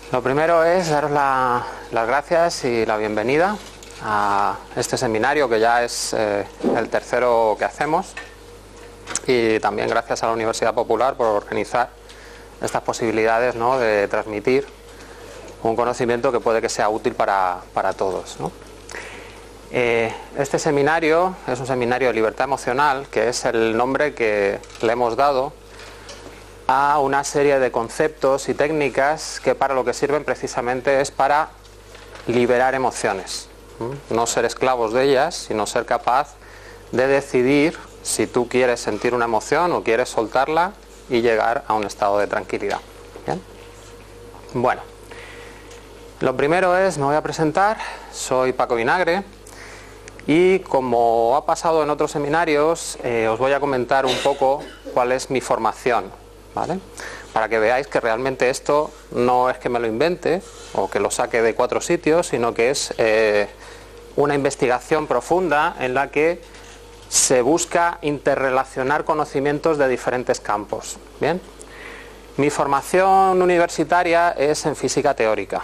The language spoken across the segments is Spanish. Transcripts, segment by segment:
Lo primero es daros las gracias y la bienvenida a este seminario, que ya es el tercero que hacemos, y también gracias a la Universidad Popular por organizar estas posibilidades, ¿no?, de transmitir un conocimiento que puede que sea útil para todos, ¿no? Este seminario es un seminario de libertad emocional, que es el nombre que le hemos dado a una serie de conceptos y técnicas que para lo que sirven precisamente es para liberar emociones, no ser esclavos de ellas, sino ser capaz de decidir si tú quieres sentir una emoción o quieres soltarla y llegar a un estado de tranquilidad. ¿Bien? Bueno, lo primero es, me voy a presentar, soy Paco Vinagre y, como ha pasado en otros seminarios, os voy a comentar un poco cuál es mi formación, ¿vale? Para que veáis que realmente esto no es que me lo invente o que lo saque de 4 sitios, sino que es una investigación profunda en la que se busca interrelacionar conocimientos de diferentes campos. Bien, mi formación universitaria es en física teórica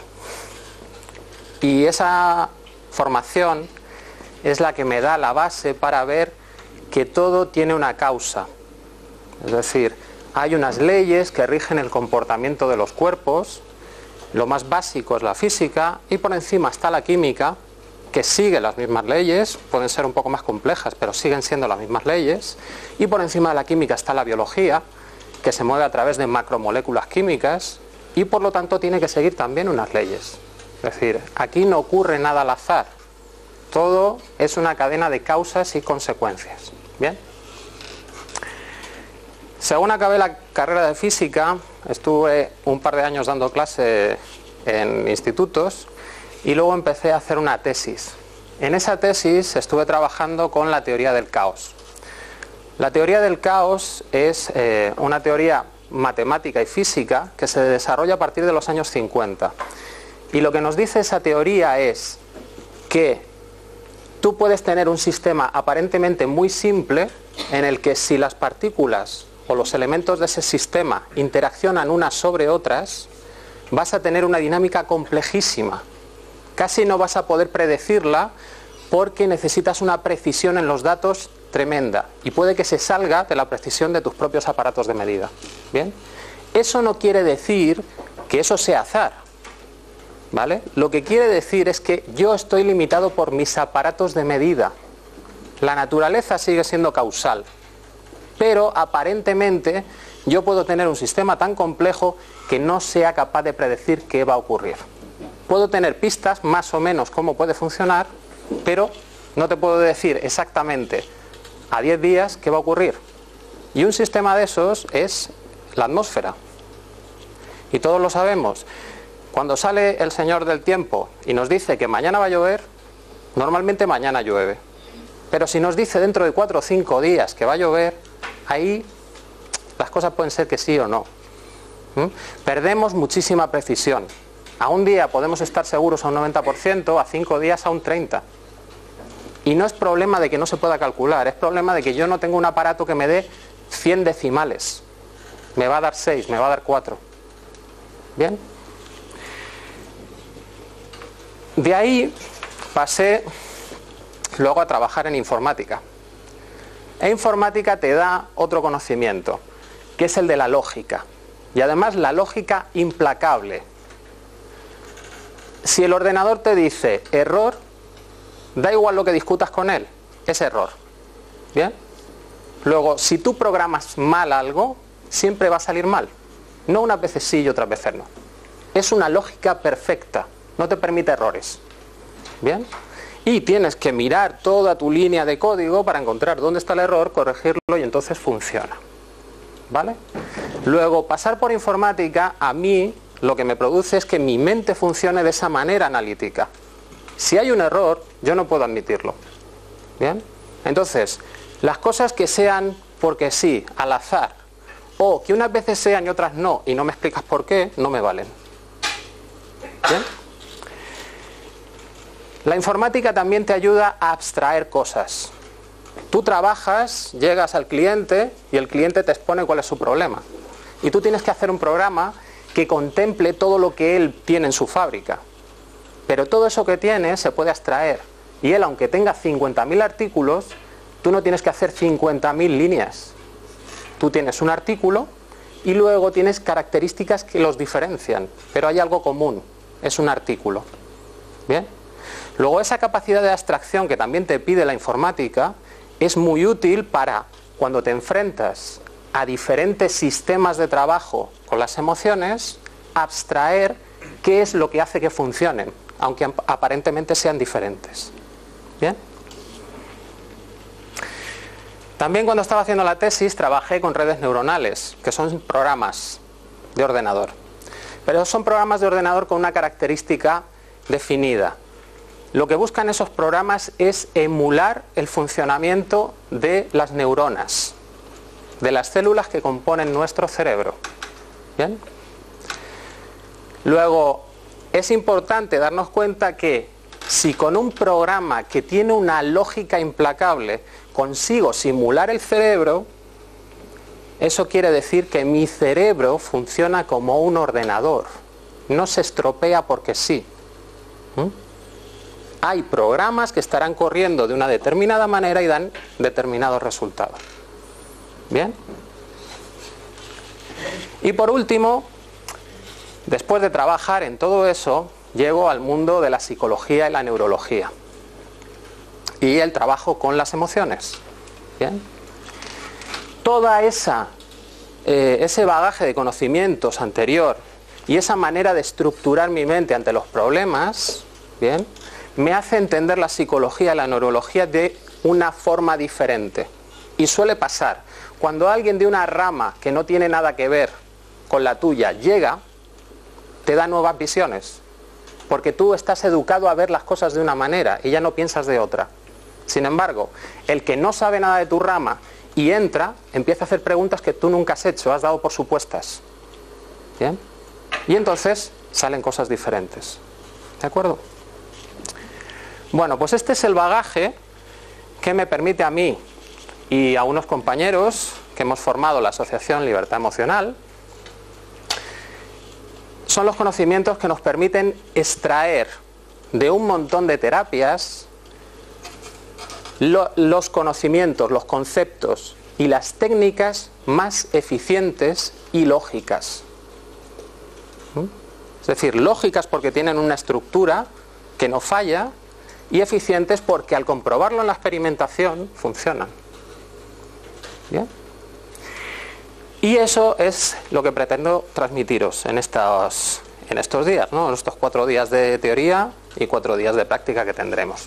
y esa formación es la que me da la base para ver que todo tiene una causa, es decir, hay unas leyes que rigen el comportamiento de los cuerpos. Lo más básico es la física y por encima está la química, que sigue las mismas leyes, pueden ser un poco más complejas, pero siguen siendo las mismas leyes. Y por encima de la química está la biología, que se mueve a través de macromoléculas químicas y por lo tanto tiene que seguir también unas leyes. Es decir, aquí no ocurre nada al azar, todo es una cadena de causas y consecuencias. Bien. Según acabé la carrera de física, estuve un par de años dando clase en institutos y luego empecé a hacer una tesis. En esa tesis estuve trabajando con la teoría del caos. La teoría del caos es una teoría matemática y física que se desarrolla a partir de los años 50. Y lo que nos dice esa teoría es que tú puedes tener un sistema aparentemente muy simple en el que, si las partículas o los elementos de ese sistema interaccionan unas sobre otras, vas a tener una dinámica complejísima. Casi no vas a poder predecirla porque necesitas una precisión en los datos tremenda y puede que se salga de la precisión de tus propios aparatos de medida. Bien, eso no quiere decir que eso sea azar, ¿vale? Lo que quiere decir es que yo estoy limitado por mis aparatos de medida. La naturaleza sigue siendo causal, pero aparentemente yo puedo tener un sistema tan complejo que no sea capaz de predecir qué va a ocurrir. Puedo tener pistas más o menos cómo puede funcionar, pero no te puedo decir exactamente a 10 días qué va a ocurrir. Y un sistema de esos es la atmósfera. Y todos lo sabemos. Cuando sale el señor del tiempo y nos dice que mañana va a llover, normalmente mañana llueve. Pero si nos dice dentro de 4 o 5 días que va a llover, ahí las cosas pueden ser que sí o no. Perdemos muchísima precisión. A un día podemos estar seguros a un 90%, a 5 días a un 30%. Y no es problema de que no se pueda calcular, es problema de que yo no tengo un aparato que me dé 100 decimales. Me va a dar 6, me va a dar 4. ¿Bien? De ahí pasé luego a trabajar en informática. E informática te da otro conocimiento, que es el de la lógica. Y además la lógica implacable. Si el ordenador te dice error, da igual lo que discutas con él, es error. ¿Bien? Luego, si tú programas mal algo, siempre va a salir mal. No unas veces sí y otras veces no. Es una lógica perfecta, no te permite errores. ¿Bien? Y tienes que mirar toda tu línea de código para encontrar dónde está el error, corregirlo y entonces funciona. ¿Vale? Luego, pasar por informática, a mí lo que me produce es que mi mente funcione de esa manera analítica. Si hay un error, yo no puedo admitirlo. ¿Bien? Entonces, las cosas que sean porque sí, al azar, o que unas veces sean y otras no, y no me explicas por qué, no me valen. ¿Bien? La informática también te ayuda a abstraer cosas. Tú trabajas, llegas al cliente y el cliente te expone cuál es su problema. Y tú tienes que hacer un programa que contemple todo lo que él tiene en su fábrica. Pero todo eso que tiene se puede abstraer. Y él, aunque tenga 50.000 artículos, tú no tienes que hacer 50.000 líneas. Tú tienes un artículo y luego tienes características que los diferencian. Pero hay algo común, es un artículo. ¿Bien? Luego esa capacidad de abstracción que también te pide la informática es muy útil para cuando te enfrentas a diferentes sistemas de trabajo con las emociones, abstraer qué es lo que hace que funcionen, aunque aparentemente sean diferentes. ¿Bien? También cuando estaba haciendo la tesis trabajé con redes neuronales, que son programas de ordenador. Pero son programas de ordenador con una característica definida. Lo que buscan esos programas es emular el funcionamiento de las neuronas, de las células que componen nuestro cerebro. ¿Bien? Luego, es importante darnos cuenta que si con un programa que tiene una lógica implacable consigo simular el cerebro, eso quiere decir que mi cerebro funciona como un ordenador, no se estropea porque sí. Hay programas que estarán corriendo de una determinada manera y dan determinados resultados. ¿Bien? Y por último, después de trabajar en todo eso, llego al mundo de la psicología y la neurología. Y el trabajo con las emociones. ¿Bien? Toda ese bagaje de conocimientos anterior y esa manera de estructurar mi mente ante los problemas, ¿bien?, me hace entender la psicología y la neurología de una forma diferente. Y suele pasar, cuando alguien de una rama que no tiene nada que ver con la tuya llega, te da nuevas visiones, porque tú estás educado a ver las cosas de una manera y ya no piensas de otra. Sin embargo, el que no sabe nada de tu rama y entra, empieza a hacer preguntas que tú nunca has hecho, has dado por supuestas. ¿Bien? Y entonces salen cosas diferentes. ¿De acuerdo? Bueno, pues este es el bagaje que me permite a mí y a unos compañeros que hemos formado la Asociación Libertad Emocional. Son los conocimientos que nos permiten extraer de un montón de terapias los conocimientos, los conceptos y las técnicas más eficientes y lógicas. Es decir, lógicas porque tienen una estructura que no falla, y eficientes porque al comprobarlo en la experimentación funcionan. ¿Bien? Y eso es lo que pretendo transmitiros en estos días, ¿no? En estos 4 días de teoría y 4 días de práctica que tendremos.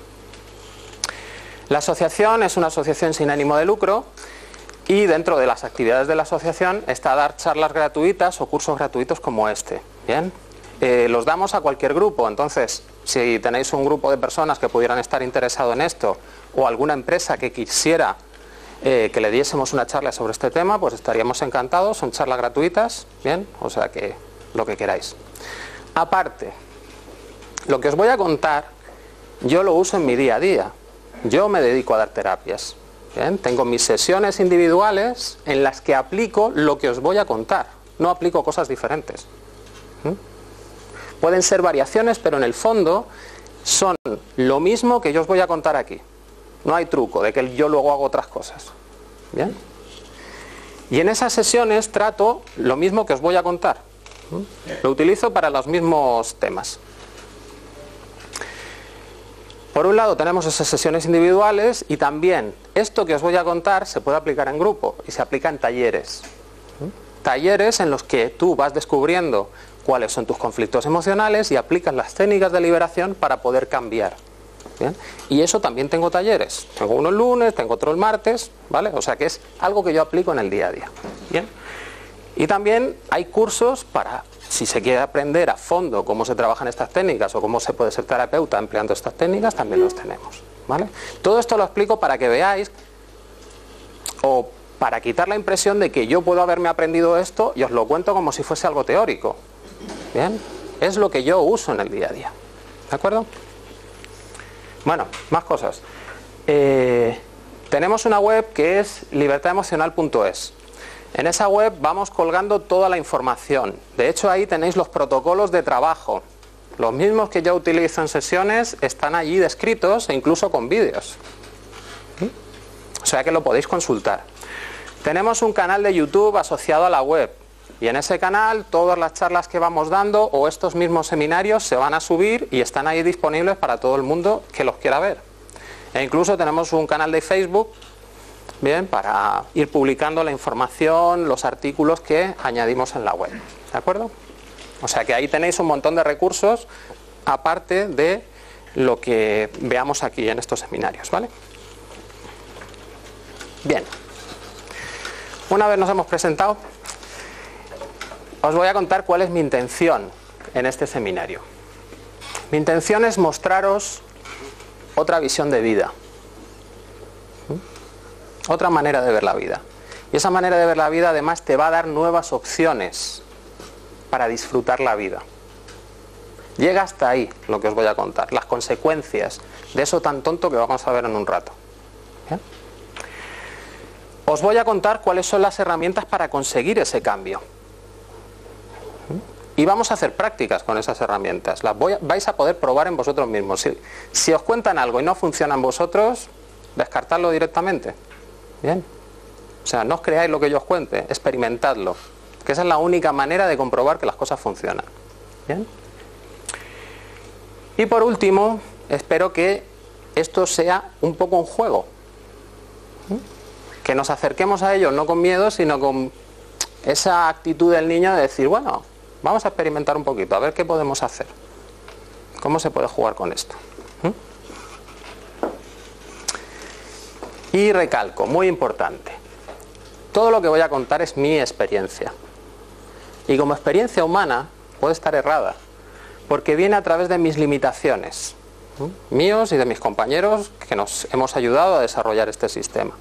La asociación es una asociación sin ánimo de lucro y dentro de las actividades de la asociación está dar charlas gratuitas o cursos gratuitos como este. ¿Bien? Los damos a cualquier grupo, entonces si tenéis un grupo de personas que pudieran estar interesados en esto o alguna empresa que quisiera que le diésemos una charla sobre este tema, pues estaríamos encantados. Son charlas gratuitas, ¿bien? O sea que lo que queráis. Aparte, lo que os voy a contar yo lo uso en mi día a día. Yo me dedico a dar terapias. ¿Bien? Tengo mis sesiones individuales en las que aplico lo que os voy a contar, no aplico cosas diferentes. Pueden ser variaciones, pero en el fondo son lo mismo que yo os voy a contar aquí. No hay truco de que yo luego hago otras cosas. ¿Bien? Y en esas sesiones trato lo mismo que os voy a contar. Lo utilizo para los mismos temas. Por un lado tenemos esas sesiones individuales y también esto que os voy a contar se puede aplicar en grupo y se aplica en talleres. Talleres en los que tú vas descubriendo cuáles son tus conflictos emocionales y aplicas las técnicas de liberación para poder cambiar. ¿Bien? Y eso también tengo talleres. Tengo uno el lunes, tengo otro el martes, ¿vale? O sea que es algo que yo aplico en el día a día. ¿Bien? Y también hay cursos para, si se quiere aprender a fondo cómo se trabajan estas técnicas o cómo se puede ser terapeuta empleando estas técnicas, también los tenemos. ¿Vale? Todo esto lo explico para que veáis, o para quitar la impresión de que yo puedo haberme aprendido esto y os lo cuento como si fuese algo teórico. ¿Bien? Es lo que yo uso en el día a día. ¿De acuerdo? Bueno, más cosas. Tenemos una web que es libertademocional.es. En esa web vamos colgando toda la información. De hecho, ahí tenéis los protocolos de trabajo. Los mismos que yo utilizo en sesiones están allí descritos e incluso con vídeos. O sea que lo podéis consultar. Tenemos un canal de YouTube asociado a la web. Y en ese canal todas las charlas que vamos dando o estos mismos seminarios se van a subir y están ahí disponibles para todo el mundo que los quiera ver. E incluso tenemos un canal de Facebook, bien, para ir publicando la información, los artículos que añadimos en la web. ¿De acuerdo? O sea que ahí tenéis un montón de recursos aparte de lo que veamos aquí en estos seminarios, ¿vale? Bien. Una vez nos hemos presentado, os voy a contar cuál es mi intención en este seminario. Mi intención es mostraros otra visión de vida, otra manera de ver la vida. Y esa manera de ver la vida además te va a dar nuevas opciones para disfrutar la vida. Llega hasta ahí lo que os voy a contar, las consecuencias de eso tan tonto que vamos a ver en un rato. ¿Bien? Os voy a contar cuáles son las herramientas para conseguir ese cambio. Y vamos a hacer prácticas con esas herramientas. Vais a poder probar en vosotros mismos. Si os cuentan algo y no funciona en vosotros, descartadlo directamente. Bien. O sea, no os creáis lo que yo os cuente, experimentadlo. Que esa es la única manera de comprobar que las cosas funcionan. Bien. Y por último, espero que esto sea un poco un juego. Que nos acerquemos a ello no con miedo, sino con esa actitud del niño de decir, bueno, vamos a experimentar un poquito, a ver qué podemos hacer. ¿Cómo se puede jugar con esto? Y recalco, muy importante, todo lo que voy a contar es mi experiencia. Y como experiencia humana puede estar errada, porque viene a través de mis limitaciones, míos y de mis compañeros que nos hemos ayudado a desarrollar este sistema.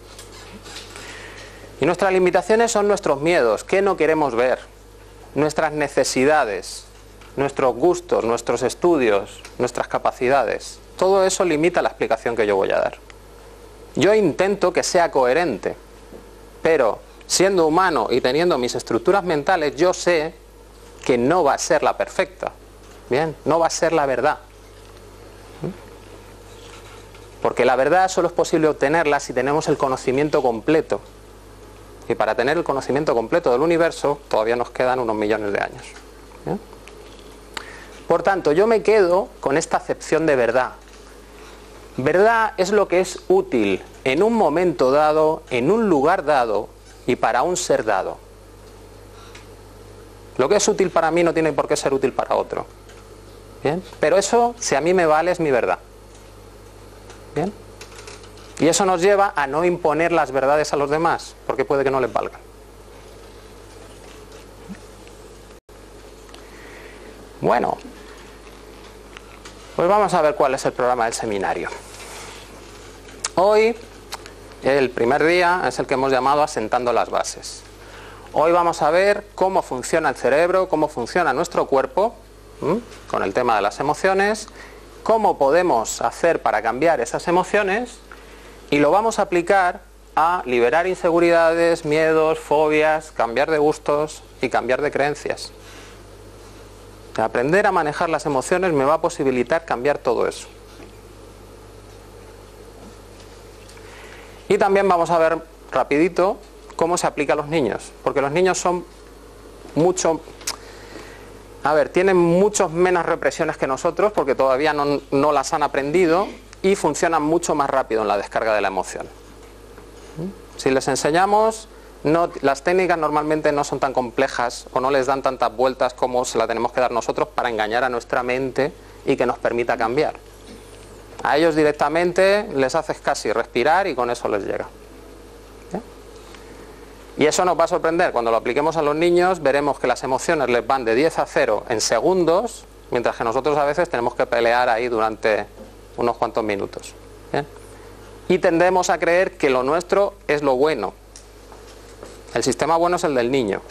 Y nuestras limitaciones son nuestros miedos, qué no queremos ver, nuestras necesidades, nuestros gustos, nuestros estudios, nuestras capacidades. Todo eso limita la explicación que yo voy a dar. Yo intento que sea coherente, pero siendo humano y teniendo mis estructuras mentales, yo sé que no va a ser la perfecta. Bien, no va a ser la verdad. Porque la verdad solo es posible obtenerla si tenemos el conocimiento completo. Y para tener el conocimiento completo del universo todavía nos quedan unos millones de años. ¿Bien? Por tanto, yo me quedo con esta acepción de verdad. Verdad es lo que es útil en un momento dado, en un lugar dado y para un ser dado. Lo que es útil para mí no tiene por qué ser útil para otro. ¿Bien? Pero eso, si a mí me vale, es mi verdad. ¿Bien? Y eso nos lleva a no imponer las verdades a los demás, porque puede que no les valgan. Bueno, pues vamos a ver cuál es el programa del seminario. Hoy, el primer día, es el que hemos llamado Asentando las Bases. Hoy vamos a ver cómo funciona el cerebro, cómo funciona nuestro cuerpo, con el tema de las emociones, cómo podemos hacer para cambiar esas emociones, y lo vamos a aplicar a liberar inseguridades, miedos, fobias, cambiar de gustos y cambiar de creencias. Aprender a manejar las emociones me va a posibilitar cambiar todo eso. Y también vamos a ver rapidito cómo se aplica a los niños, porque los niños son tienen muchas menos represiones que nosotros, porque todavía no las han aprendido, y funcionan mucho más rápido en la descarga de la emoción. Si les enseñamos, las técnicas normalmente no son tan complejas o no les dan tantas vueltas como se la tenemos que dar nosotros para engañar a nuestra mente y que nos permita cambiar. A ellos directamente les haces casi respirar y con eso les llega. ¿Sí? Y eso nos va a sorprender. Cuando lo apliquemos a los niños veremos que las emociones les van de 10 a 0 en segundos, mientras que nosotros a veces tenemos que pelear ahí durante unos cuantos minutos. ¿Bien? Y tendemos a creer que lo nuestro es lo bueno. El sistema bueno es el del niño.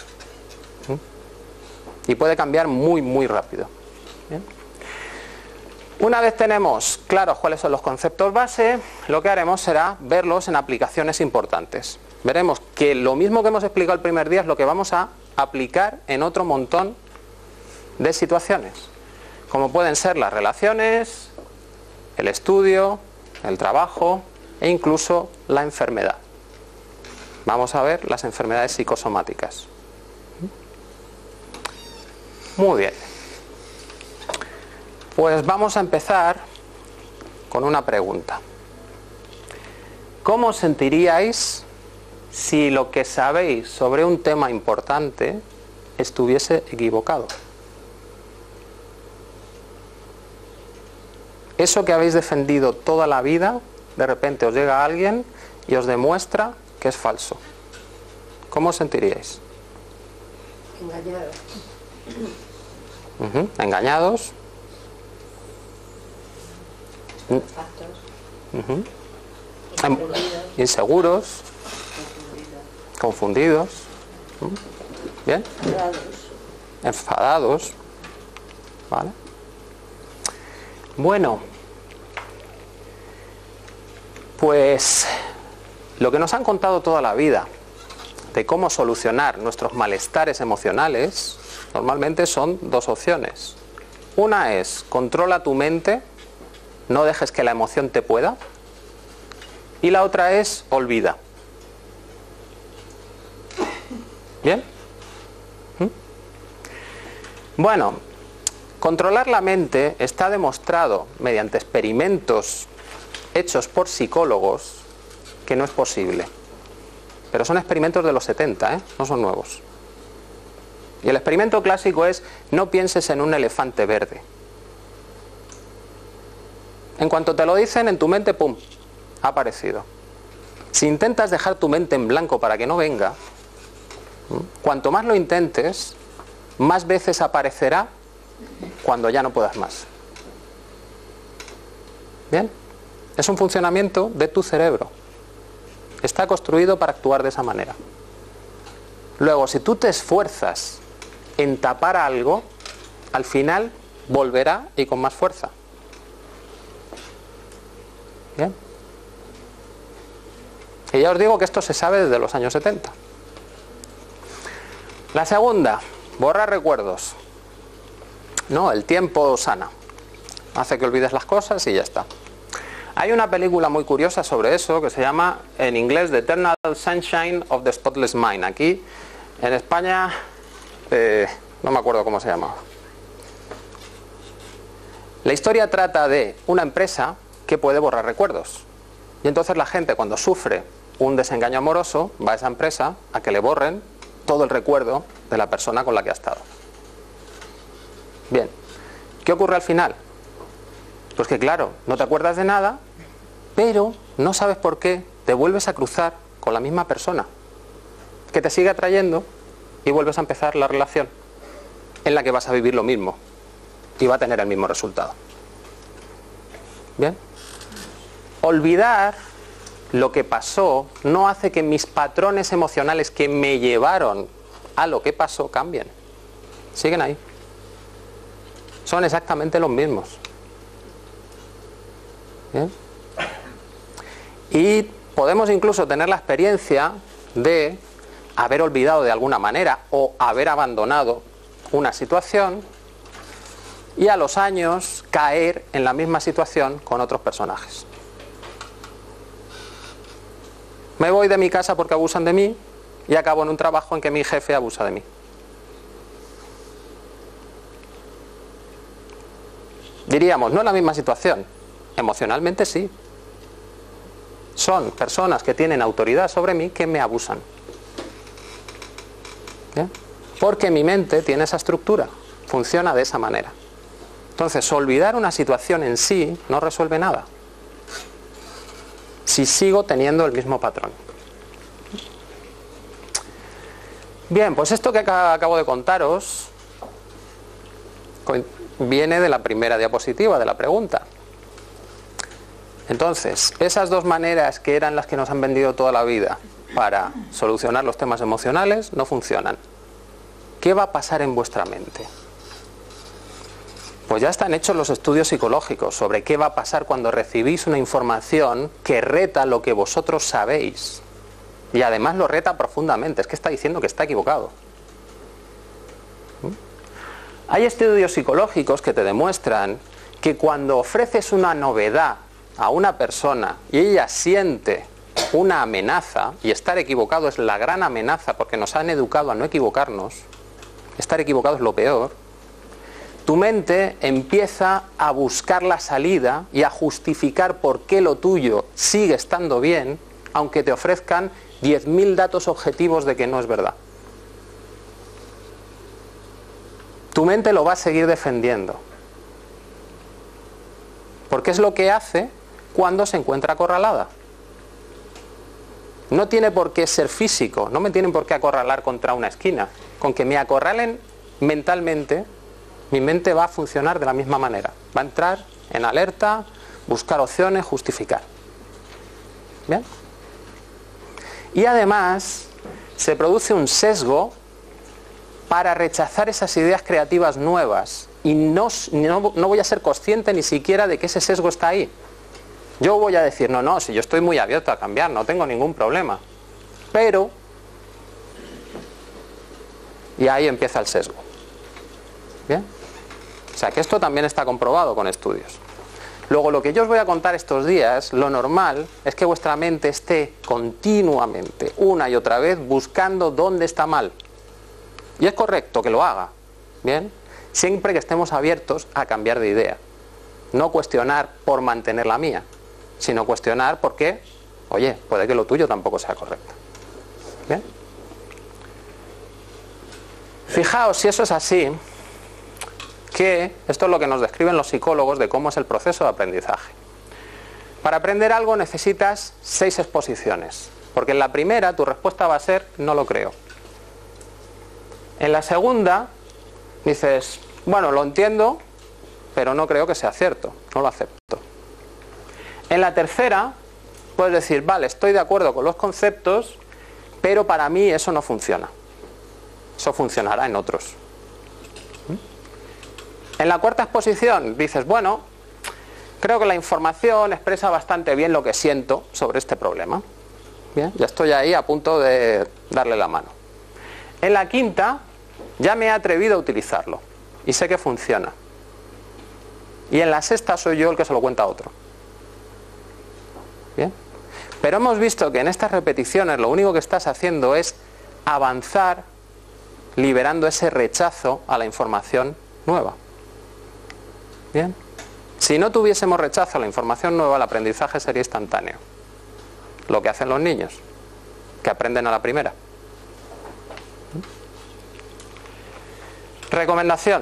Y puede cambiar muy, muy rápido. ¿Bien? Una vez tenemos claros cuáles son los conceptos base, lo que haremos será verlos en aplicaciones importantes. Veremos que lo mismo que hemos explicado el primer día es lo que vamos a aplicar en otro montón de situaciones, como pueden ser las relaciones, el estudio, el trabajo e incluso la enfermedad. Vamos a ver las enfermedades psicosomáticas. Muy bien. Pues vamos a empezar con una pregunta. ¿Cómo os sentiríais si lo que sabéis sobre un tema importante estuviese equivocado? Eso que habéis defendido toda la vida, de repente os llega alguien y os demuestra que es falso. ¿Cómo os sentiríais? Engañados. Engañados. Factos. Inseguros. Confundidos. Bien. Enfadados. ¿Vale? Bueno, pues lo que nos han contado toda la vida de cómo solucionar nuestros malestares emocionales normalmente son dos opciones. Una es: controla tu mente, no dejes que la emoción te pueda. Y la otra es: olvida. ¿Bien? Bueno, controlar la mente está demostrado mediante experimentos hechos por psicólogos que no es posible. Pero son experimentos de los 70, no son nuevos. Y el experimento clásico es: no pienses en un elefante verde. En cuanto te lo dicen, en tu mente, ¡pum!, ha aparecido. Si intentas dejar tu mente en blanco para que no venga, cuanto más lo intentes, más veces aparecerá cuando ya no puedas más. ¿Bien? Es un funcionamiento de tu cerebro. Está construido para actuar de esa manera. Luego, si tú te esfuerzas en tapar algo, al final volverá y con más fuerza. ¿Bien? Y ya os digo que esto se sabe desde los años 70. La segunda, borrar recuerdos. No, el tiempo sana. Hace que olvides las cosas y ya está. Hay una película muy curiosa sobre eso que se llama, en inglés, The Eternal Sunshine of the Spotless Mind. Aquí, en España, no me acuerdo cómo se llama. La historia trata de una empresa que puede borrar recuerdos. Y entonces la gente, cuando sufre un desengaño amoroso, va a esa empresa a que le borren todo el recuerdo de la persona con la que ha estado. Bien, ¿qué ocurre al final? Pues que claro, no te acuerdas de nada, pero no sabes por qué te vuelves a cruzar con la misma persona, que te sigue atrayendo, y vuelves a empezar la relación en la que vas a vivir lo mismo y va a tener el mismo resultado. Bien, olvidar lo que pasó no hace que mis patrones emocionales que me llevaron a lo que pasó cambien. Siguen ahí. Son exactamente los mismos. ¿Bien? Y podemos incluso tener la experiencia de haber olvidado de alguna manera o haber abandonado una situación y a los años caer en la misma situación con otros personajes. Me voy de mi casa porque abusan de mí y acabo en un trabajo en que mi jefe abusa de mí. Diríamos, no es la misma situación. Emocionalmente sí. Son personas que tienen autoridad sobre mí que me abusan. ¿Bien? Porque mi mente tiene esa estructura, funciona de esa manera. Entonces, olvidar una situación en sí no resuelve nada si sigo teniendo el mismo patrón. Bien, pues esto que acabo de contaros viene de la primera diapositiva de la pregunta. Entonces, esas dos maneras que eran las que nos han vendido toda la vida para solucionar los temas emocionales no funcionan. ¿Qué va a pasar en vuestra mente? Pues ya están hechos los estudios psicológicos sobre qué va a pasar cuando recibís una información que reta lo que vosotros sabéis. Y además lo reta profundamente, es que está diciendo que está equivocado. Hay estudios psicológicos que te demuestran que cuando ofreces una novedad a una persona y ella siente una amenaza, y estar equivocado es la gran amenaza porque nos han educado a no equivocarnos, estar equivocado es lo peor, tu mente empieza a buscar la salida y a justificar por qué lo tuyo sigue estando bien, aunque te ofrezcan 10.000 datos objetivos de que no es verdad. Tu mente lo va a seguir defendiendo. Porque es lo que hace cuando se encuentra acorralada. No tiene por qué ser físico, no me tienen por qué acorralar contra una esquina. Con que me acorralen mentalmente, mi mente va a funcionar de la misma manera. Va a entrar en alerta, buscar opciones, justificar. ¿Bien? Y además se produce un sesgo para rechazar esas ideas creativas nuevas. Y no voy a ser consciente ni siquiera de que ese sesgo está ahí. Yo voy a decir, no, si yo estoy muy abierto a cambiar, no tengo ningún problema. Pero, y ahí empieza el sesgo. ¿Bien? O sea que esto también está comprobado con estudios. Luego, lo que yo os voy a contar estos días, lo normal es que vuestra mente esté continuamente, una y otra vez, buscando dónde está mal. Y es correcto que lo haga. ¿Bien? Siempre que estemos abiertos a cambiar de idea. No cuestionar por mantener la mía, sino cuestionar porque, oye, puede que lo tuyo tampoco sea correcto. ¿Bien? Fijaos, si eso es así, que esto es lo que nos describen los psicólogos de cómo es el proceso de aprendizaje. Para aprender algo necesitas 6 exposiciones, porque en la primera tu respuesta va a ser, no lo creo. En la segunda dices, bueno, lo entiendo, pero no creo que sea cierto, no lo acepto. En la tercera puedes decir, vale, estoy de acuerdo con los conceptos, pero para mí eso no funciona. Eso funcionará en otros. En la cuarta exposición dices, bueno, creo que la información expresa bastante bien lo que siento sobre este problema. Bien, ya estoy ahí a punto de darle la mano. En la quinta ya me he atrevido a utilizarlo y sé que funciona. Y en la sexta soy yo el que se lo cuenta a otro. ¿Bien? Pero hemos visto que en estas repeticiones lo único que estás haciendo es avanzar liberando ese rechazo a la información nueva. ¿Bien? Si no tuviésemos rechazo a la información nueva, el aprendizaje sería instantáneo. Lo que hacen los niños, que aprenden a la primera. Recomendación.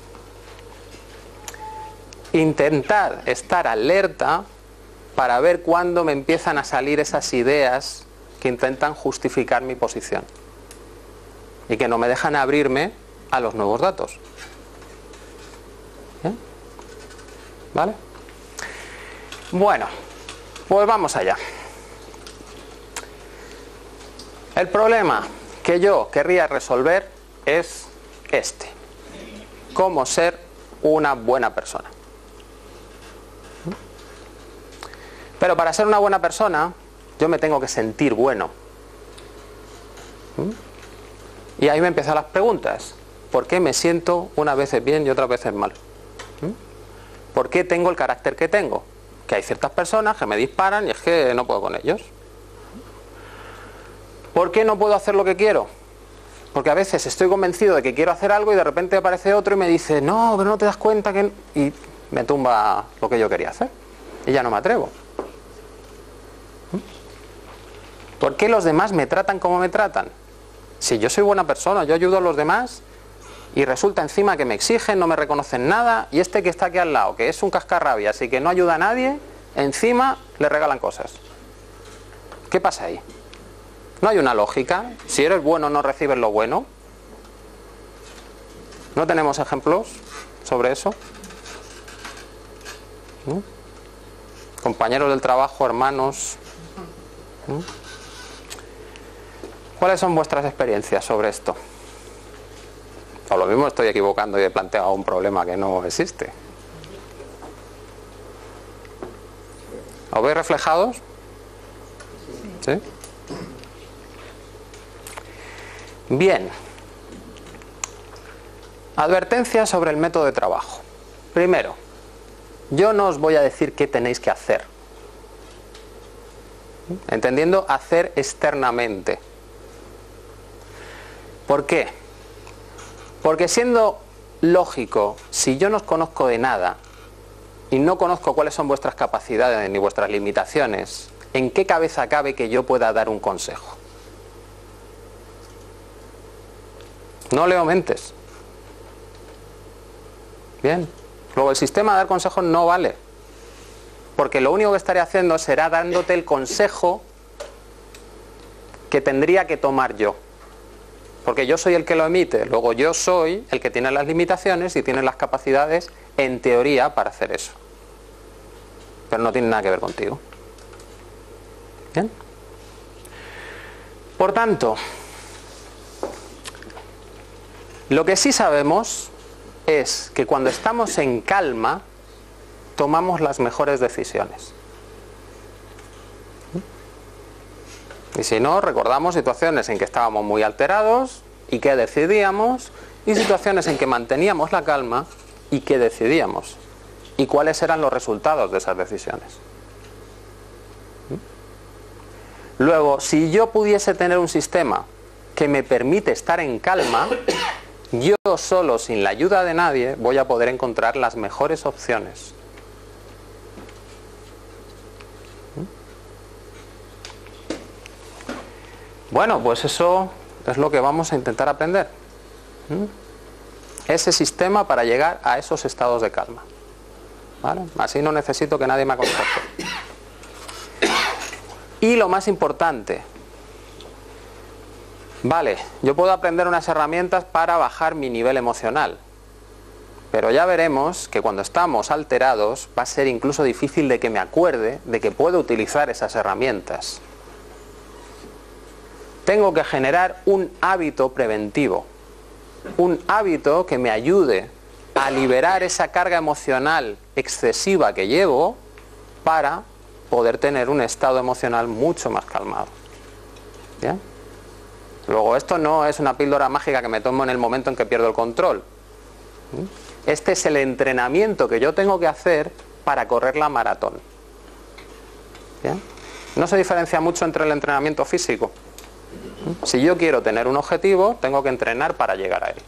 Intentad estar alerta para ver cuándo me empiezan a salir esas ideas que intentan justificar mi posición y que no me dejan abrirme a los nuevos datos. ¿Bien? ¿Vale? Bueno, pues vamos allá. El problema que yo querría resolver es este: cómo ser una buena persona. Pero para ser una buena persona yo me tengo que sentir bueno. Y ahí me empiezan las preguntas. ¿Por qué me siento unas veces bien y otras veces mal? ¿Por qué tengo el carácter que tengo? Que hay ciertas personas que me disparan y es que no puedo con ellos. ¿Por qué no puedo hacer lo que quiero? Porque a veces estoy convencido de que quiero hacer algo y de repente aparece otro y me dice, no, pero no te das cuenta que... Y me tumba lo que yo quería hacer. Y ya no me atrevo. ¿Por qué los demás me tratan como me tratan? Si yo soy buena persona, yo ayudo a los demás y resulta encima que me exigen, no me reconocen nada, y este que está aquí al lado, que es un cascarrabias y que no ayuda a nadie, encima le regalan cosas. ¿Qué pasa ahí? No hay una lógica. Si eres bueno no recibes lo bueno. ¿No tenemos ejemplos sobre eso? ¿No? Compañeros del trabajo, hermanos. ¿No? ¿Cuáles son vuestras experiencias sobre esto? O lo mismo estoy equivocando y he planteado un problema que no existe. ¿Os veis reflejados? ¿Sí? Bien. Advertencias sobre el método de trabajo. Primero, yo no os voy a decir qué tenéis que hacer. Entendiendo hacer externamente. ¿Por qué? Porque siendo lógico, si yo no os conozco de nada y no conozco cuáles son vuestras capacidades ni vuestras limitaciones, ¿en qué cabeza cabe que yo pueda dar un consejo? No leo mentes. Bien. Luego el sistema de dar consejos no vale. Porque lo único que estaré haciendo será dándote el consejo que tendría que tomar yo. Porque yo soy el que lo emite. Luego yo soy el que tiene las limitaciones y tiene las capacidades, en teoría, para hacer eso. Pero no tiene nada que ver contigo. ¿Bien? Por tanto, lo que sí sabemos es que cuando estamos en calma, tomamos las mejores decisiones. Y si no, recordamos situaciones en que estábamos muy alterados y que decidíamos, y situaciones en que manteníamos la calma y que decidíamos. Y cuáles eran los resultados de esas decisiones. Luego, si yo pudiese tener un sistema que me permite estar en calma, yo solo, sin la ayuda de nadie, voy a poder encontrar las mejores opciones. Bueno, pues eso es lo que vamos a intentar aprender. Ese sistema para llegar a esos estados de calma. ¿Vale? Así no necesito que nadie me aconseje. Y lo más importante, vale, yo puedo aprender unas herramientas para bajar mi nivel emocional, pero ya veremos que cuando estamos alterados va a ser incluso difícil de que me acuerde de que puedo utilizar esas herramientas. Tengo que generar un hábito preventivo, un hábito que me ayude a liberar esa carga emocional excesiva que llevo para poder tener un estado emocional mucho más calmado. ¿Bien? Luego, esto no es una píldora mágica que me tomo en el momento en que pierdo el control. Este es el entrenamiento que yo tengo que hacer para correr la maratón. ¿Bien? No se diferencia mucho entre el entrenamiento físico. Si yo quiero tener un objetivo, tengo que entrenar para llegar a él.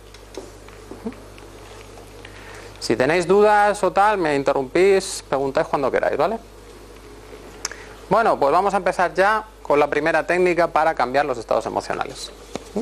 Si tenéis dudas o tal, me interrumpís, preguntáis cuando queráis, ¿vale? Bueno, pues vamos a empezar ya con la primera técnica para cambiar los estados emocionales.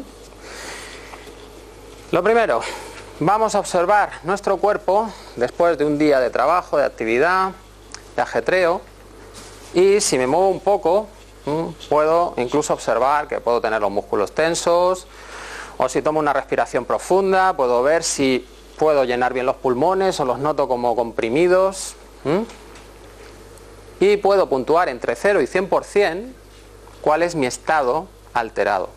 Lo primero, vamos a observar nuestro cuerpo después de un día de trabajo, de actividad, de ajetreo, y si me muevo un poco, puedo incluso observar que puedo tener los músculos tensos, o si tomo una respiración profunda, puedo ver si puedo llenar bien los pulmones o los noto como comprimidos. Y puedo puntuar entre 0 y 100% cuál es mi estado alterado.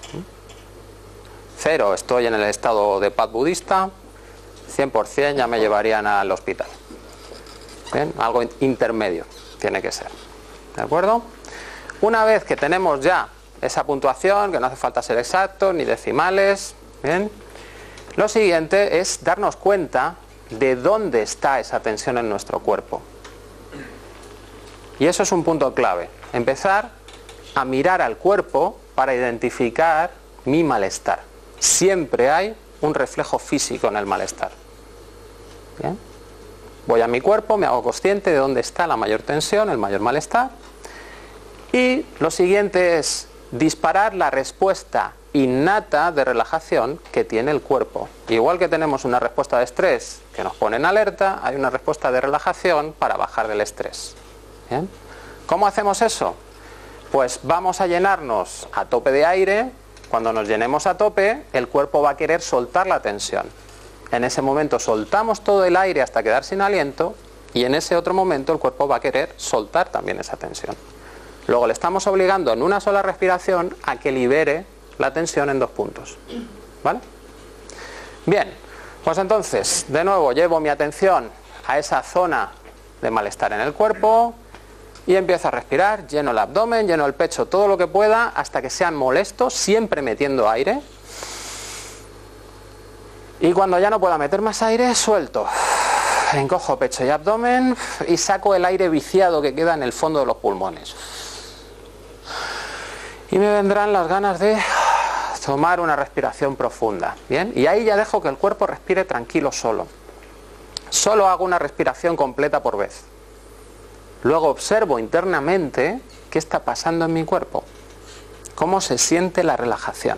0, estoy en el estado de paz budista, 100% ya me llevarían al hospital. ¿Bien? Algo intermedio tiene que ser. ¿De acuerdo? Una vez que tenemos ya esa puntuación, que no hace falta ser exactos ni decimales, ¿bien? Lo siguiente es darnos cuenta de dónde está esa tensión en nuestro cuerpo. Y eso es un punto clave. Empezar a mirar al cuerpo para identificar mi malestar. Siempre hay un reflejo físico en el malestar. ¿Bien? Voy a mi cuerpo, me hago consciente de dónde está la mayor tensión, el mayor malestar. Y lo siguiente es disparar la respuesta innata de relajación que tiene el cuerpo. Igual que tenemos una respuesta de estrés que nos pone en alerta, hay una respuesta de relajación para bajar del estrés. ¿Bien? ¿Cómo hacemos eso? Pues vamos a llenarnos a tope de aire. Cuando nos llenemos a tope, el cuerpo va a querer soltar la tensión. En ese momento soltamos todo el aire hasta quedar sin aliento, y en ese otro momento el cuerpo va a querer soltar también esa tensión. Luego le estamos obligando en una sola respiración a que libere la tensión en 2 puntos. ¿Vale? Bien, pues entonces, de nuevo, llevo mi atención a esa zona de malestar en el cuerpo y empiezo a respirar, lleno el abdomen, lleno el pecho, todo lo que pueda, hasta que sea molesto, siempre metiendo aire. Y cuando ya no pueda meter más aire, suelto. Encojo pecho y abdomen y saco el aire viciado que queda en el fondo de los pulmones. Y me vendrán las ganas de tomar una respiración profunda. ¿Bien? Y ahí ya dejo que el cuerpo respire tranquilo solo. Solo hago una respiración completa por vez. Luego observo internamente qué está pasando en mi cuerpo. Cómo se siente la relajación.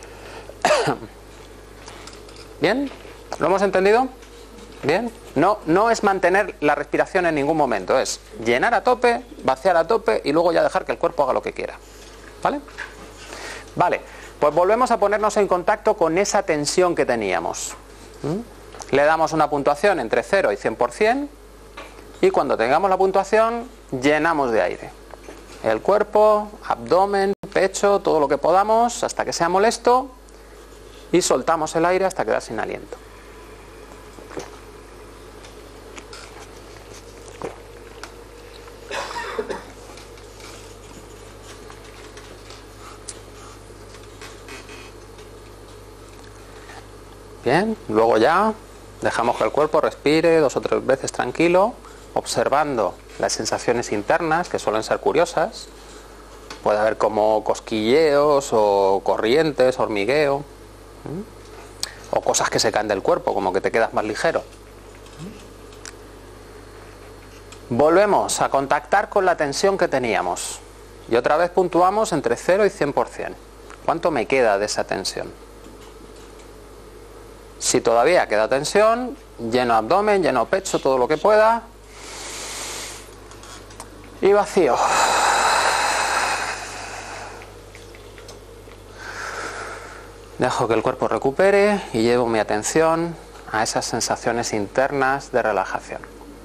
¿Bien? ¿Lo hemos entendido? ¿Bien? No es mantener la respiración en ningún momento. Es llenar a tope, vaciar a tope y luego ya dejar que el cuerpo haga lo que quiera. ¿Vale? Vale, pues volvemos a ponernos en contacto con esa tensión que teníamos. Le damos una puntuación entre 0 y 100% y cuando tengamos la puntuación llenamos de aire. El cuerpo, abdomen, pecho, todo lo que podamos hasta que sea molesto y soltamos el aire hasta quedar sin aliento. Bien, luego ya dejamos que el cuerpo respire 2 o 3 veces tranquilo, observando las sensaciones internas que suelen ser curiosas. Puede haber como cosquilleos o corrientes, hormigueo, o cosas que se caen del cuerpo, como que te quedas más ligero. Volvemos a contactar con la tensión que teníamos y otra vez puntuamos entre 0 y 100%. ¿Cuánto me queda de esa tensión? Si todavía queda tensión, lleno abdomen, lleno pecho, todo lo que pueda y vacío. Dejo que el cuerpo recupere y llevo mi atención a esas sensaciones internas de relajación.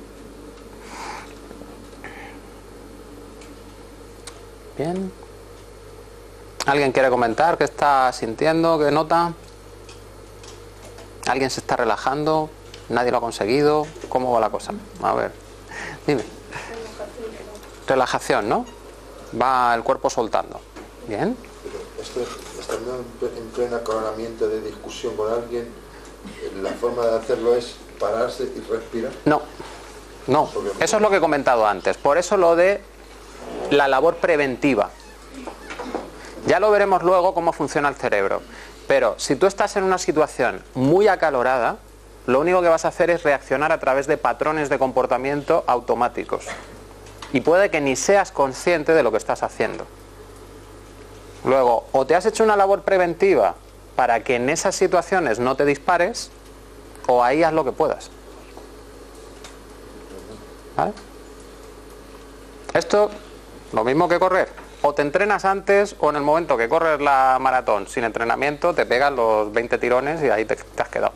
Bien. ¿Alguien quiere comentar qué está sintiendo, qué nota? ¿Alguien se está relajando? ¿Nadie lo ha conseguido? ¿Cómo va la cosa? A ver, dime. Relajación, ¿no? Va el cuerpo soltando. Bien. Estando en pleno acaloramiento de discusión con alguien, la forma de hacerlo es pararse y respirar. No, eso es lo que he comentado antes. Por eso lo de la labor preventiva. Ya lo veremos luego cómo funciona el cerebro. Pero si tú estás en una situación muy acalorada, lo único que vas a hacer es reaccionar a través de patrones de comportamiento automáticos. Y puede que ni seas consciente de lo que estás haciendo. Luego, o te has hecho una labor preventiva para que en esas situaciones no te dispares, o ahí haz lo que puedas. ¿Vale? Esto, lo mismo que correr. O te entrenas antes o en el momento que corres la maratón sin entrenamiento te pegas los 20 tirones y ahí te has quedado.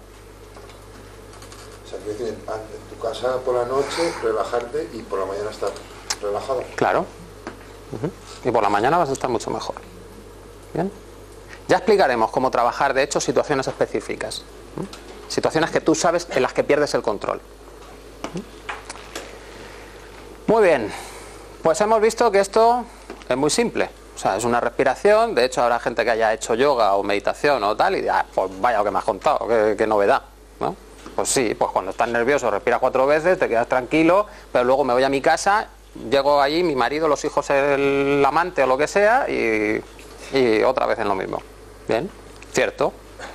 O sea, que en tu casa por la noche relajarte y por la mañana estar relajado. Claro. Y por la mañana vas a estar mucho mejor. Bien. Ya explicaremos cómo trabajar, de hecho, situaciones específicas. Situaciones que tú sabes en las que pierdes el control. Muy bien. Pues hemos visto que esto es muy simple. O sea, es una respiración. De hecho, habrá gente que haya hecho yoga o meditación o tal y dirá, pues vaya lo que me has contado, qué novedad, ¿no? Pues sí, pues cuando estás nervioso respiras 4 veces, te quedas tranquilo, pero luego me voy a mi casa, llego allí, mi marido, los hijos, el amante o lo que sea y otra vez en lo mismo. Bien, cierto.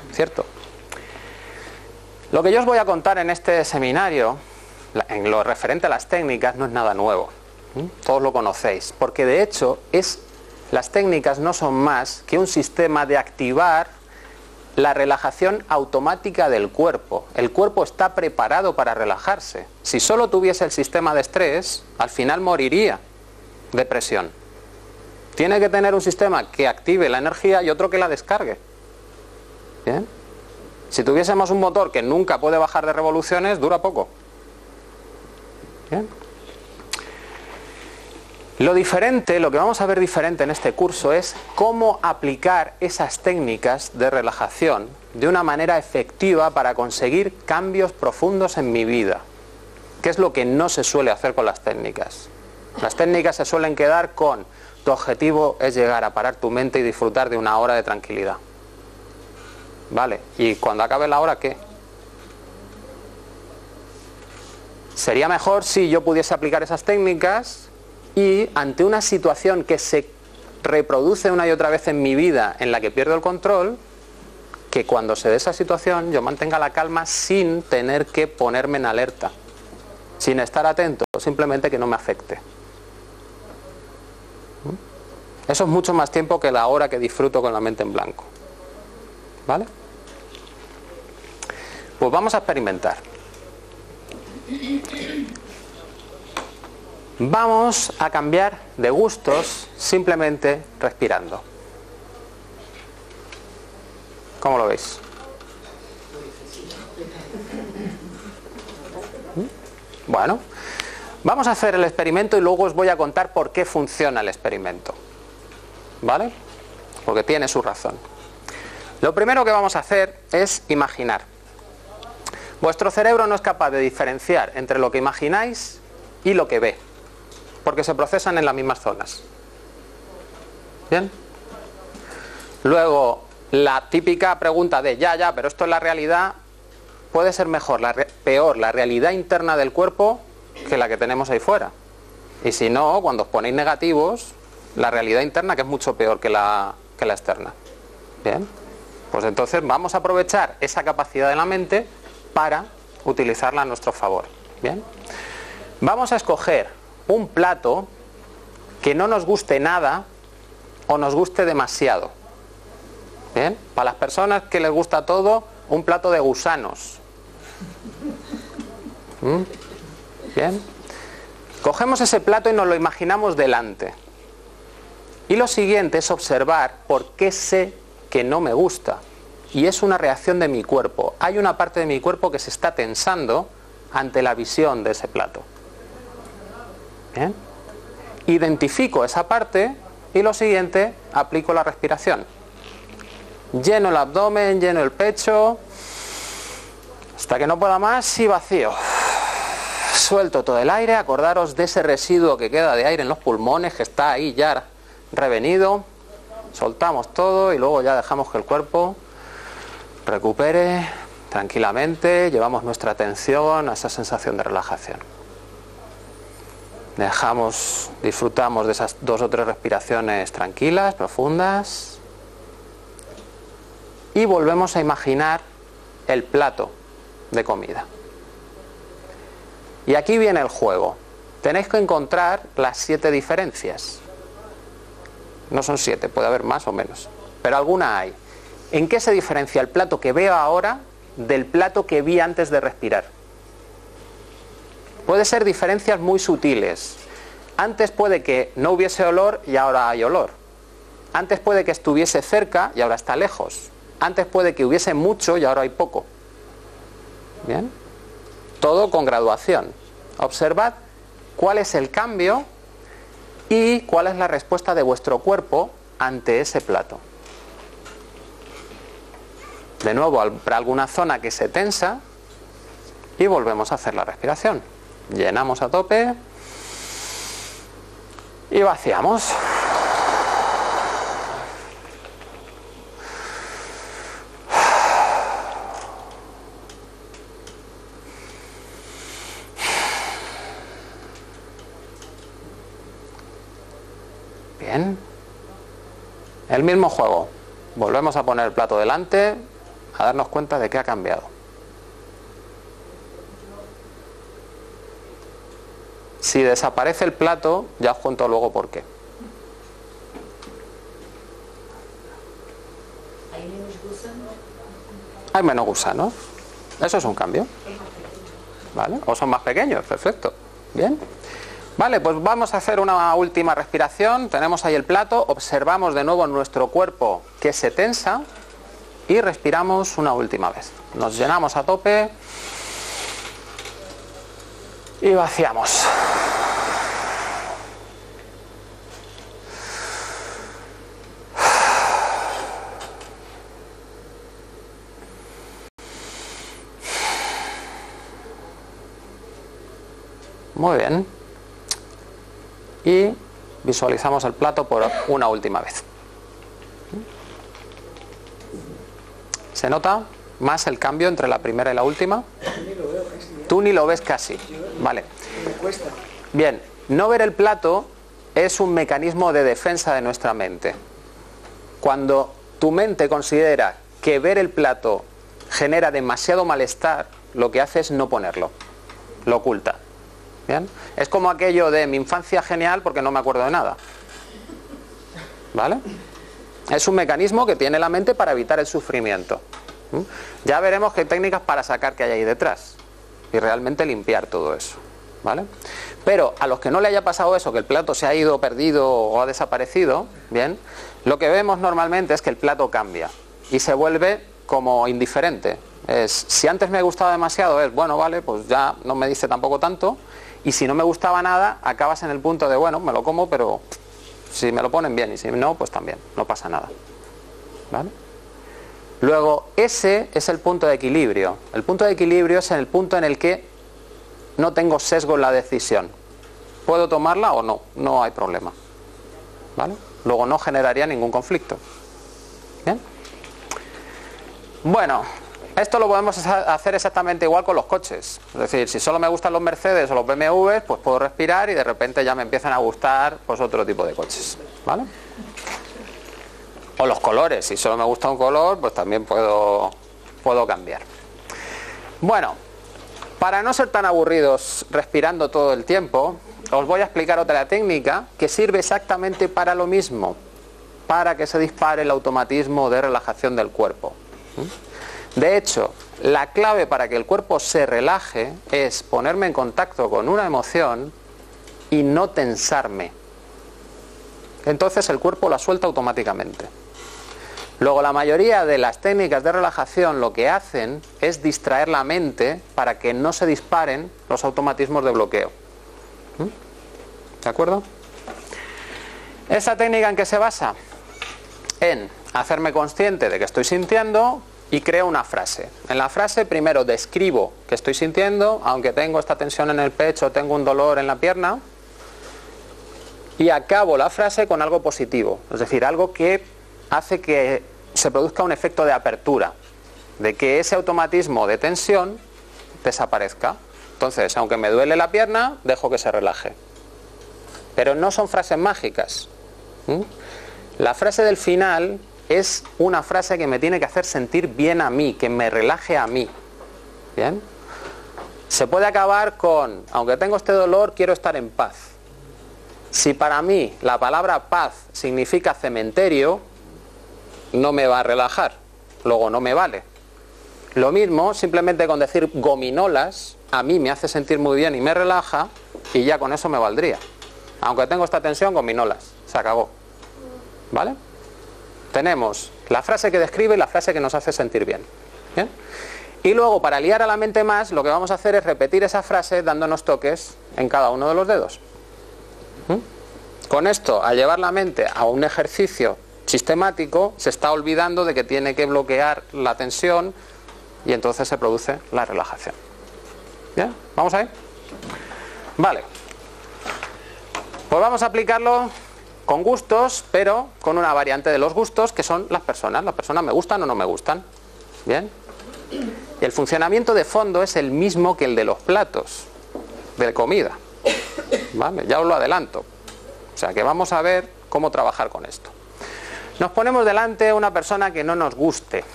Lo que yo os voy a contar en este seminario, en lo referente a las técnicas, no es nada nuevo. Todos lo conocéis, porque de hecho las técnicas no son más que un sistema de activar la relajación automática del cuerpo. El cuerpo está preparado para relajarse. Si solo tuviese el sistema de estrés, al final moriría de presión. Tiene que tener un sistema que active la energía y otro que la descargue. ¿Bien? Si tuviésemos un motor que nunca puede bajar de revoluciones, dura poco. ¿Bien? Lo que vamos a ver diferente en este curso es cómo aplicar esas técnicas de relajación de una manera efectiva para conseguir cambios profundos en mi vida. ¿Qué es lo que no se suele hacer con las técnicas? Las técnicas se suelen quedar con: tu objetivo es llegar a parar tu mente y disfrutar de una hora de tranquilidad. Vale, y cuando acabe la hora, ¿qué? Sería mejor si yo pudiese aplicar esas técnicas y ante una situación que se reproduce una y otra vez en mi vida en la que pierdo el control, que cuando se dé esa situación yo mantenga la calma sin tener que ponerme en alerta, sin estar atento, simplemente que no me afecte. Eso es mucho más tiempo que la hora que disfruto con la mente en blanco. ¿Vale? Pues vamos a experimentar. Vamos a cambiar de gustos simplemente respirando. ¿Cómo lo veis? Bueno, vamos a hacer el experimento y luego os voy a contar por qué funciona el experimento. ¿Vale? Porque tiene su razón. Lo primero que vamos a hacer es imaginar. Vuestro cerebro no es capaz de diferenciar entre lo que imagináis y lo que ve, porque se procesan en las mismas zonas. ¿Bien? Luego, la típica pregunta de ya, pero esto es la realidad, puede ser mejor, peor la realidad interna del cuerpo que la que tenemos ahí fuera. Y si no, cuando os ponéis negativos, la realidad interna que es mucho peor que la externa. Bien, pues entonces vamos a aprovechar esa capacidad de la mente para utilizarla a nuestro favor. Bien, vamos a escoger un plato que no nos guste nada o nos guste demasiado. Bien, para las personas que les gusta todo, un plato de gusanos. Bien, cogemos ese plato y nos lo imaginamos delante. Y lo siguiente es observar por qué sé que no me gusta. Y es una reacción de mi cuerpo. Hay una parte de mi cuerpo que se está tensando ante la visión de ese plato. Bien, identifico esa parte y lo siguiente, aplico la respiración. Lleno el abdomen, lleno el pecho, hasta que no pueda más y vacío. Suelto todo el aire, acordaros de ese residuo que queda de aire en los pulmones, que está ahí ya revenido. Soltamos todo y luego ya dejamos que el cuerpo recupere tranquilamente, llevamos nuestra atención a esa sensación de relajación. Disfrutamos de esas 2 o 3 respiraciones tranquilas, profundas. Y volvemos a imaginar el plato de comida. Y aquí viene el juego. Tenéis que encontrar las 7 diferencias. No son 7, puede haber más o menos, pero alguna hay. ¿En qué se diferencia el plato que veo ahora del plato que vi antes de respirar? Puede ser diferencias muy sutiles. Antes puede que no hubiese olor y ahora hay olor. Antes puede que estuviese cerca y ahora está lejos. Antes puede que hubiese mucho y ahora hay poco. Bien, todo con graduación. Observad cuál es el cambio y cuál es la respuesta de vuestro cuerpo ante ese plato. De nuevo, habrá alguna zona que se tensa y volvemos a hacer la respiración. Llenamos a tope y vaciamos. Bien. El mismo juego. Volvemos a poner el plato delante, a darnos cuenta de que ha cambiado. Si desaparece el plato, ya os cuento luego por qué. ¿Hay menos gusanos? Hay menos gusanos. Eso es un cambio. ¿Vale? O son más pequeños, perfecto. Bien. Vale, pues vamos a hacer una última respiración. Tenemos ahí el plato, observamos de nuevo nuestro cuerpo que se tensa y respiramos una última vez. Nos llenamos a tope y vaciamos. Muy bien. Y visualizamos el plato por una última vez. ¿Se nota más el cambio entre la primera y la última? Yo lo veo casi. Tú ni lo ves casi. Vale. Me cuesta. Bien, no ver el plato es un mecanismo de defensa de nuestra mente. Cuando tu mente considera que ver el plato genera demasiado malestar, lo que hace es no ponerlo, lo oculta. ¿Bien? Es como aquello de mi infancia genial porque no me acuerdo de nada. ¿Vale? Es un mecanismo que tiene la mente para evitar el sufrimiento. Ya veremos qué técnicas para sacar qué hay ahí detrás y realmente limpiar todo eso. ¿Vale? Pero a los que no le haya pasado eso, que el plato se ha ido, perdido o ha desaparecido, bien, lo que vemos normalmente es que el plato cambia y se vuelve como indiferente. Si antes me gustaba demasiado, es bueno, vale, pues ya no me dice tampoco tanto, y si no me gustaba nada, acabas en el punto de, bueno, me lo como, pero si me lo ponen bien, y si no, pues también, no pasa nada. ¿Vale? Luego, ese es el punto de equilibrio. El punto de equilibrio es el punto en el que no tengo sesgo en la decisión. ¿Puedo tomarla o no? No hay problema. ¿Vale? Luego no generaría ningún conflicto. ¿Bien? Bueno, esto lo podemos hacer exactamente igual con los coches. Es decir, si solo me gustan los Mercedes o los BMWs, pues puedo respirar y de repente ya me empiezan a gustar pues otro tipo de coches. ¿Vale? O los colores, si solo me gusta un color, pues también puedo cambiar. Bueno, para no ser tan aburridos respirando todo el tiempo, os voy a explicar otra técnica que sirve exactamente para lo mismo, para que se dispare el automatismo de relajación del cuerpo. De hecho, la clave para que el cuerpo se relaje es ponerme en contacto con una emoción y no tensarme. Entonces el cuerpo la suelta automáticamente. Luego, la mayoría de las técnicas de relajación lo que hacen es distraer la mente para que no se disparen los automatismos de bloqueo. ¿De acuerdo? ¿Esa técnica en qué se basa? En hacerme consciente de que estoy sintiendo y creo una frase. En la frase primero describo que estoy sintiendo, aunque tengo esta tensión en el pecho, tengo un dolor en la pierna, y acabo la frase con algo positivo, es decir, algo que hace que se produzca un efecto de apertura, de que ese automatismo de tensión desaparezca. Entonces, aunque me duele la pierna, dejo que se relaje. Pero no son frases mágicas. La frase del final es una frase que me tiene que hacer sentir bien a mí, que me relaje a mí. ¿Bien? Se puede acabar con, aunque tengo este dolor, quiero estar en paz. Si para mí la palabra paz significa cementerio, no me va a relajar, luego no me vale. Lo mismo, simplemente con decir gominolas, a mí me hace sentir muy bien y me relaja, y ya con eso me valdría. Aunque tengo esta tensión, gominolas, se acabó. ¿Vale? Tenemos la frase que describe y la frase que nos hace sentir bien. ¿Bien? Y luego, para liar a la mente más, lo que vamos a hacer es repetir esa frase dándonos toques en cada uno de los dedos. Con esto, al llevar la mente a un ejercicio sistemático, se está olvidando de que tiene que bloquear la tensión y entonces se produce la relajación. ¿Bien? ¿Vamos ahí? Vale. Pues vamos a aplicarlo con gustos, pero con una variante de los gustos, que son las personas. Las personas me gustan o no me gustan. ¿Bien? Y el funcionamiento de fondo es el mismo que el de los platos de comida. ¿Vale? Ya os lo adelanto. O sea que vamos a ver cómo trabajar con esto. Nos ponemos delante una persona que no nos guste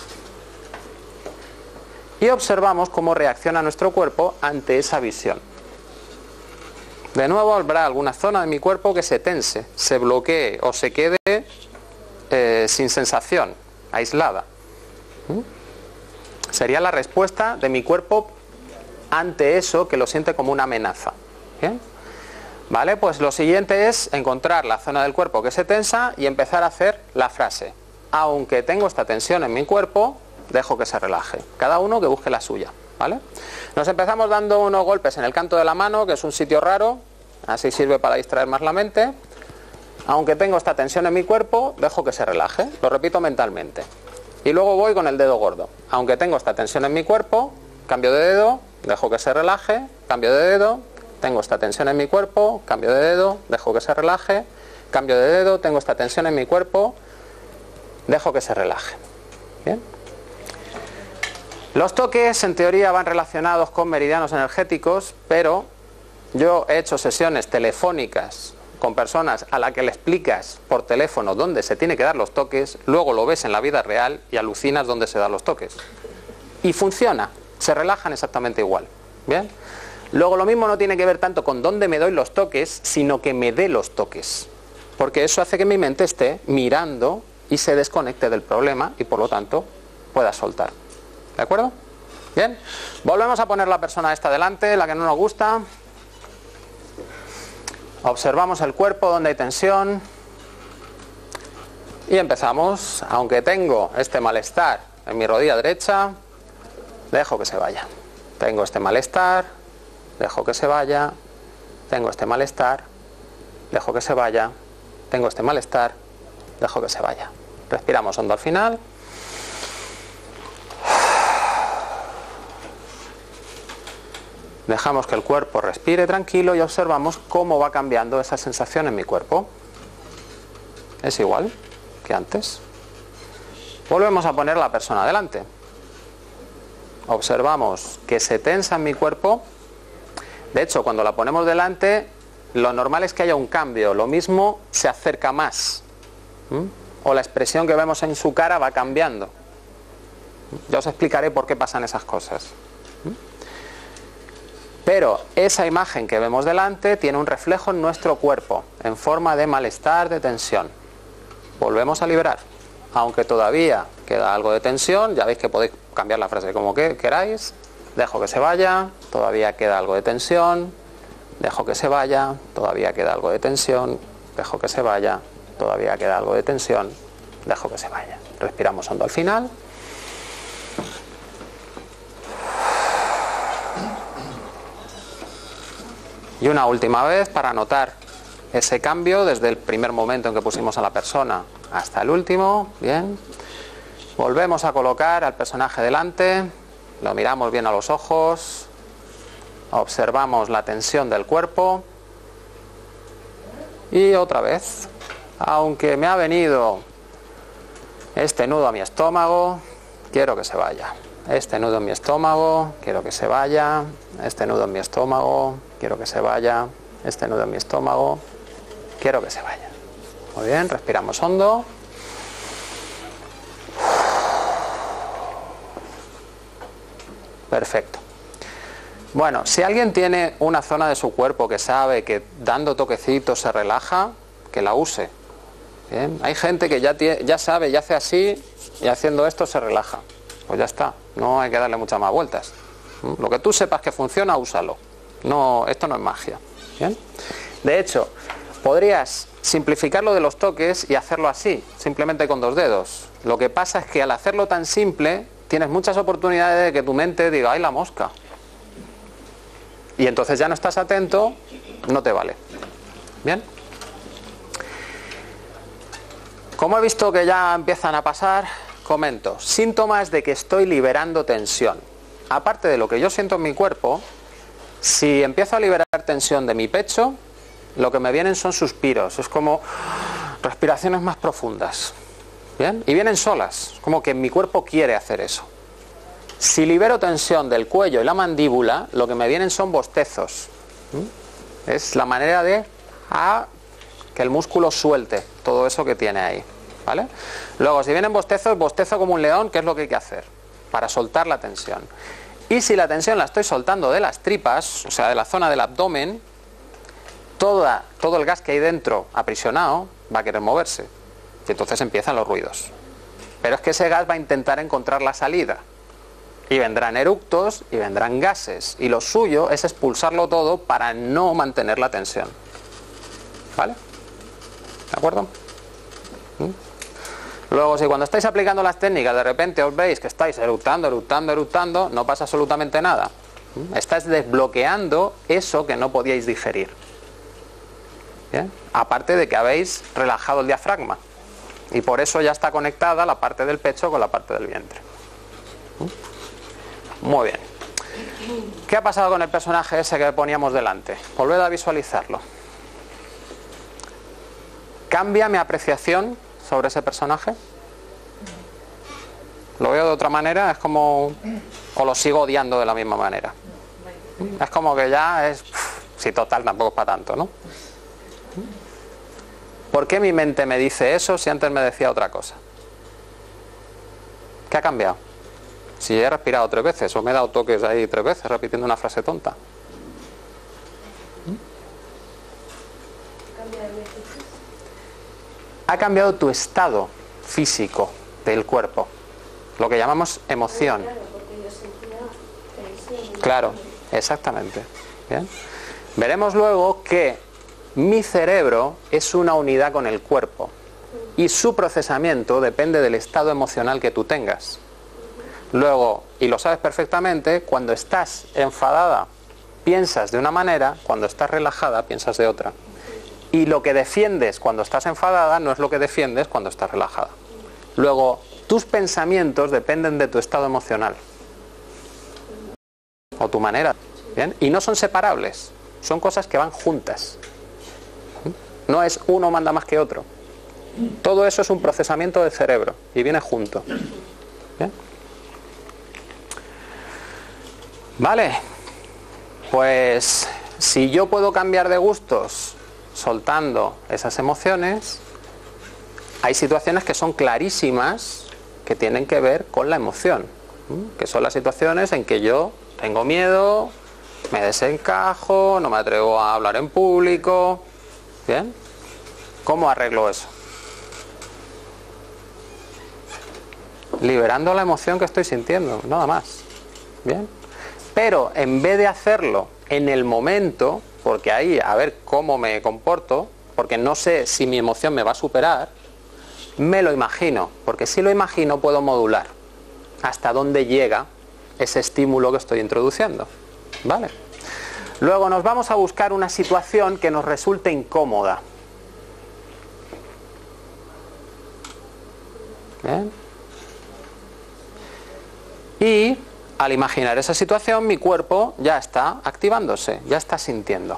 y observamos cómo reacciona nuestro cuerpo ante esa visión. De nuevo habrá alguna zona de mi cuerpo que se tense, se bloquee o se quede sin sensación, aislada. Sería la respuesta de mi cuerpo ante eso que lo siente como una amenaza. ¿Bien? Vale, pues lo siguiente es encontrar la zona del cuerpo que se tensa y empezar a hacer la frase. Aunque tengo esta tensión en mi cuerpo, dejo que se relaje. Cada uno que busque la suya. ¿Vale? Nos empezamos dando unos golpes en el canto de la mano, que es un sitio raro, así sirve para distraer más la mente. Aunque tengo esta tensión en mi cuerpo, dejo que se relaje. Lo repito mentalmente. Y luego voy con el dedo gordo. Aunque tengo esta tensión en mi cuerpo, cambio de dedo, dejo que se relaje, cambio de dedo. Tengo esta tensión en mi cuerpo, cambio de dedo, dejo que se relaje, cambio de dedo, tengo esta tensión en mi cuerpo, dejo que se relaje. ¿Bien? Los toques en teoría van relacionados con meridianos energéticos, pero yo he hecho sesiones telefónicas con personas a las que le explicas por teléfono dónde se tiene que dar los toques, luego lo ves en la vida real y alucinas dónde se dan los toques. Y funciona, se relajan exactamente igual. ¿Bien? Luego lo mismo no tiene que ver tanto con dónde me doy los toques, sino que me dé los toques. Porque eso hace que mi mente esté mirando y se desconecte del problema y por lo tanto pueda soltar. ¿De acuerdo? Bien. Volvemos a poner la persona esta delante, la que no nos gusta. Observamos el cuerpo donde hay tensión. Y empezamos. Aunque tengo este malestar en mi rodilla derecha, dejo que se vaya. Tengo este malestar, dejo que se vaya. Tengo este malestar, dejo que se vaya. Tengo este malestar, dejo que se vaya. Respiramos hondo al final. Dejamos que el cuerpo respire tranquilo y observamos cómo va cambiando esa sensación en mi cuerpo. Es igual que antes. Volvemos a poner la persona delante. Observamos que se tensa en mi cuerpo. De hecho, cuando la ponemos delante, lo normal es que haya un cambio. Lo mismo se acerca más. O la expresión que vemos en su cara va cambiando. Ya os explicaré por qué pasan esas cosas. Pero esa imagen que vemos delante tiene un reflejo en nuestro cuerpo, en forma de malestar, de tensión. Volvemos a liberar. Aunque todavía queda algo de tensión, ya veis que podéis cambiar la frase como que queráis. Dejo que se vaya, todavía queda algo de tensión. Dejo que se vaya, todavía queda algo de tensión. Dejo que se vaya, todavía queda algo de tensión. Dejo que se vaya. Respiramos hondo al final. Y una última vez para notar ese cambio desde el primer momento en que pusimos a la persona hasta el último. Bien. Volvemos a colocar al personaje delante. Lo miramos bien a los ojos. Observamos la tensión del cuerpo. Y otra vez. Aunque me ha venido este nudo a mi estómago, quiero que se vaya. Este nudo en mi estómago, quiero que se vaya. Este nudo en mi estómago, quiero que se vaya. Este nudo en mi estómago, quiero que se vaya. Muy bien, respiramos hondo. Perfecto. Bueno, si alguien tiene una zona de su cuerpo que sabe que dando toquecitos se relaja, que la use. Bien. Hay gente que ya sabe y hace así y haciendo esto se relaja. Pues ya está, no hay que darle muchas más vueltas. Lo que tú sepas que funciona, úsalo. No, esto no es magia. ¿Bien? De hecho, podrías simplificar lo de los toques y hacerlo así, simplemente con 2 dedos. Lo que pasa es que al hacerlo tan simple, tienes muchas oportunidades de que tu mente diga, ¡ay, la mosca! Y entonces ya no estás atento, no te vale. ¿Bien? Como he visto que ya empiezan a pasar, comento, síntomas de que estoy liberando tensión. Aparte de lo que yo siento en mi cuerpo, si empiezo a liberar tensión de mi pecho, lo que me vienen son suspiros, es como respiraciones más profundas. ¿Bien? Y vienen solas, como que mi cuerpo quiere hacer eso. Si libero tensión del cuello y la mandíbula, lo que me vienen son bostezos. Es la manera de que el músculo suelte todo eso que tiene ahí. ¿Vale? Luego, si vienen bostezos, bostezo como un león, ¿qué es lo que hay que hacer? Para soltar la tensión. Y si la tensión la estoy soltando de las tripas, o sea, de la zona del abdomen, todo el gas que hay dentro aprisionado va a querer moverse. Y entonces empiezan los ruidos. Pero es que ese gas va a intentar encontrar la salida. Y vendrán eructos y vendrán gases. Y lo suyo es expulsarlo todo para no mantener la tensión. ¿Vale? ¿De acuerdo? Luego, si cuando estáis aplicando las técnicas de repente os veis que estáis eructando, no pasa absolutamente nada. Estáis desbloqueando eso que no podíais digerir. ¿Bien? Aparte de que habéis relajado el diafragma. Y por eso ya está conectada la parte del pecho con la parte del vientre. Muy bien. ¿Qué ha pasado con el personaje ese que poníamos delante? Volved a visualizarlo. ¿Cambia mi apreciación sobre ese personaje? Lo veo de otra manera, es como... o lo sigo odiando de la misma manera. Es como que ya es... si total, tampoco es para tanto, ¿no? ¿Por qué mi mente me dice eso si antes me decía otra cosa? ¿Qué ha cambiado? Si he respirado 3 veces o me he dado toques ahí 3 veces repitiendo una frase tonta. Ha cambiado tu estado físico del cuerpo, lo que llamamos emoción. Claro, exactamente. Bien. Veremos luego que mi cerebro es una unidad con el cuerpo y su procesamiento depende del estado emocional que tú tengas. Luego, y lo sabes perfectamente, cuando estás enfadada piensas de una manera, cuando estás relajada piensas de otra. Y lo que defiendes cuando estás enfadada no es lo que defiendes cuando estás relajada. Luego, tus pensamientos dependen de tu estado emocional. O tu manera. ¿Bien? Y no son separables. Son cosas que van juntas. No es uno manda más que otro. Todo eso es un procesamiento del cerebro. Y viene junto. ¿Bien? Vale. Pues, si yo puedo cambiar de gustos soltando esas emociones, hay situaciones que son clarísimas que tienen que ver con la emoción, que son las situaciones en que yo tengo miedo, me desencajo, no me atrevo a hablar en público. ¿Bien? ¿Cómo arreglo eso? Liberando la emoción que estoy sintiendo, nada más. ¿Bien? Pero en vez de hacerlo en el momento, porque ahí a ver cómo me comporto, porque no sé si mi emoción me va a superar, me lo imagino, porque si lo imagino puedo modular hasta dónde llega ese estímulo que estoy introduciendo. ¿Vale? Luego nos vamos a buscar una situación que nos resulte incómoda. ¿Bien? Y al imaginar esa situación, mi cuerpo ya está activándose, ya está sintiendo.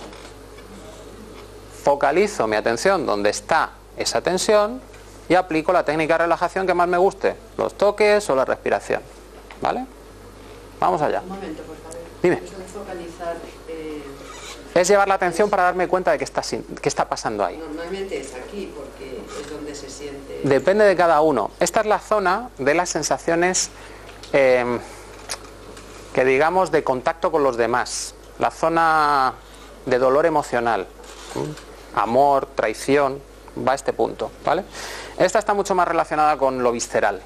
Focalizo mi atención donde está esa tensión y aplico la técnica de relajación que más me guste, los toques o la respiración. ¿Vale? Vamos allá. Un momento, por favor. Dime. Eso de focalizar, Es llevar la atención para darme cuenta de qué está pasando ahí. normalmente es aquí, porque es donde se siente... Depende de cada uno. Esta es la zona de las sensaciones que digamos de contacto con los demás. La zona de dolor emocional. Amor, traición, va a este punto, ¿vale? Esta está mucho más relacionada con lo visceral.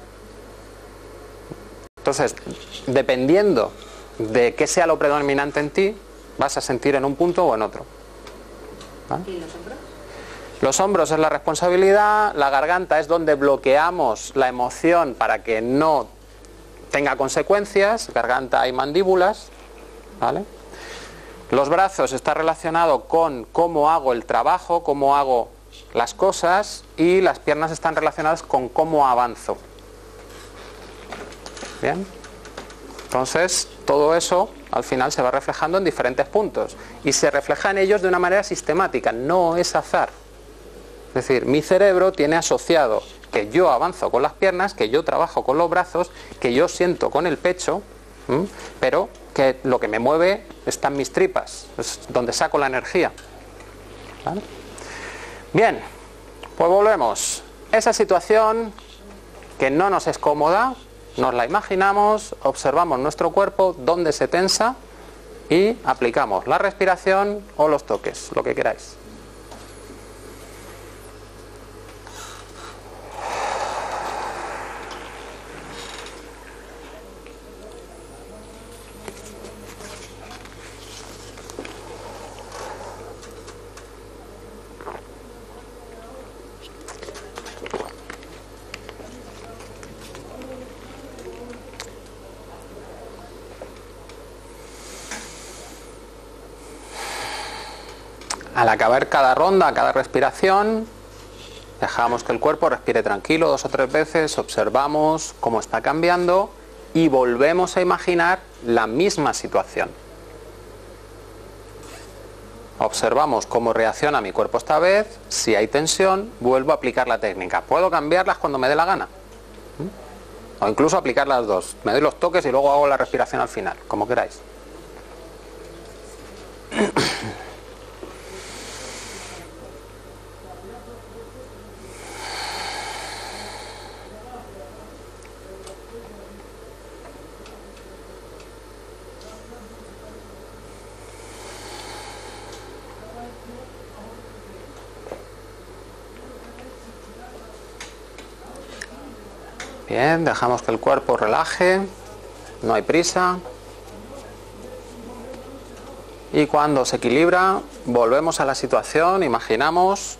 Entonces, dependiendo de qué sea lo predominante en ti, vas a sentir en un punto o en otro. ¿Vale? ¿Y los hombros? Los hombros es la responsabilidad, la garganta es donde bloqueamos la emoción para que no tenga consecuencias, garganta y mandíbulas, ¿vale? Los brazos está relacionado con cómo hago el trabajo, cómo hago las cosas, y las piernas están relacionadas con cómo avanzo. ¿Bien? Entonces, todo eso al final se va reflejando en diferentes puntos y se refleja en ellos de una manera sistemática, no es azar. Es decir, mi cerebro tiene asociado que yo avanzo con las piernas, que yo trabajo con los brazos, que yo siento con el pecho, pero que lo que me mueve está en mis tripas, es donde saco la energía. ¿Vale? Bien, pues volvemos. Esa situación que no nos es cómoda, nos la imaginamos, observamos nuestro cuerpo, dónde se tensa y aplicamos la respiración o los toques, lo que queráis. Al acabar cada ronda, cada respiración, dejamos que el cuerpo respire tranquilo 2 o 3 veces, observamos cómo está cambiando y volvemos a imaginar la misma situación. Observamos cómo reacciona mi cuerpo esta vez, si hay tensión, vuelvo a aplicar la técnica. ¿Puedo cambiarlas cuando me dé la gana? O incluso aplicar las dos. Me doy los toques y luego hago la respiración al final, como queráis. Bien, dejamos que el cuerpo relaje, no hay prisa. Y cuando se equilibra, volvemos a la situación, imaginamos.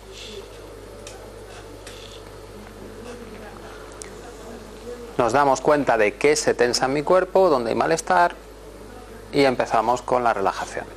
Nos damos cuenta de que se tensa en mi cuerpo, donde hay malestar, y empezamos con la relajación.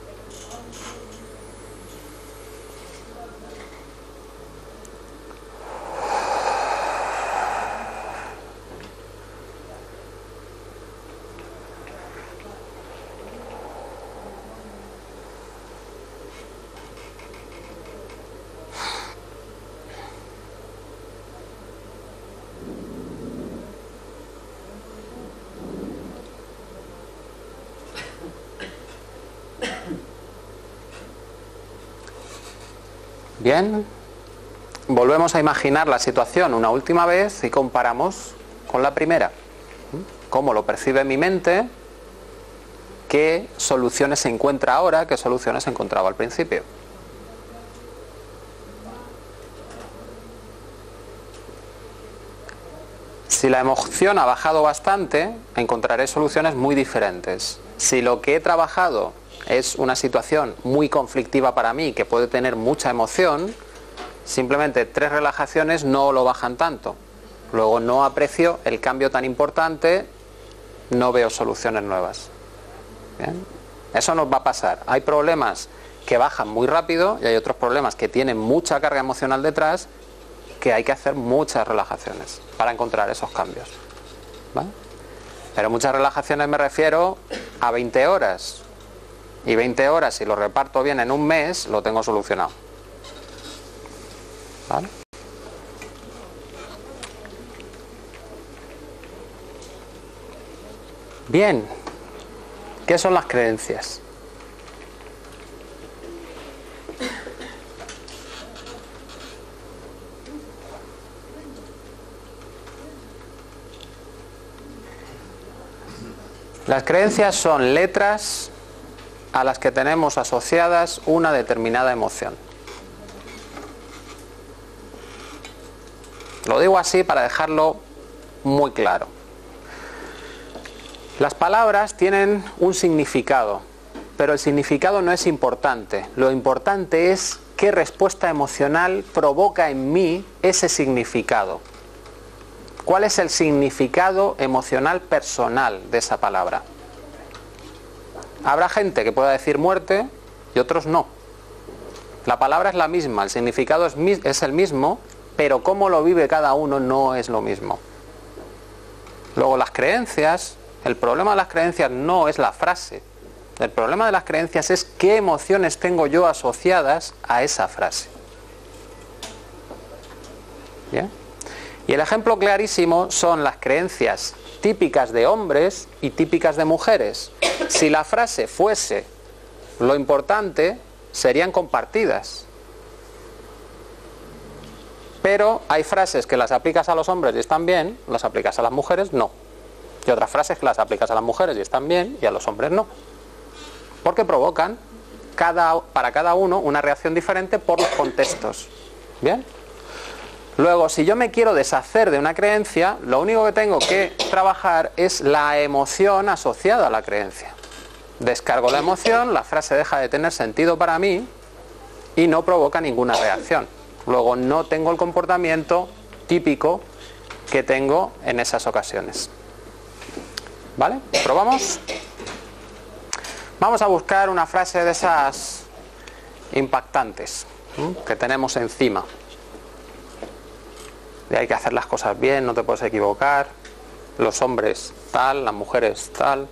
Bien, volvemos a imaginar la situación una última vez y comparamos con la primera. ¿Cómo lo percibe mi mente? ¿Qué soluciones se encuentra ahora? ¿Qué soluciones se encontraba al principio? Si la emoción ha bajado bastante, encontraré soluciones muy diferentes. Si lo que he trabajado es una situación muy conflictiva para mí, que puede tener mucha emoción, simplemente 3 relajaciones no lo bajan tanto. Luego no aprecio el cambio tan importante, no veo soluciones nuevas. ¿Bien? Eso nos va a pasar. Hay problemas que bajan muy rápido y hay otros problemas que tienen mucha carga emocional detrás, que hay que hacer muchas relajaciones para encontrar esos cambios. ¿Vale? Pero muchas relajaciones me refiero a 20 horas. Y 20 horas, si lo reparto bien en un mes, lo tengo solucionado. ¿Vale? Bien. ¿Qué son las creencias? Las creencias son letras a las que tenemos asociadas una determinada emoción. Lo digo así para dejarlo muy claro. Las palabras tienen un significado, pero el significado no es importante. Lo importante es qué respuesta emocional provoca en mí ese significado. ¿Cuál es el significado emocional personal de esa palabra? Habrá gente que pueda decir muerte y otros no. La palabra es la misma, el significado es el mismo, pero cómo lo vive cada uno no es lo mismo. Luego las creencias, el problema de las creencias no es la frase. El problema de las creencias es qué emociones tengo yo asociadas a esa frase. ¿Bien? Y el ejemplo clarísimo son las creencias típicas de hombres y típicas de mujeres. Si la frase fuese lo importante, serían compartidas. Pero hay frases que las aplicas a los hombres y están bien, las aplicas a las mujeres no. Y otras frases que las aplicas a las mujeres y están bien y a los hombres no. Porque provocan para cada uno una reacción diferente por los contextos. ¿Bien? Luego, si yo me quiero deshacer de una creencia, lo único que tengo que trabajar es la emoción asociada a la creencia. Descargo la emoción, la frase deja de tener sentido para mí y no provoca ninguna reacción. Luego no tengo el comportamiento típico que tengo en esas ocasiones. ¿Vale? ¿Probamos? Vamos a buscar una frase de esas impactantes que tenemos encima. De hay que hacer las cosas bien, no te puedes equivocar. Los hombres tal, las mujeres tal.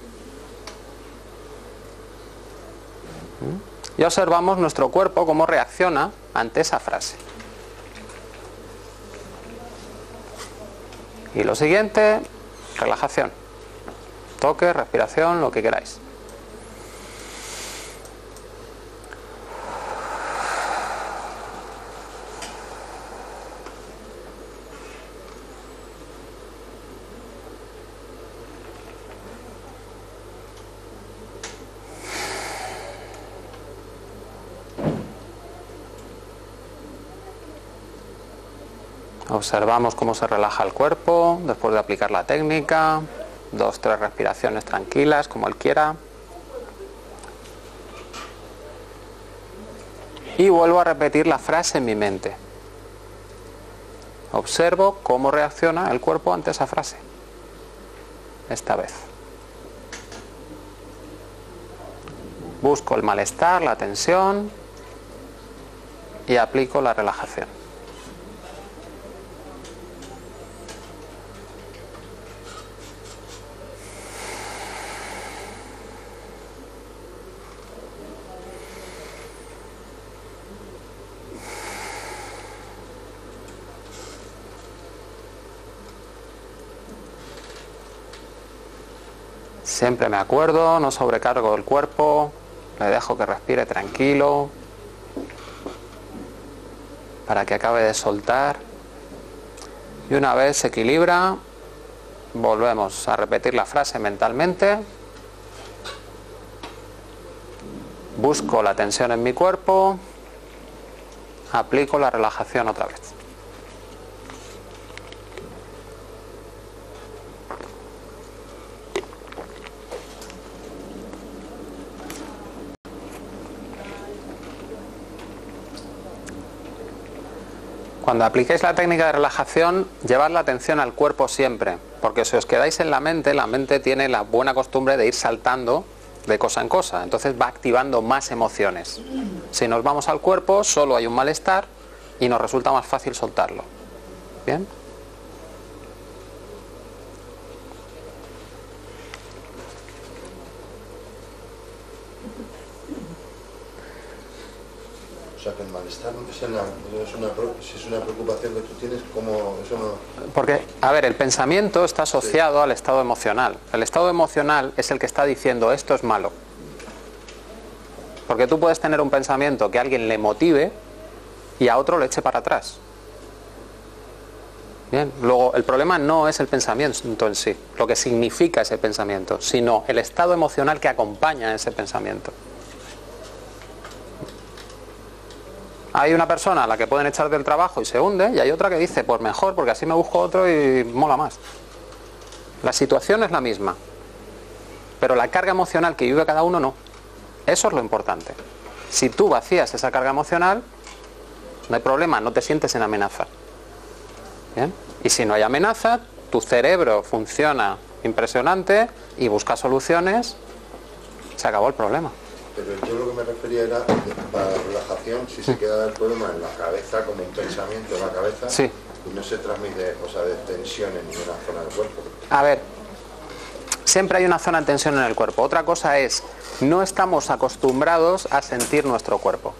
Y observamos nuestro cuerpo cómo reacciona ante esa frase. Y lo siguiente, relajación. Toque, respiración, lo que queráis. Observamos cómo se relaja el cuerpo después de aplicar la técnica. 2, 3 respiraciones tranquilas, como él quiera. Y vuelvo a repetir la frase en mi mente. Observo cómo reacciona el cuerpo ante esa frase. Esta vez. Busco el malestar, la tensión y aplico la relajación. Siempre me acuerdo, no sobrecargo el cuerpo, le dejo que respire tranquilo para que acabe de soltar. Y una vez se equilibra, volvemos a repetir la frase mentalmente. Busco la tensión en mi cuerpo, aplico la relajación otra vez. Cuando apliquéis la técnica de relajación, llevad la atención al cuerpo siempre, porque si os quedáis en la mente tiene la buena costumbre de ir saltando de cosa en cosa, entonces va activando más emociones. Si nos vamos al cuerpo, solo hay un malestar y nos resulta más fácil soltarlo. ¿Bien? O sea, que el malestar no es una preocupación que tú tienes, como eso no... Porque, a ver, el pensamiento está asociado al estado emocional. El estado emocional es el que está diciendo esto es malo. Porque tú puedes tener un pensamiento que a alguien le motive y a otro le eche para atrás. Bien, luego el problema no es el pensamiento en sí, lo que significa ese pensamiento, sino el estado emocional que acompaña a ese pensamiento. Hay una persona a la que pueden echar del trabajo y se hunde, y hay otra que dice, pues mejor, porque así me busco otro y mola más. La situación es la misma, pero la carga emocional que vive cada uno no. Eso es lo importante. Si tú vacías esa carga emocional, no hay problema, no te sientes en amenaza. ¿Bien? Y si no hay amenaza, tu cerebro funciona impresionante y busca soluciones, se acabó el problema. Pero yo lo que me refería era, para la relajación, si se queda el problema en la cabeza, como un pensamiento en la cabeza, sí, y no se transmite, o sea, de tensión en ninguna zona del cuerpo. A ver, siempre hay una zona de tensión en el cuerpo. Otra cosa es, no estamos acostumbrados a sentir nuestro cuerpo.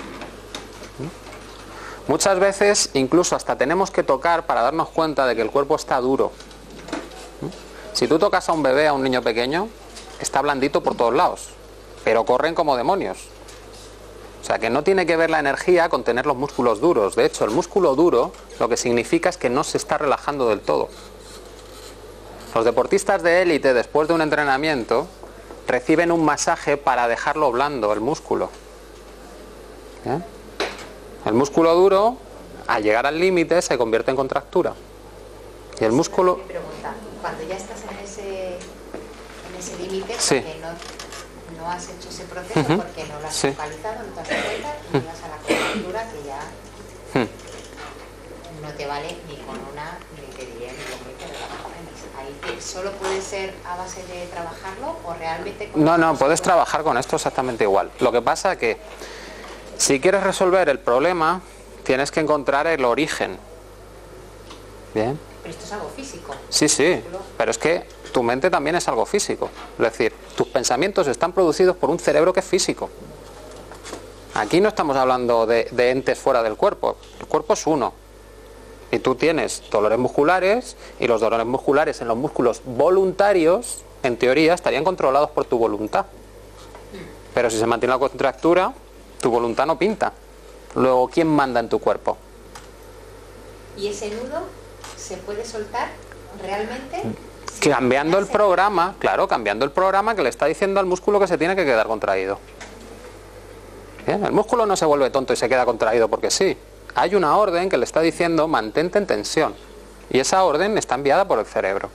Muchas veces, incluso hasta tenemos que tocar para darnos cuenta de que el cuerpo está duro. Si tú tocas a un bebé, a un niño pequeño, está blandito por todos lados, pero corren como demonios. O sea, que no tiene que ver la energía con tener los músculos duros. De hecho, el músculo duro lo que significa es que no se está relajando del todo. Los deportistas de élite, después de un entrenamiento, reciben un masaje para dejarlo blando, el músculo. ¿Bien? El músculo duro, al llegar al límite, se convierte en contractura. Y el músculo... Mi pregunta, cuando ya estás en ese límite, sí, porque no has hecho ese proceso, porque no lo has sí, focalizado, no te has dado cuenta, y llegas a la contractura que ya no te vale ni con una, ni te diré ni con 20 relajaciones. Ahí solo puede ser a base de trabajarlo o realmente... No, puedes trabajar con esto exactamente igual. Lo que pasa es que si quieres resolver el problema, tienes que encontrar el origen. ¿Bien? Pero esto es algo físico. Sí, pero es que tu mente también es algo físico. Es decir, tus pensamientos están producidos por un cerebro que es físico. Aquí no estamos hablando de entes fuera del cuerpo. El cuerpo es uno. Y tú tienes dolores musculares, y los dolores musculares en los músculos voluntarios, en teoría, estarían controlados por tu voluntad. Pero si se mantiene la contractura, tu voluntad no pinta. Luego, ¿quién manda en tu cuerpo? ¿Y ese nudo se puede soltar realmente? Cambiando el programa, claro, cambiando el programa que le está diciendo al músculo que se tiene que quedar contraído. Bien, el músculo no se vuelve tonto y se queda contraído porque sí. Hay una orden que le está diciendo mantente en tensión. Y esa orden está enviada por el cerebro.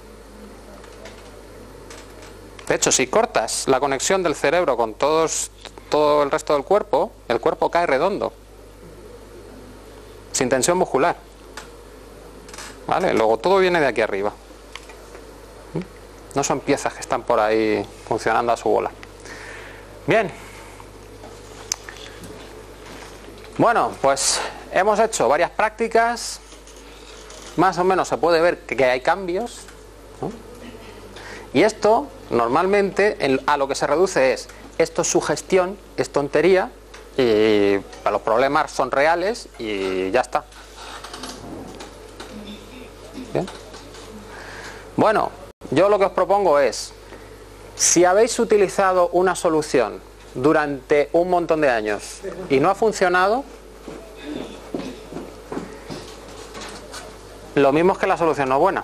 De hecho, si cortas la conexión del cerebro con todo el resto del cuerpo, el cuerpo cae redondo. Sin tensión muscular. ¿Vale? Luego todo viene de aquí arriba. No son piezas que están por ahí funcionando a su bola. Bien. Bueno, pues hemos hecho varias prácticas. Más o menos se puede ver que hay cambios, ¿no? Y esto, normalmente, a lo que se reduce es, esto es sugestión, es tontería, y los problemas son reales y ya está. Bien. Bueno, yo lo que os propongo es, si habéis utilizado una solución durante un montón de años y no ha funcionado, lo mismo es que la solución no es buena.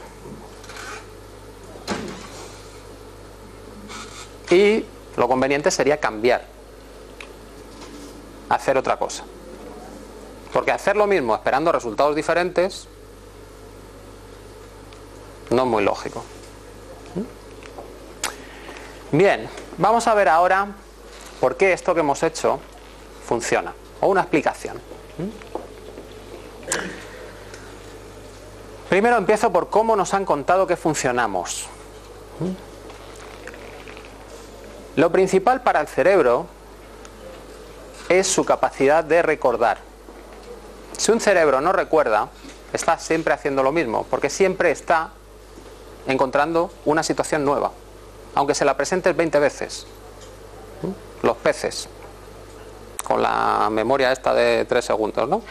Y lo conveniente sería cambiar, hacer otra cosa. Porque hacer lo mismo esperando resultados diferentes no es muy lógico. Bien, vamos a ver ahora por qué esto que hemos hecho funciona, o una explicación. Primero empiezo por cómo nos han contado que funcionamos. Lo principal para el cerebro es su capacidad de recordar. Si un cerebro no recuerda, está siempre haciendo lo mismo, porque siempre está encontrando una situación nueva, aunque se la presentes 20 veces. Los peces, con la memoria esta de 3 segundos, ¿no?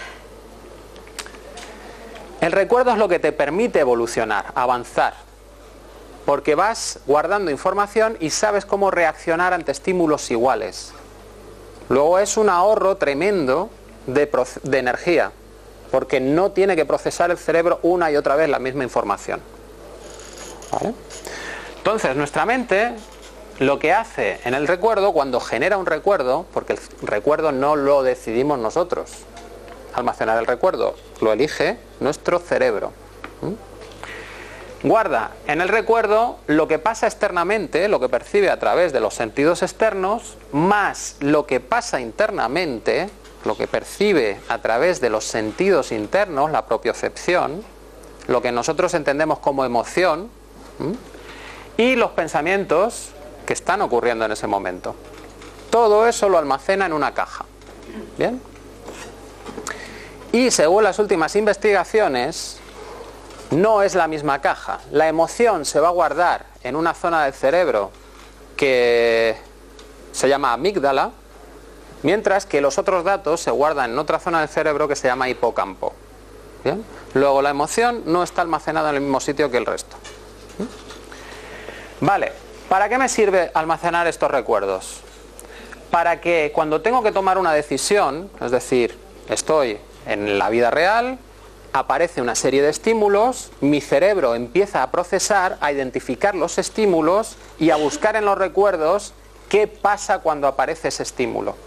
El recuerdo es lo que te permite evolucionar, avanzar, porque vas guardando información y sabes cómo reaccionar ante estímulos iguales. Luego es un ahorro tremendo de energía, porque no tiene que procesar el cerebro una y otra vez la misma información. ¿Vale? Entonces, nuestra mente lo que hace en el recuerdo, cuando genera un recuerdo, porque el recuerdo no lo decidimos nosotros, almacenar el recuerdo lo elige nuestro cerebro. Guarda en el recuerdo lo que pasa externamente, lo que percibe a través de los sentidos externos, más lo que pasa internamente, lo que percibe a través de los sentidos internos, la propiocepción, lo que nosotros entendemos como emoción, y los pensamientos que están ocurriendo en ese momento. Todo eso lo almacena en una caja. ¿Bien? Y según las últimas investigaciones, no es la misma caja. La emoción se va a guardar en una zona del cerebro que se llama amígdala, mientras que los otros datos se guardan en otra zona del cerebro que se llama hipocampo. ¿Bien? Luego la emoción no está almacenada en el mismo sitio que el resto. Vale, ¿para qué me sirve almacenar estos recuerdos? Para que cuando tengo que tomar una decisión, es decir, estoy en la vida real, aparece una serie de estímulos, mi cerebro empieza a procesar, a identificar los estímulos y a buscar en los recuerdos qué pasa cuando aparece ese estímulo.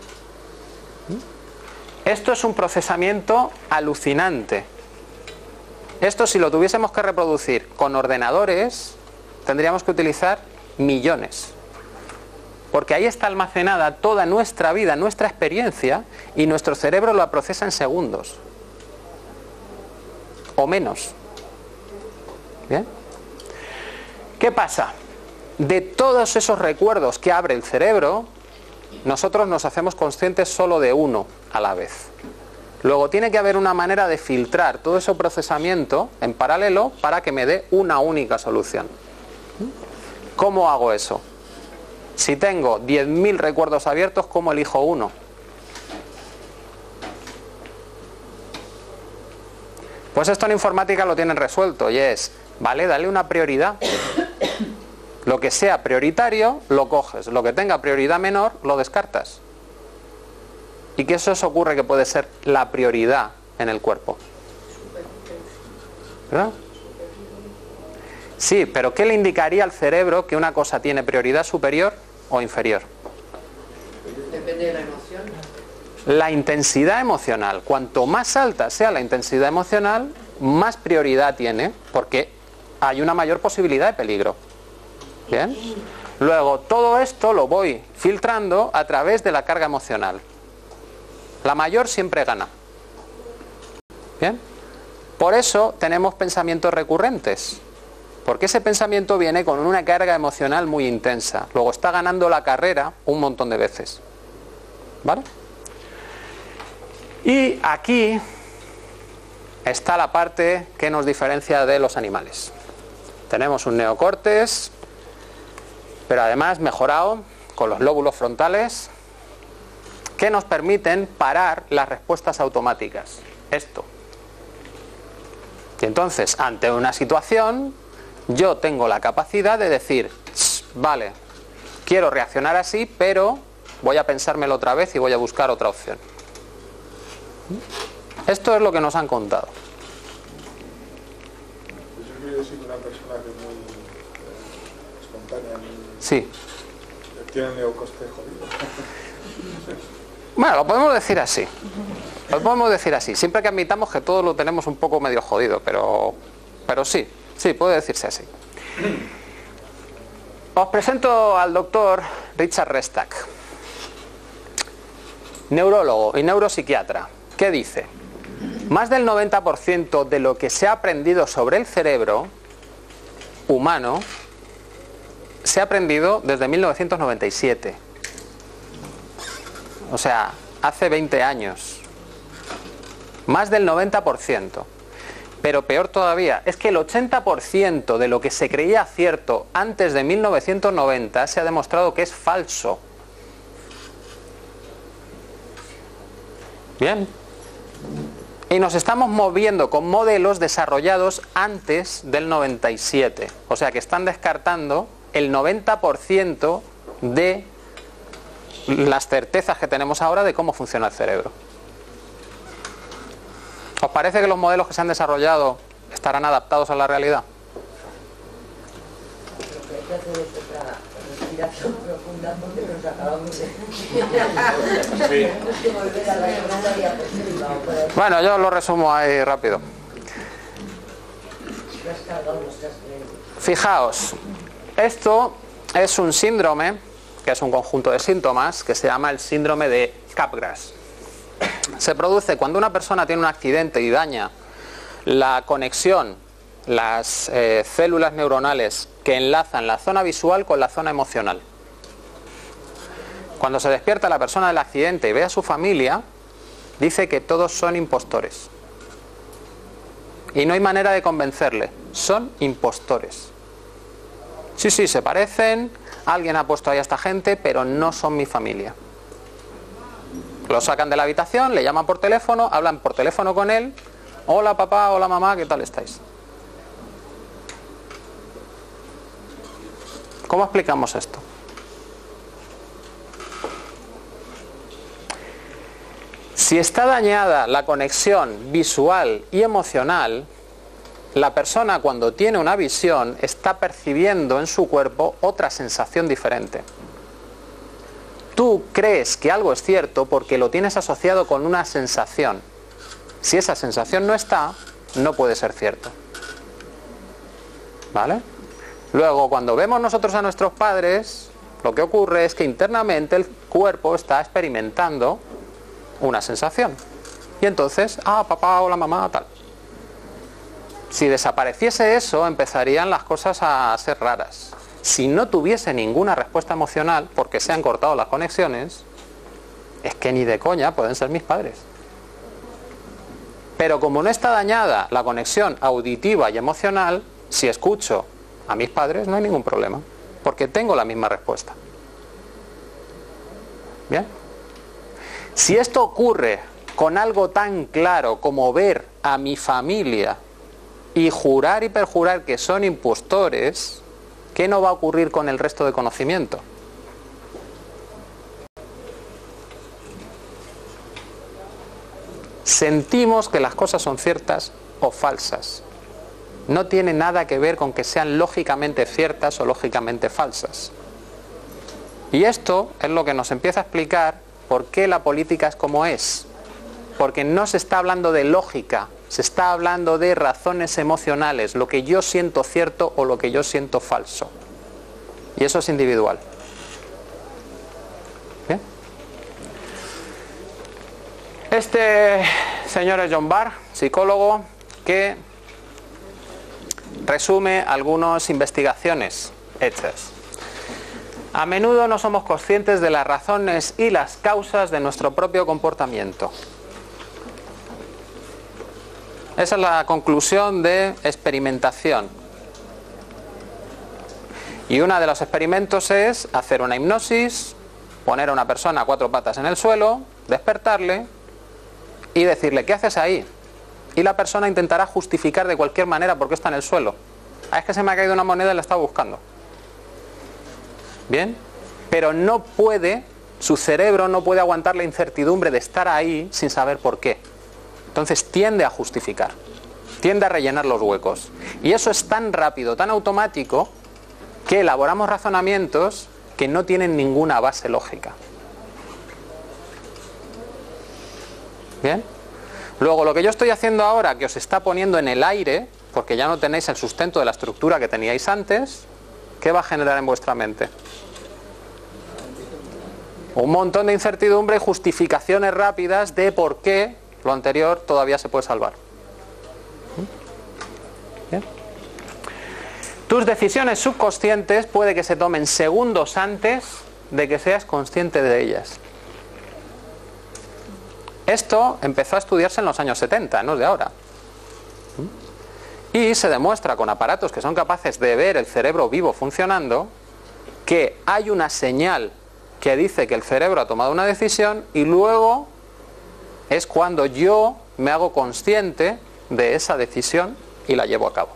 Esto es un procesamiento alucinante. Esto, si lo tuviésemos que reproducir con ordenadores, tendríamos que utilizar millones. Porque ahí está almacenada toda nuestra vida, nuestra experiencia, y nuestro cerebro la procesa en segundos. O menos. ¿Bien? ¿Qué pasa? De todos esos recuerdos que abre el cerebro, nosotros nos hacemos conscientes solo de uno a la vez. Luego tiene que haber una manera de filtrar todo ese procesamiento en paralelo para que me dé una única solución. ¿Cómo hago eso? Si tengo 10.000 recuerdos abiertos, ¿cómo elijo uno? Pues esto en informática lo tienen resuelto y es, vale, dale una prioridad. Lo que sea prioritario lo coges, lo que tenga prioridad menor lo descartas. ¿Y qué eso os ocurre que puede ser la prioridad en el cuerpo? ¿Verdad? Sí, pero ¿qué le indicaría al cerebro que una cosa tiene prioridad superior o inferior? Depende de la emoción. La intensidad emocional. Cuanto más alta sea la intensidad emocional, más prioridad tiene, porque hay una mayor posibilidad de peligro. ¿Bien? Luego, todo esto lo voy filtrando a través de la carga emocional. La mayor siempre gana. ¿Bien? Por eso tenemos pensamientos recurrentes. Porque ese pensamiento viene con una carga emocional muy intensa. Luego está ganando la carrera un montón de veces. ¿Vale? Y aquí está la parte que nos diferencia de los animales. Tenemos un neocórtex, pero además mejorado con los lóbulos frontales, que nos permiten parar las respuestas automáticas. Esto. Y entonces, ante una situación, yo tengo la capacidad de decir, vale, quiero reaccionar así, pero voy a pensármelo otra vez y voy a buscar otra opción. Esto es lo que nos han contado. Yo quiero decir que una persona que es muy espontánea, Sí. tiene el neocortex jodido. Bueno, lo podemos decir así. Lo podemos decir así, siempre que admitamos que todos lo tenemos un poco medio jodido, pero sí, puede decirse así. Os presento al doctor Richard Restak, neurólogo y neuropsiquiatra. ¿Qué dice? Más del 90% de lo que se ha aprendido sobre el cerebro humano se ha aprendido desde 1997. O sea, hace 20 años. Más del 90%. Pero peor todavía, es que el 80% de lo que se creía cierto antes de 1990 se ha demostrado que es falso. Bien. Y nos estamos moviendo con modelos desarrollados antes del 97. O sea que están descartando el 90% de las certezas que tenemos ahora de cómo funciona el cerebro. ¿Os parece que los modelos que se han desarrollado estarán adaptados a la realidad? Lo que hay que hacer es otra respiración profunda porque nos acabamos de... Tenemos que volver a la segunda diapositiva. Bueno, yo lo resumo ahí rápido. Fijaos, esto es un síndrome, que es un conjunto de síntomas, que se llama el síndrome de Capgras. Se produce cuando una persona tiene un accidente y daña la conexión, las células neuronales que enlazan la zona visual con la zona emocional. Cuando se despierta la persona del accidente y ve a su familia, dice que todos son impostores. Y no hay manera de convencerle, son impostores. Sí, se parecen, alguien ha puesto ahí a esta gente, pero no son mi familia. Lo sacan de la habitación, le llaman por teléfono, hablan por teléfono con él. Hola papá, hola mamá, ¿qué tal estáis? ¿Cómo explicamos esto? Si está dañada la conexión visual y emocional, la persona cuando tiene una visión está percibiendo en su cuerpo otra sensación diferente. Tú crees que algo es cierto porque lo tienes asociado con una sensación. Si esa sensación no está, no puede ser cierto. ¿Vale? Luego, cuando vemos nosotros a nuestros padres, lo que ocurre es que internamente el cuerpo está experimentando una sensación. Y entonces, papá, hola mamá, tal. Si desapareciese eso, empezarían las cosas a ser raras. Si no tuviese ninguna respuesta emocional, porque se han cortado las conexiones, es que ni de coña pueden ser mis padres. Pero como no está dañada la conexión auditiva y emocional, si escucho a mis padres no hay ningún problema, porque tengo la misma respuesta. ¿Bien? Si esto ocurre con algo tan claro como ver a mi familia y jurar y perjurar que son impostores, ¿qué no va a ocurrir con el resto de conocimiento? Sentimos que las cosas son ciertas o falsas. No tiene nada que ver con que sean lógicamente ciertas o lógicamente falsas. Y esto es lo que nos empieza a explicar por qué la política es como es. Porque no se está hablando de lógica, se está hablando de razones emocionales, lo que yo siento cierto o lo que yo siento falso. Y eso es individual. ¿Bien? Este señor es John Barr, psicólogo, que resume algunas investigaciones hechas. A menudo no somos conscientes de las razones y las causas de nuestro propio comportamiento. Esa es la conclusión de experimentación. Y uno de los experimentos es hacer una hipnosis, poner a una persona a 4 patas en el suelo, despertarle y decirle, ¿qué haces ahí? Y la persona intentará justificar de cualquier manera por qué está en el suelo. Ah, es que se me ha caído una moneda y la estaba buscando. ¿Bien? Pero no puede, su cerebro no puede aguantar la incertidumbre de estar ahí sin saber por qué. Entonces tiende a justificar, tiende a rellenar los huecos. Y eso es tan rápido, tan automático, que elaboramos razonamientos que no tienen ninguna base lógica. ¿Bien? Luego, lo que yo estoy haciendo ahora, que os está poniendo en el aire, porque ya no tenéis el sustento de la estructura que teníais antes, ¿qué va a generar en vuestra mente? Un montón de incertidumbre y justificaciones rápidas de por qué lo anterior todavía se puede salvar. ¿Bien? Tus decisiones subconscientes puede que se tomen segundos antes de que seas consciente de ellas. Esto empezó a estudiarse en los años 70, no es de ahora. Y se demuestra con aparatos que son capaces de ver el cerebro vivo funcionando, que hay una señal que dice que el cerebro ha tomado una decisión y luego es cuando yo me hago consciente de esa decisión y la llevo a cabo.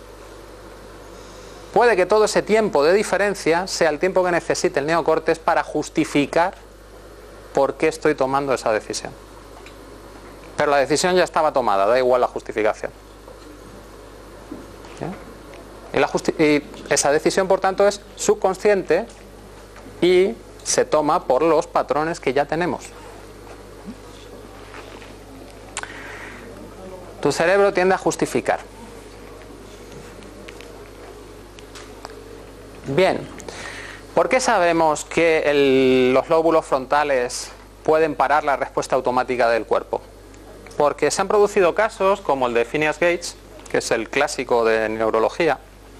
Puede que todo ese tiempo de diferencia sea el tiempo que necesite el neocórtex para justificar por qué estoy tomando esa decisión. Pero la decisión ya estaba tomada, da igual la justificación. Y esa decisión, por tanto, es subconsciente y se toma por los patrones que ya tenemos. Tu cerebro tiende a justificar. Bien, ¿por qué sabemos que los lóbulos frontales pueden parar la respuesta automática del cuerpo? Porque se han producido casos como el de Phineas Gates, que es el clásico de neurología,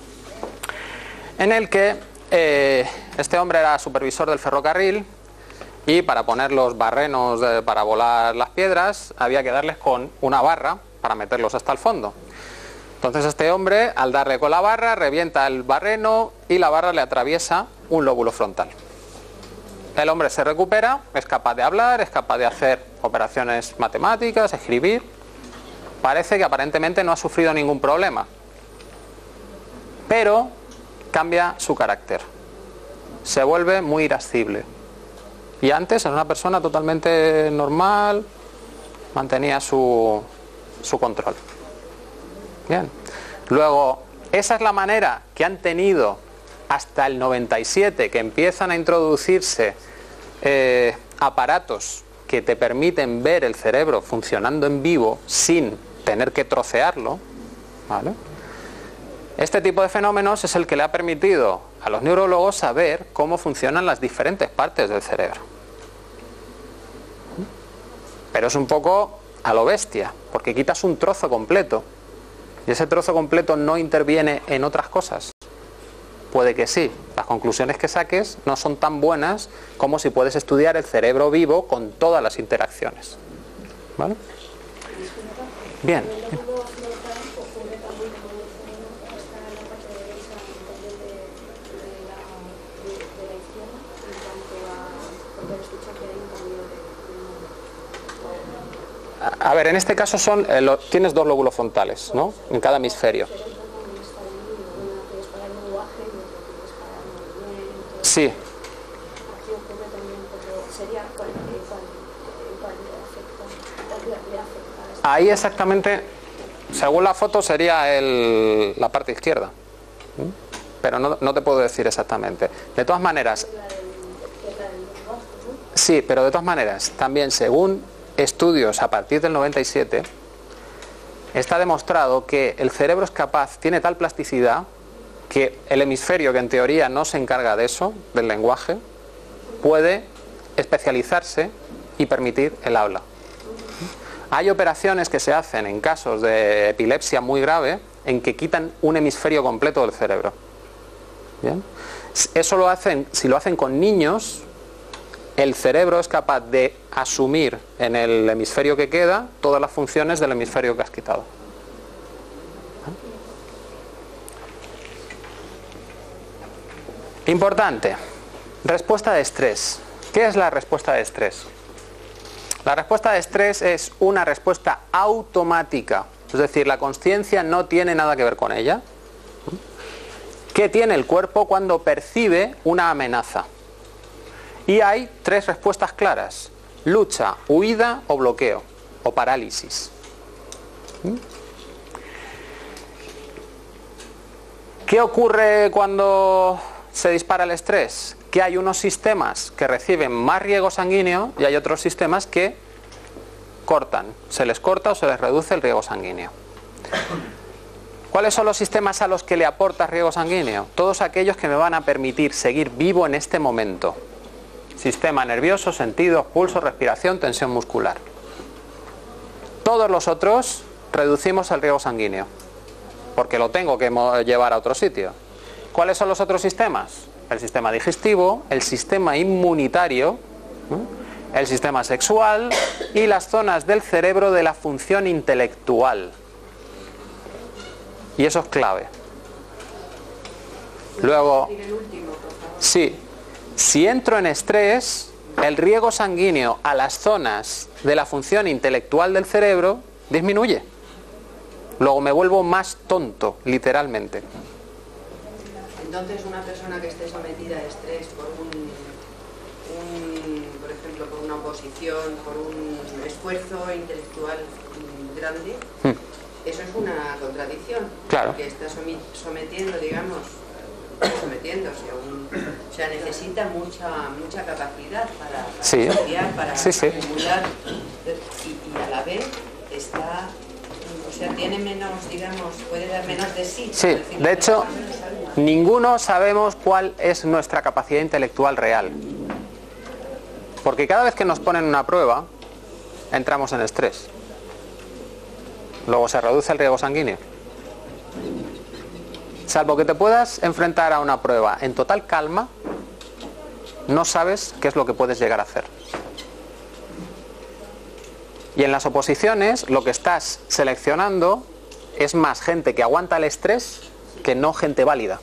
en el que este hombre era supervisor del ferrocarril y para poner los barrenos para volar las piedras había que darles con una barra para meterlos hasta el fondo. Entonces este hombre, al darle con la barra, revienta el barreno y la barra le atraviesa un lóbulo frontal. El hombre se recupera, es capaz de hablar, es capaz de hacer operaciones matemáticas, escribir. Parece que aparentemente no ha sufrido ningún problema. Pero cambia su carácter. Se vuelve muy irascible. Y antes era una persona totalmente normal, mantenía su control. Bien. Luego, esa es la manera que han tenido hasta el 97, que empiezan a introducirse aparatos que te permiten ver el cerebro funcionando en vivo sin tener que trocearlo, ¿vale? Este tipo de fenómenos es el que le ha permitido a los neurólogos saber cómo funcionan las diferentes partes del cerebro. Pero es un poco a lo bestia, porque quitas un trozo completo y ese trozo completo no interviene en otras cosas. Puede que sí, las conclusiones que saques no son tan buenas como si puedes estudiar el cerebro vivo con todas las interacciones. ¿Vale? Bien. A ver, en este caso tienes dos lóbulos frontales, ¿no? En cada hemisferio. Sí. Ahí exactamente, según la foto, sería la parte izquierda. Pero no te puedo decir exactamente. De todas maneras, sí, pero de todas maneras, también según estudios a partir del 97, está demostrado que el cerebro es capaz, tiene tal plasticidad, que el hemisferio que en teoría no se encarga de eso, del lenguaje, puede especializarse y permitir el habla. Hay operaciones que se hacen en casos de epilepsia muy grave en que quitan un hemisferio completo del cerebro. ¿Bien? Eso lo hacen, si lo hacen con niños, el cerebro es capaz de asumir en el hemisferio que queda todas las funciones del hemisferio que has quitado. Importante, respuesta de estrés. ¿Qué es la respuesta de estrés? La respuesta de estrés es una respuesta automática, es decir, la consciencia no tiene nada que ver con ella. ¿Qué tiene el cuerpo cuando percibe una amenaza? Y hay tres respuestas claras: lucha, huida o bloqueo, o parálisis. ¿Qué ocurre cuando se dispara el estrés? Que hay unos sistemas que reciben más riego sanguíneo y hay otros sistemas que cortan, se les corta o se les reduce el riego sanguíneo. ¿Cuáles son los sistemas a los que le aportas riego sanguíneo? Todos aquellos que me van a permitir seguir vivo en este momento. Sistema nervioso, sentidos, pulso, respiración, tensión muscular. Todos los otros reducimos el riego sanguíneo, porque lo tengo que llevar a otro sitio. ¿Cuáles son los otros sistemas? El sistema digestivo, el sistema inmunitario, el sistema sexual y las zonas del cerebro de la función intelectual. Y eso es clave. Luego, sí, si entro en estrés, el riego sanguíneo a las zonas de la función intelectual del cerebro disminuye. Luego me vuelvo más tonto, literalmente. Entonces, una persona que esté sometida a estrés por por ejemplo, por una oposición, por un esfuerzo intelectual grande, eso es una contradicción. Claro. Que está sometiendo, digamos, sometiéndose a o sea, necesita mucha capacidad para estudiar, para acumular, y a la vez está, o sea, tiene menos, digamos, puede dar menos de sí. Sí, de hecho, ninguno sabemos cuál es nuestra capacidad intelectual real. Porque cada vez que nos ponen una prueba, entramos en estrés. Luego se reduce el riego sanguíneo. Salvo que te puedas enfrentar a una prueba en total calma, no sabes qué es lo que puedes llegar a hacer. Y en las oposiciones, lo que estás seleccionando es más gente que aguanta el estrés que no gente válida.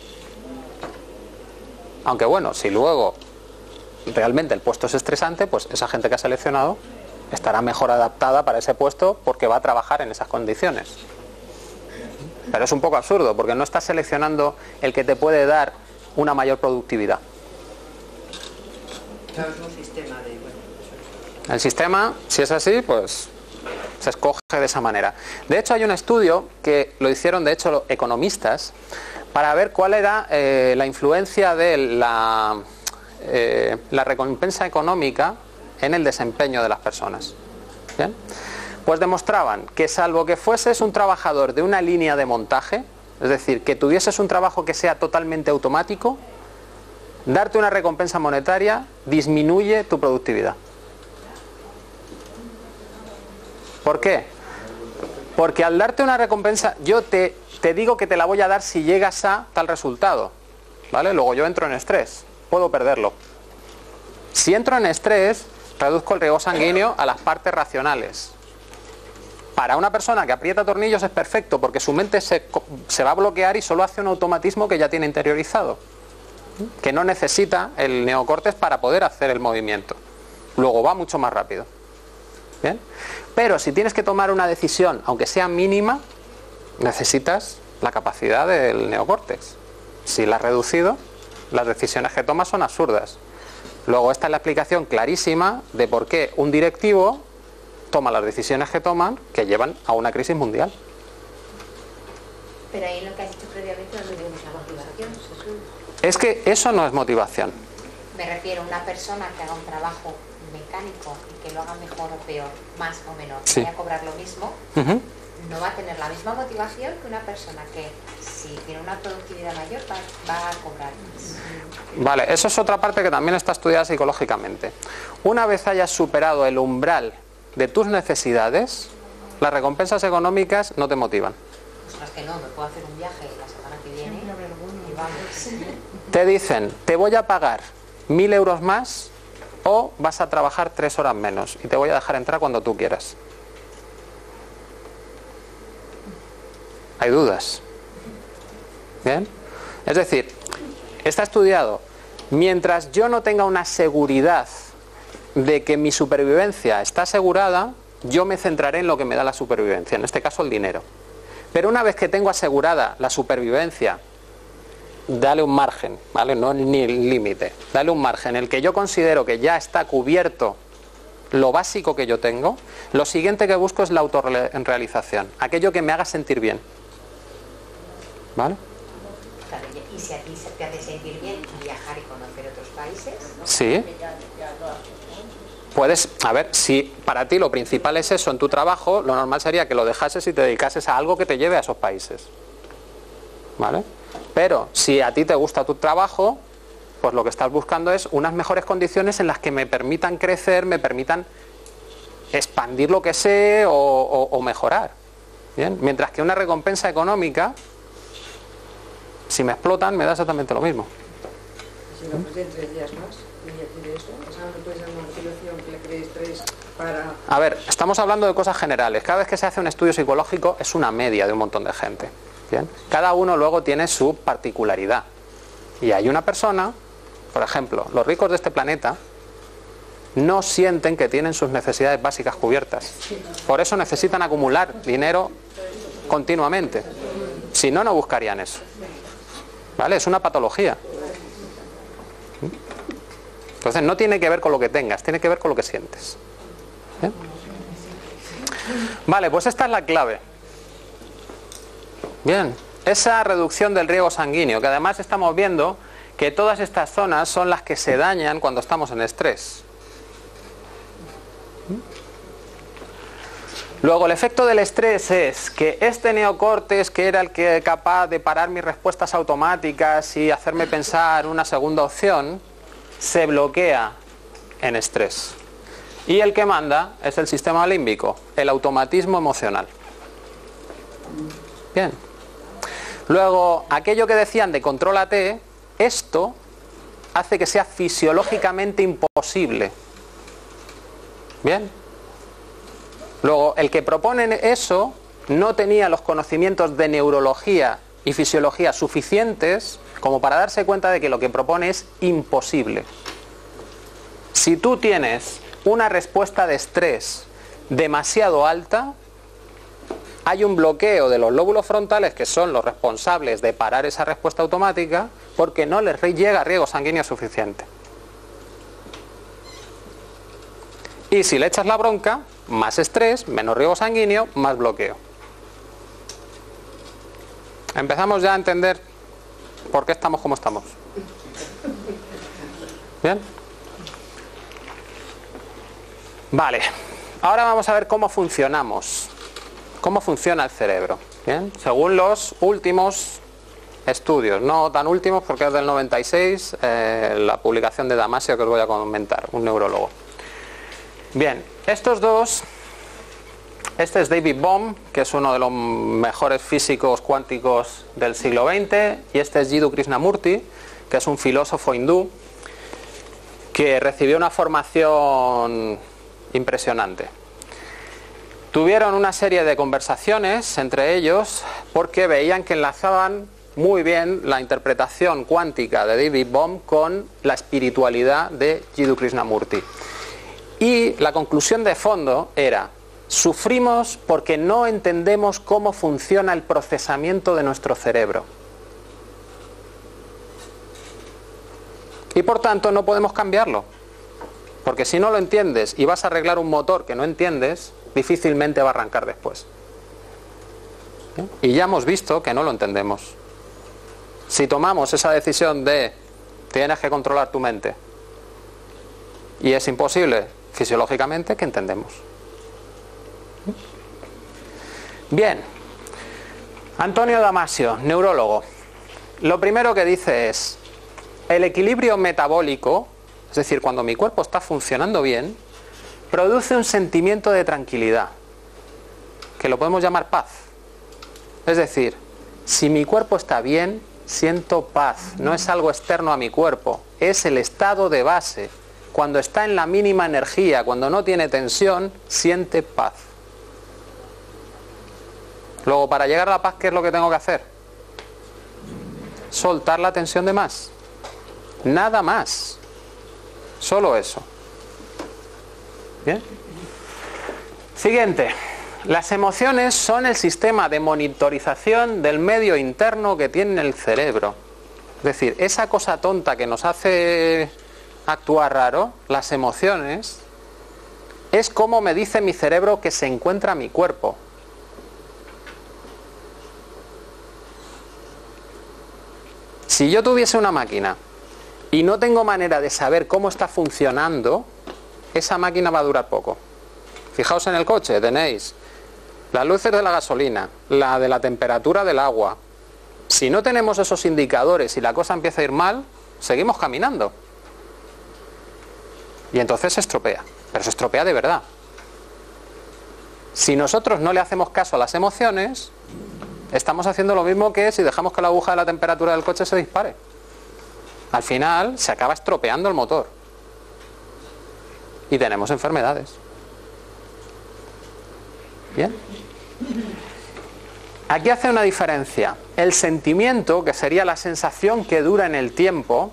Aunque bueno, si luego realmente el puesto es estresante, pues esa gente que has seleccionado estará mejor adaptada para ese puesto porque va a trabajar en esas condiciones. Pero es un poco absurdo porque no estás seleccionando el que te puede dar una mayor productividad. Claro, es un sistema de... El sistema, si es así, pues se escoge de esa manera. De hecho, hay un estudio que lo hicieron, de hecho, los economistas, para ver cuál era la influencia de la recompensa económica en el desempeño de las personas. ¿Bien? Pues demostraban que salvo que fueses un trabajador de una línea de montaje, es decir, que tuvieses un trabajo que sea totalmente automático, darte una recompensa monetaria disminuye tu productividad. ¿Por qué? Porque al darte una recompensa, yo te digo que te la voy a dar si llegas a tal resultado, ¿vale? Luego yo entro en estrés, puedo perderlo. Si entro en estrés, reduzco el riego sanguíneo a las partes racionales. Para una persona que aprieta tornillos es perfecto, porque su mente se va a bloquear y solo hace un automatismo que ya tiene interiorizado, que no necesita el neocórtex para poder hacer el movimiento. Luego va mucho más rápido. ¿Bien? Pero si tienes que tomar una decisión, aunque sea mínima, necesitas la capacidad del neocórtex. Si la has reducido, las decisiones que tomas son absurdas. Luego esta es la explicación clarísima de por qué un directivo toma las decisiones que toman que llevan a una crisis mundial. Pero ahí lo que has dicho previamente no tenemos la motivación. Es que eso no es motivación. Me refiero a una persona que haga un trabajo mecánico y que lo haga mejor o peor, más o menos, sí, vaya a cobrar lo mismo, no va a tener la misma motivación que una persona que, si tiene una productividad mayor, va a cobrar más. Vale, eso es otra parte que también está estudiada psicológicamente. Una vez hayas superado el umbral de tus necesidades, las recompensas económicas no te motivan. Ostras, que no, me puedo hacer un viaje la semana que viene y vamos. Te dicen, te voy a pagar 1.000 euros más o vas a trabajar 3 horas menos y te voy a dejar entrar cuando tú quieras. Hay dudas. ¿Bien? Es decir, está estudiado, mientras yo no tenga una seguridad de que mi supervivencia está asegurada, yo me centraré en lo que me da la supervivencia, en este caso el dinero. Pero una vez que tengo asegurada la supervivencia, dale un margen, ¿vale? No ni el límite, dale un margen, el que yo considero que ya está cubierto lo básico que yo tengo, lo siguiente que busco es la autorrealización, aquello que me haga sentir bien. ¿Vale? Claro, y si a ti se te hace sentir bien viajar y conocer otros países, ¿no? Sí. Puedes, a ver, si para ti lo principal es eso en tu trabajo, lo normal sería que lo dejases y te dedicases a algo que te lleve a esos países. ¿Vale? Pero si a ti te gusta tu trabajo, pues lo que estás buscando es unas mejores condiciones en las que me permitan crecer, me permitan expandir lo que sé o mejorar. ¿Bien? Mientras que una recompensa económica, si me explotan, me da exactamente lo mismo. Si no, pues de 3 días más, y ya tiene eso. O sea, no puede ser una motivación que le crees 3 para... A ver, estamos hablando de cosas generales. Cada vez que se hace un estudio psicológico es una media de un montón de gente. ¿Bien? Cada uno luego tiene su particularidad. Y hay una persona, por ejemplo, los ricos de este planeta no sienten que tienen sus necesidades básicas cubiertas. Por eso necesitan acumular dinero continuamente. Si no, no buscarían eso. ¿Vale? Es una patología. Entonces no tiene que ver con lo que tengas, tiene que ver con lo que sientes. ¿Bien? Vale, pues esta es la clave. Bien, esa reducción del riego sanguíneo, que además estamos viendo que todas estas zonas son las que se dañan cuando estamos en estrés. Luego el efecto del estrés es que este neocórtex, que era el que capaz de parar mis respuestas automáticas y hacerme pensar una segunda opción, se bloquea en estrés. Y el que manda es el sistema límbico, el automatismo emocional. Bien. Luego, aquello que decían de contrólate, esto hace que sea fisiológicamente imposible. Bien. Luego, el que propone eso no tenía los conocimientos de neurología y fisiología suficientes como para darse cuenta de que lo que propone es imposible. Si tú tienes una respuesta de estrés demasiado alta, hay un bloqueo de los lóbulos frontales, que son los responsables de parar esa respuesta automática, porque no les llega riego sanguíneo suficiente. Y si le echas la bronca, más estrés, menos riego sanguíneo, más bloqueo. Empezamos ya a entender por qué estamos como estamos. ¿Bien? Vale, ahora vamos a ver cómo funcionamos. ¿Cómo funciona el cerebro? ¿Bien? Según los últimos estudios, no tan últimos porque es del 96, la publicación de Damasio que os voy a comentar, un neurólogo. Bien, estos dos, este es David Bohm, que es uno de los mejores físicos cuánticos del siglo XX, y este es Jiddu Krishnamurti, que es un filósofo hindú que recibió una formación impresionante. Tuvieron una serie de conversaciones entre ellos porque veían que enlazaban muy bien la interpretación cuántica de David Bohm con la espiritualidad de Jiddu Krishnamurti. Y la conclusión de fondo era: sufrimos porque no entendemos cómo funciona el procesamiento de nuestro cerebro. Y por tanto no podemos cambiarlo. Porque si no lo entiendes y vas a arreglar un motor que no entiendes, difícilmente va a arrancar después. Y ya hemos visto que no lo entendemos. Si tomamos esa decisión de tienes que controlar tu mente, y es imposible fisiológicamente, ¿qué entendemos? Bien, Antonio Damasio, neurólogo, lo primero que dice es: el equilibrio metabólico, es decir, cuando mi cuerpo está funcionando bien, produce un sentimiento de tranquilidad, que lo podemos llamar paz. Es decir, si mi cuerpo está bien, siento paz. No es algo externo a mi cuerpo, es el estado de base. Cuando está en la mínima energía, cuando no tiene tensión, siente paz. Luego, para llegar a la paz, ¿qué es lo que tengo que hacer? Soltar la tensión de más. Nada más. Solo eso. ¿Bien? Siguiente. Las emociones son el sistema de monitorización del medio interno que tiene el cerebro. Es decir, esa cosa tonta que nos hace actuar raro, las emociones, es como me dice mi cerebro que se encuentra mi cuerpo. Si yo tuviese una máquina y no tengo manera de saber cómo está funcionando, esa máquina va a durar poco. Fijaos en el coche, tenéis las luces de la gasolina, la de la temperatura del agua. Si no tenemos esos indicadores y la cosa empieza a ir mal, seguimos caminando. Y entonces se estropea, pero se estropea de verdad. Si nosotros no le hacemos caso a las emociones, estamos haciendo lo mismo que si dejamos que la aguja de la temperatura del coche se dispare. Al final se acaba estropeando el motor. Y tenemos enfermedades. ¿Bien? Aquí hace una diferencia. El sentimiento, que sería la sensación que dura en el tiempo,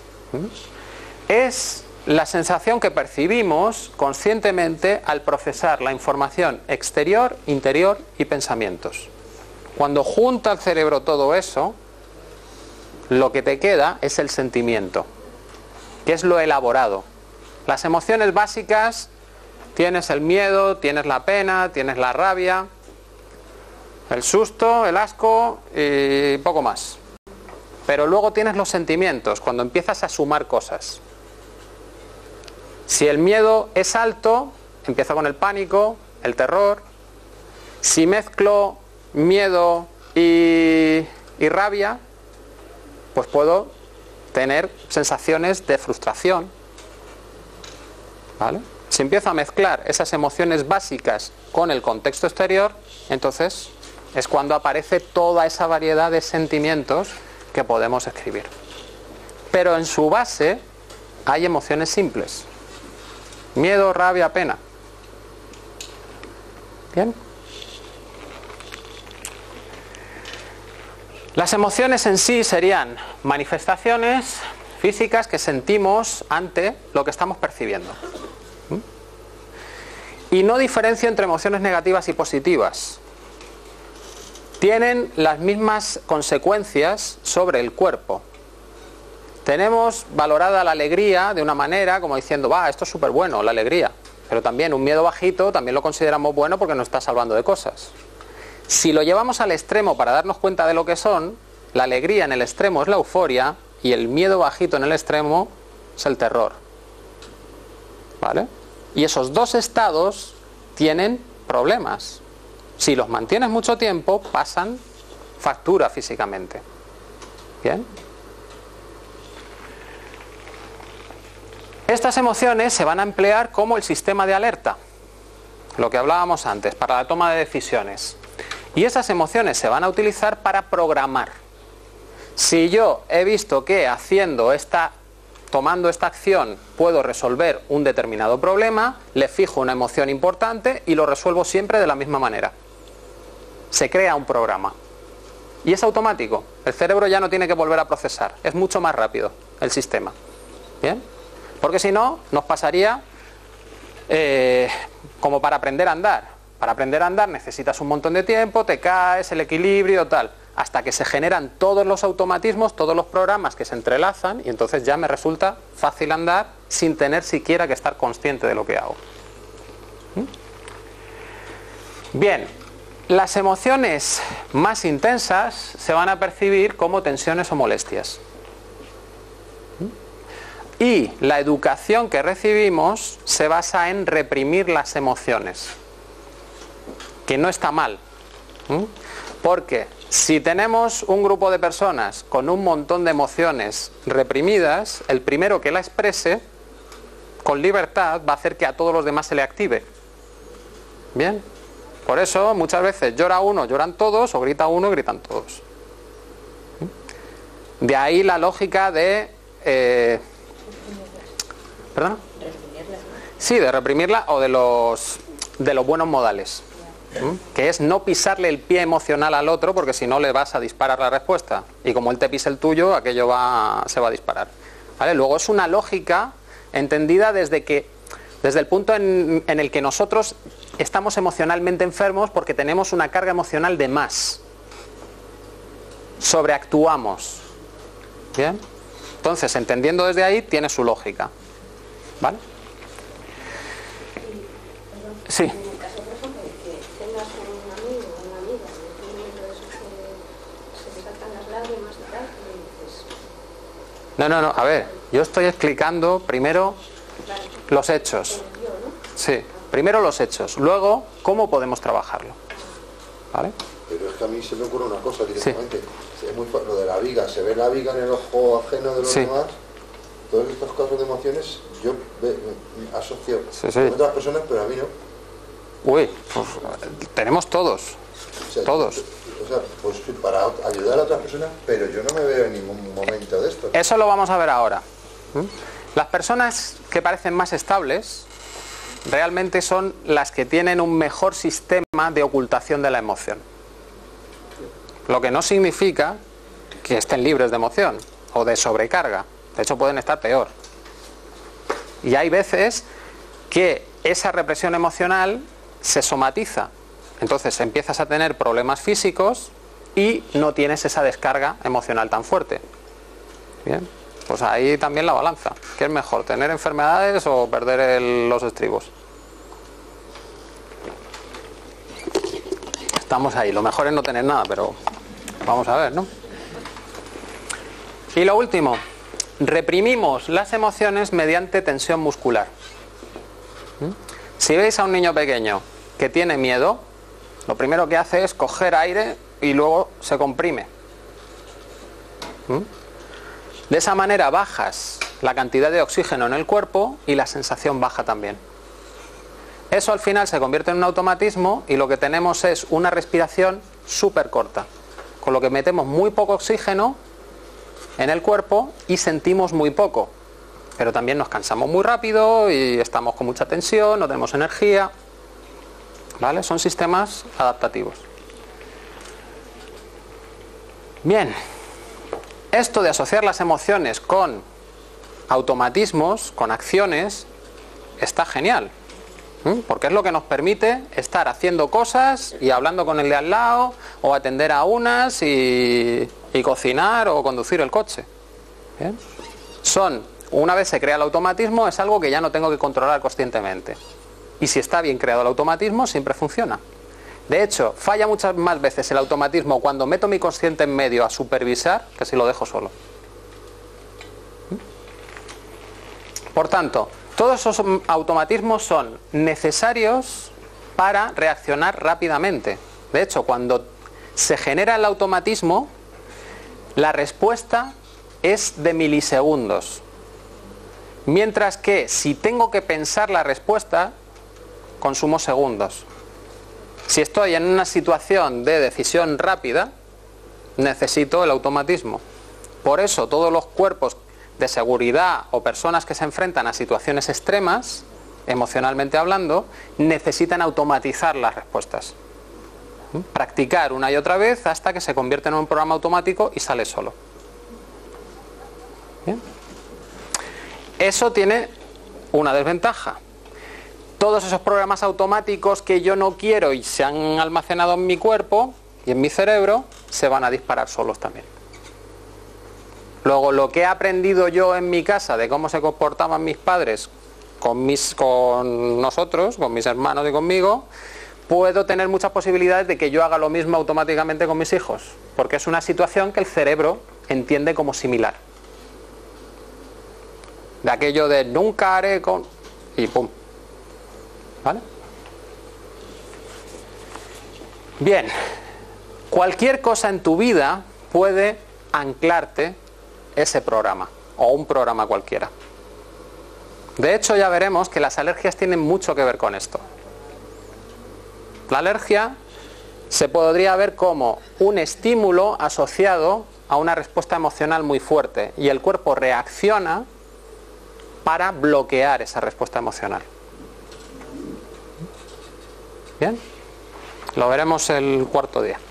es la sensación que percibimos conscientemente al procesar la información exterior, interior y pensamientos. Cuando junta el cerebro todo eso, lo que te queda es el sentimiento, que es lo elaborado. Las emociones básicas, tienes el miedo, tienes la pena, tienes la rabia, el susto, el asco y poco más. Pero luego tienes los sentimientos, cuando empiezas a sumar cosas. Si el miedo es alto, empiezo con el pánico, el terror. Si mezclo miedo y rabia, pues puedo tener sensaciones de frustración. ¿Vale? Si empiezo a mezclar esas emociones básicas con el contexto exterior, entonces es cuando aparece toda esa variedad de sentimientos que podemos escribir. Pero en su base hay emociones simples: miedo, rabia, pena. ¿Bien? Las emociones en sí serían manifestaciones físicas que sentimos ante lo que estamos percibiendo. Y no diferencio entre emociones negativas y positivas. Tienen las mismas consecuencias sobre el cuerpo. Tenemos valorada la alegría de una manera como diciendo, esto es súper bueno, la alegría. Pero también un miedo bajito también lo consideramos bueno porque nos está salvando de cosas. Si lo llevamos al extremo para darnos cuenta de lo que son, la alegría en el extremo es la euforia y el miedo bajito en el extremo es el terror. ¿Vale? Y esos dos estados tienen problemas. Si los mantienes mucho tiempo, pasan factura físicamente. ¿Bien? Estas emociones se van a emplear como el sistema de alerta, lo que hablábamos antes, para la toma de decisiones. Y esas emociones se van a utilizar para programar. Si yo he visto que tomando esta acción puedo resolver un determinado problema, le fijo una emoción importante y lo resuelvo siempre de la misma manera. Se crea un programa. Y es automático. El cerebro ya no tiene que volver a procesar. Es mucho más rápido el sistema. ¿Bien? Porque si no, nos pasaría como para aprender a andar. Para aprender a andar necesitas un montón de tiempo, te caes, el equilibrio, tal, hasta que se generan todos los automatismos, todos los programas que se entrelazan y entonces ya me resulta fácil andar sin tener siquiera que estar consciente de lo que hago. Bien, las emociones más intensas se van a percibir como tensiones o molestias. Y la educación que recibimos se basa en reprimir las emociones, que no está mal. Porque si tenemos un grupo de personas con un montón de emociones reprimidas, el primero que la exprese con libertad va a hacer que a todos los demás se le active. Bien, por eso muchas veces llora uno, lloran todos, o grita uno, gritan todos. De ahí la lógica de... ¿Perdona? Sí, de reprimirla o de los buenos modales. Que es no pisarle el pie emocional al otro, porque si no le vas a disparar la respuesta. Y como él te pise el tuyo, aquello se va a disparar. ¿Vale? Luego es una lógica entendida desde el punto en el que nosotros estamos emocionalmente enfermos porque tenemos una carga emocional de más. Sobreactuamos. ¿Bien? Entonces, entendiendo desde ahí, tiene su lógica. ¿Vale? Sí. En el caso, por ejemplo, de que tengas un amigo o una amiga en un momento de esos que se te saltan las lágrimas y tal, y dices... No, a ver, yo estoy explicando primero los hechos. Sí, primero los hechos, luego cómo podemos trabajarlo. ¿Vale? Pero es que a mí se me ocurre una cosa directamente. Sí. Es muy lo de la viga, se ve la viga en el ojo ajeno de los demás. Todos estos casos de emociones yo asocio con otras personas, pero a mí no. Uy, pues, tenemos todos. O sea, todos. O sea, pues para ayudar a otras personas, pero yo no me veo en ningún momento de esto. Eso lo vamos a ver ahora. Las personas que parecen más estables realmente son las que tienen un mejor sistema de ocultación de la emoción. Lo que no significa que estén libres de emoción o de sobrecarga. De hecho, pueden estar peor. Y hay veces que esa represión emocional se somatiza. Entonces empiezas a tener problemas físicos y no tienes esa descarga emocional tan fuerte. Bien, pues ahí también la balanza. ¿Qué es mejor, tener enfermedades o perder los estribos? Estamos ahí. Lo mejor es no tener nada, pero vamos a ver, ¿no? Y lo último, reprimimos las emociones mediante tensión muscular. Si veis a un niño pequeño que tiene miedo, lo primero que hace es coger aire y luego se comprime. De esa manera bajas la cantidad de oxígeno en el cuerpo y la sensación baja también. Eso al final se convierte en un automatismo y lo que tenemos es una respiración súper corta, con lo que metemos muy poco oxígeno en el cuerpo y sentimos muy poco, pero también nos cansamos muy rápido y estamos con mucha tensión, no tenemos energía. ¿Vale? Son sistemas adaptativos. Bien, esto de asociar las emociones con automatismos, con acciones, está genial, porque es lo que nos permite estar haciendo cosas y hablando con el de al lado, o atender a unas y cocinar o conducir el coche. ¿Bien? Una vez se crea el automatismo, es algo que ya no tengo que controlar conscientemente. Y si está bien creado el automatismo, siempre funciona. De hecho, falla muchas más veces el automatismo cuando meto mi consciente en medio a supervisar que si lo dejo solo. Por tanto, todos esos automatismos son necesarios para reaccionar rápidamente. De hecho, cuando se genera el automatismo, la respuesta es de milisegundos. Mientras que si tengo que pensar la respuesta, consumo segundos. Si estoy en una situación de decisión rápida, necesito el automatismo. Por eso todos los cuerpos de seguridad o personas que se enfrentan a situaciones extremas, emocionalmente hablando, necesitan automatizar las respuestas. Practicar una y otra vez hasta que se convierte en un programa automático y sale solo. ¿Bien? Eso tiene una desventaja. todos esos programas automáticos que yo no quiero y se han almacenado en mi cuerpo y en mi cerebro, se van a disparar solos también. Luego, lo que he aprendido yo en mi casa de cómo se comportaban mis padres con nosotros, con mis hermanos y conmigo, puedo tener muchas posibilidades de que yo haga lo mismo automáticamente con mis hijos, porque es una situación que el cerebro entiende como similar. De aquello de nunca haré con... y pum. ¿Vale? Bien, cualquier cosa en tu vida puede anclarte ese programa, o un programa cualquiera. De hecho, ya veremos que las alergias tienen mucho que ver con esto. La alergia se podría ver como un estímulo asociado a una respuesta emocional muy fuerte, y el cuerpo reacciona para bloquear esa respuesta emocional. Bien, lo veremos el cuarto día.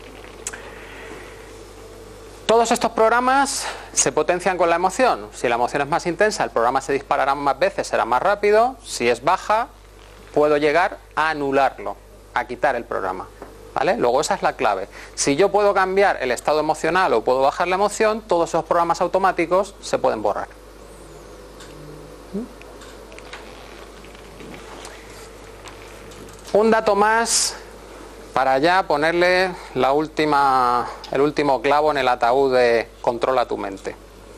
Todos estos programas se potencian con la emoción. Si la emoción es más intensa, el programa se disparará más veces, será más rápido. Si es baja, puedo llegar a anularlo, a quitar el programa. ¿Vale? Luego esa es la clave. Si yo puedo cambiar el estado emocional o puedo bajar la emoción, todos esos programas automáticos se pueden borrar. Un dato más para ya ponerle el último clavo en el ataúd de controla tu mente.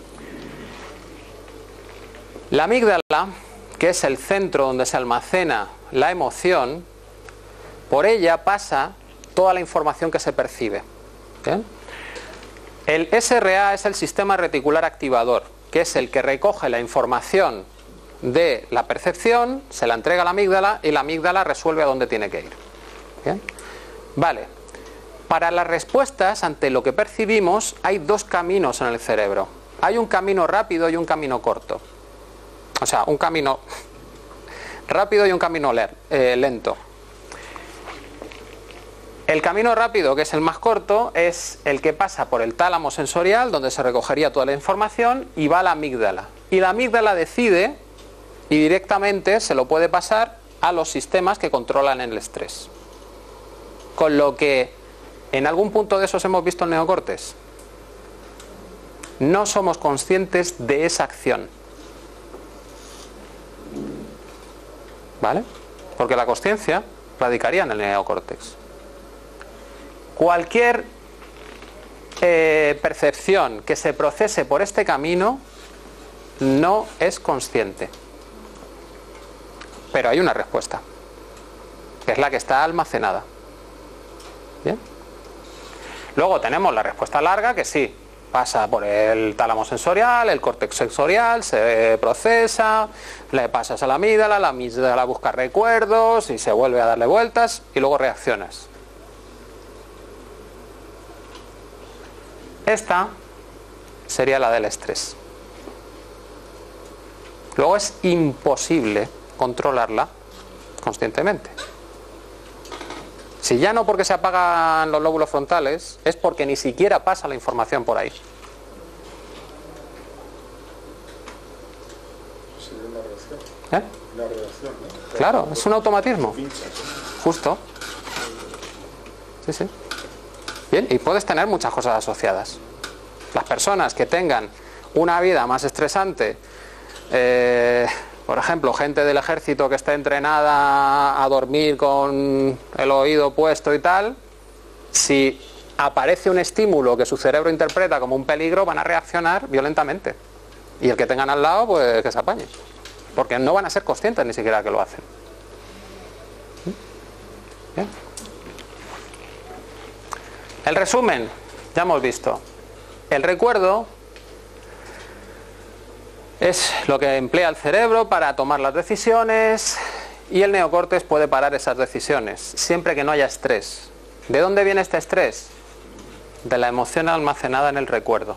La amígdala, que es el centro donde se almacena la emoción, por ella pasa toda la información que se percibe. ¿Bien? El SRA es el sistema reticular activador, que es el que recoge la información de la percepción, se la entrega a la amígdala y la amígdala resuelve a dónde tiene que ir. ¿Bien? Vale. Para las respuestas ante lo que percibimos hay dos caminos en el cerebro. Hay un camino rápido y un camino corto. O sea, un camino rápido y un camino lento. El camino rápido, que es el más corto, es el que pasa por el tálamo sensorial, donde se recogería toda la información, y va a la amígdala. Y la amígdala decide, y directamente se lo puede pasar a los sistemas que controlan el estrés. Con lo que, en algún punto de esos hemos visto el neocórtex. No somos conscientes de esa acción. ¿Vale? Porque la consciencia radicaría en el neocórtex. Cualquier percepción que se procese por este camino no es consciente. Pero hay una respuesta, que es la que está almacenada. ¿Bien? Luego tenemos la respuesta larga, que sí, pasa por el tálamo sensorial, el córtex sensorial, se procesa, le pasas a la amígdala busca recuerdos y se vuelve a darle vueltas y luego reaccionas. Esta sería la del estrés. Luego es imposible controlarla conscientemente. Si ya no porque se apagan los lóbulos frontales, es porque ni siquiera pasa la información por ahí. Sería una reacción. ¿Eh? Una reacción, ¿no? Claro, es un automatismo. Justo. Sí, sí. Bien, y puedes tener muchas cosas asociadas. Las personas que tengan una vida más estresante, por ejemplo, gente del ejército que está entrenada a dormir con el oído puesto y tal, si aparece un estímulo que su cerebro interpreta como un peligro, van a reaccionar violentamente. Y el que tengan al lado, pues que se apañe. Porque no van a ser conscientes ni siquiera que lo hacen. ¿Bien? El resumen, ya hemos visto. El recuerdo es lo que emplea el cerebro para tomar las decisiones y el neocórtex puede parar esas decisiones, siempre que no haya estrés. ¿De dónde viene este estrés? De la emoción almacenada en el recuerdo.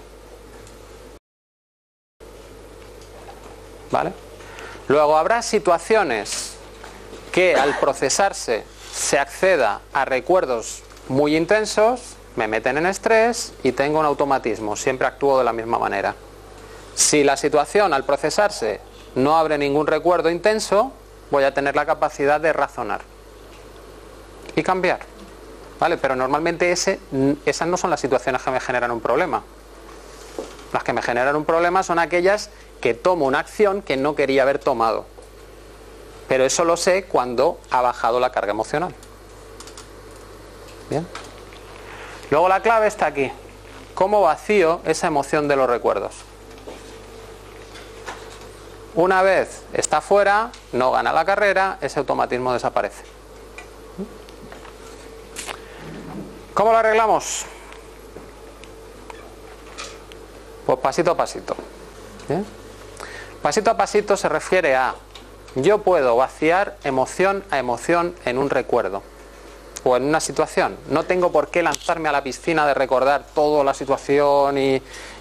¿Vale? Luego habrá situaciones que al procesarse se acceda a recuerdos muy intensos, me meten en estrés y tengo un automatismo, siempre actúo de la misma manera. Si la situación al procesarse no abre ningún recuerdo intenso, voy a tener la capacidad de razonar y cambiar, ¿vale? Pero normalmente esas no son las situaciones que me generan un problema. Las que me generan un problema son aquellas que tomo una acción que no quería haber tomado. Pero eso lo sé cuando ha bajado la carga emocional. Bien. Luego la clave está aquí. ¿Cómo vacío esa emoción de los recuerdos? Una vez está fuera, no gana la carrera, ese automatismo desaparece. ¿Cómo lo arreglamos? Pues pasito a pasito. ¿Bien? Pasito a pasito se refiere a: yo puedo vaciar emoción a emoción en un recuerdo o en una situación. No tengo por qué lanzarme a la piscina de recordar toda la situación y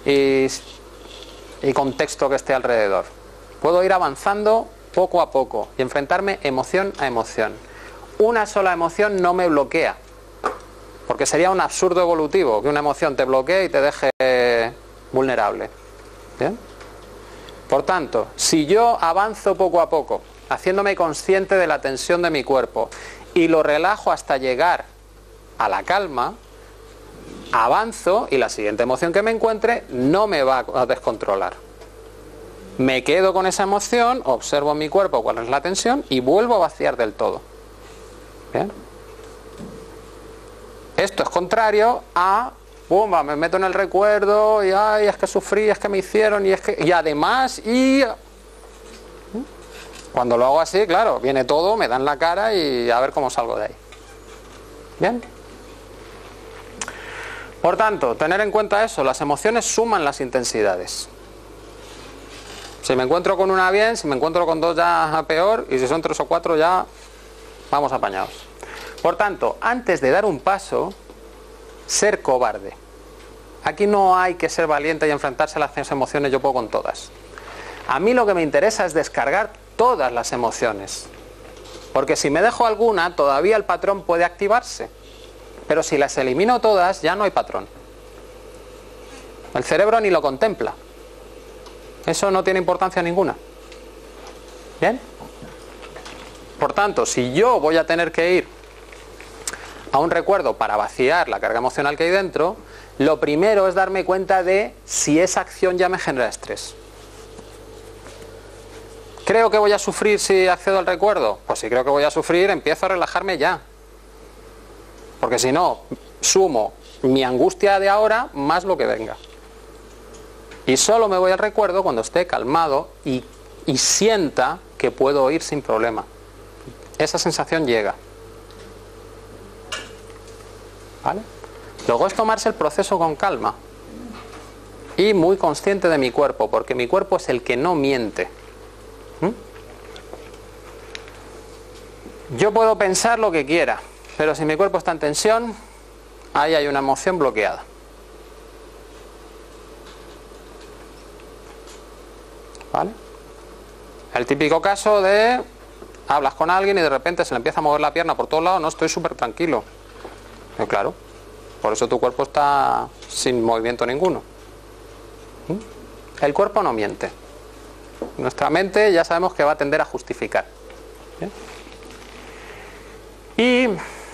contexto que esté alrededor. Puedo ir avanzando poco a poco y enfrentarme emoción a emoción. Una sola emoción no me bloquea, porque sería un absurdo evolutivo que una emoción te bloquee y te deje vulnerable. ¿Bien? Por tanto, si yo avanzo poco a poco, haciéndome consciente de la tensión de mi cuerpo y lo relajo hasta llegar a la calma, avanzo y la siguiente emoción que me encuentre no me va a descontrolar. Me quedo con esa emoción, observo en mi cuerpo cuál es la tensión y vuelvo a vaciar del todo. ¿Bien? Esto es contrario a ¡pumba! Me meto en el recuerdo y ¡ay! Es que sufrí, es que me hicieron y además cuando lo hago así, claro, viene todo, me dan la cara y a ver cómo salgo de ahí. ¿Bien? Por tanto, tener en cuenta eso, las emociones suman las intensidades. Si me encuentro con una bien, si me encuentro con dos ya peor, y si son 3 o 4 ya vamos apañados. Por tanto, antes de dar un paso, ser cobarde. Aquí no hay que ser valiente y enfrentarse a las emociones, yo puedo con todas. A mí lo que me interesa es descargar todas las emociones. Porque si me dejo alguna, todavía el patrón puede activarse. Pero si las elimino todas, ya no hay patrón. El cerebro ni lo contempla. Eso no tiene importancia ninguna. ¿Bien? Por tanto, si yo voy a tener que ir a un recuerdo para vaciar la carga emocional que hay dentro, lo primero es darme cuenta de si esa acción ya me genera estrés. ¿Creo que voy a sufrir si accedo al recuerdo? Pues si creo que voy a sufrir, empiezo a relajarme ya. Porque si no, sumo mi angustia de ahora más lo que venga. Y solo me voy al recuerdo cuando esté calmado y sienta que puedo ir sin problema. Esa sensación llega. ¿Vale? Luego es tomarse el proceso con calma. Y muy consciente de mi cuerpo, porque mi cuerpo es el que no miente. Yo puedo pensar lo que quiera, pero si mi cuerpo está en tensión, ahí hay una emoción bloqueada. ¿Vale? El típico caso de hablas con alguien y de repente se le empieza a mover la pierna por todos lados, no, estoy súper tranquilo. Claro, por eso tu cuerpo está sin movimiento ninguno. El cuerpo no miente. Nuestra mente ya sabemos que va a tender a justificar. ¿Bien? ¿Y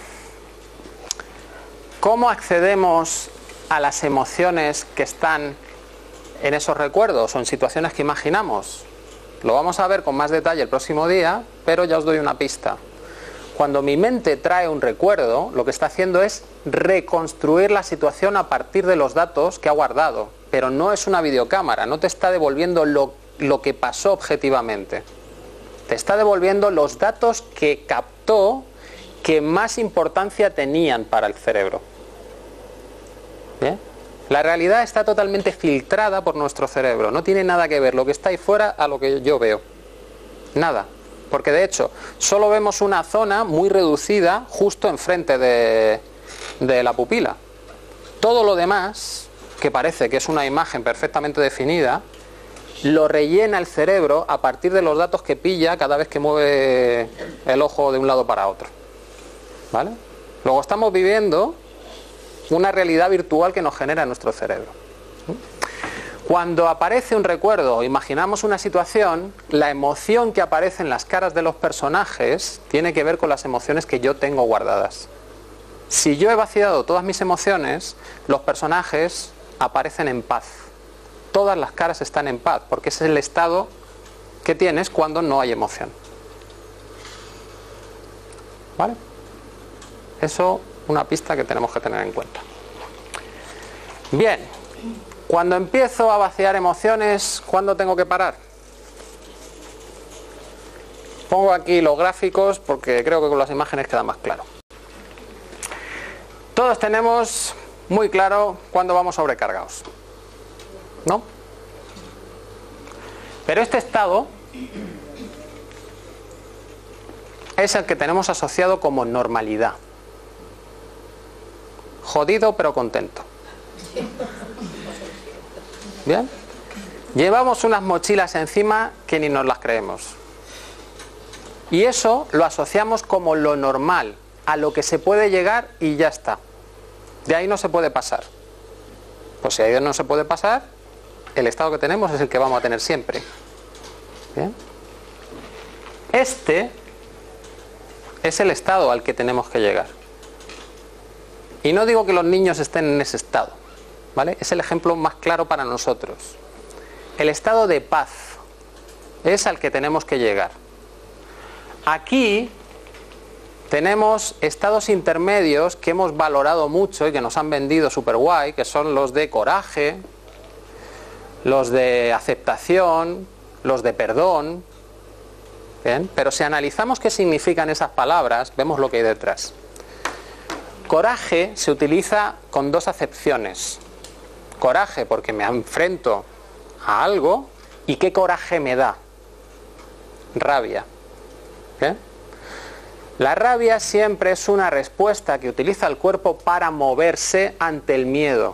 cómo accedemos a las emociones que están en esos recuerdos o en situaciones que imaginamos? Lo vamos a ver con más detalle el próximo día, pero ya os doy una pista. Cuando mi mente trae un recuerdo, lo que está haciendo es reconstruir la situación a partir de los datos que ha guardado, pero no es una videocámara, no te está devolviendo lo que pasó objetivamente. Te está devolviendo los datos que captó que más importancia tenían para el cerebro. ¿Bien? La realidad está totalmente filtrada por nuestro cerebro. No tiene nada que ver lo que está ahí fuera a lo que yo veo. Nada. Porque de hecho, solo vemos una zona muy reducida justo enfrente de la pupila. Todo lo demás, que parece que es una imagen perfectamente definida, lo rellena el cerebro a partir de los datos que pilla cada vez que mueve el ojo de un lado para otro. ¿Vale? Luego estamos viviendo una realidad virtual que nos genera nuestro cerebro. Cuando aparece un recuerdo, imaginamos una situación, la emoción que aparece en las caras de los personajes tiene que ver con las emociones que yo tengo guardadas. Si yo he vaciado todas mis emociones, los personajes aparecen en paz. Todas las caras están en paz, porque ese es el estado que tienes cuando no hay emoción. ¿Vale? Eso, una pista que tenemos que tener en cuenta. Bien, cuando empiezo a vaciar emociones, ¿cuándo tengo que parar? Pongo aquí los gráficos porque creo que con las imágenes queda más claro. Todos tenemos muy claro cuándo vamos sobrecargados, ¿no? Pero este estado es el que tenemos asociado como normalidad. Jodido pero contento. ¿Bien? Llevamos unas mochilas encima que ni nos las creemos. Y eso lo asociamos como lo normal, a lo que se puede llegar y ya está. De ahí no se puede pasar. Pues si ahí no se puede pasar, el estado que tenemos es el que vamos a tener siempre. ¿Bien? Este es el estado al que tenemos que llegar. Y no digo que los niños estén en ese estado, ¿vale? Es el ejemplo más claro para nosotros. El estado de paz es al que tenemos que llegar. Aquí tenemos estados intermedios que hemos valorado mucho y que nos han vendido súper guay, que son los de coraje, los de aceptación, los de perdón. ¿Bien? Pero si analizamos qué significan esas palabras, vemos lo que hay detrás. Coraje se utiliza con dos acepciones. Coraje porque me enfrento a algo, y ¿qué coraje me da? Rabia. ¿Bien? La rabia siempre es una respuesta que utiliza el cuerpo para moverse ante el miedo.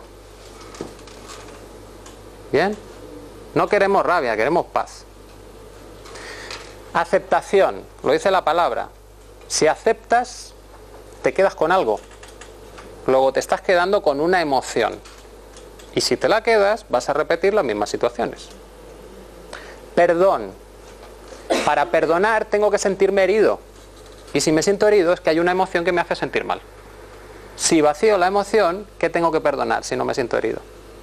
¿Bien? No queremos rabia, queremos paz. Aceptación, lo dice la palabra. Si aceptas, te quedas con algo. Luego te estás quedando con una emoción. Y si te la quedas, vas a repetir las mismas situaciones. Perdón. Para perdonar tengo que sentirme herido. Y si me siento herido es que hay una emoción que me hace sentir mal. Si vacío la emoción, ¿qué tengo que perdonar si no me siento herido?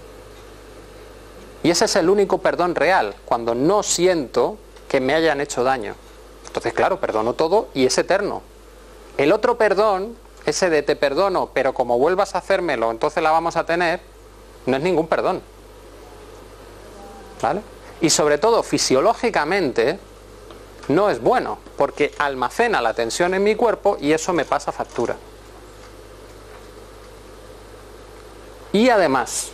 Y ese es el único perdón real, cuando no siento que me hayan hecho daño. Entonces, claro, perdono todo y es eterno. El otro perdón, ese de te perdono, pero como vuelvas a hacérmelo, entonces la vamos a tener, no es ningún perdón. ¿Vale? Y sobre todo, fisiológicamente, no es bueno, porque almacena la tensión en mi cuerpo y eso me pasa factura. Y además,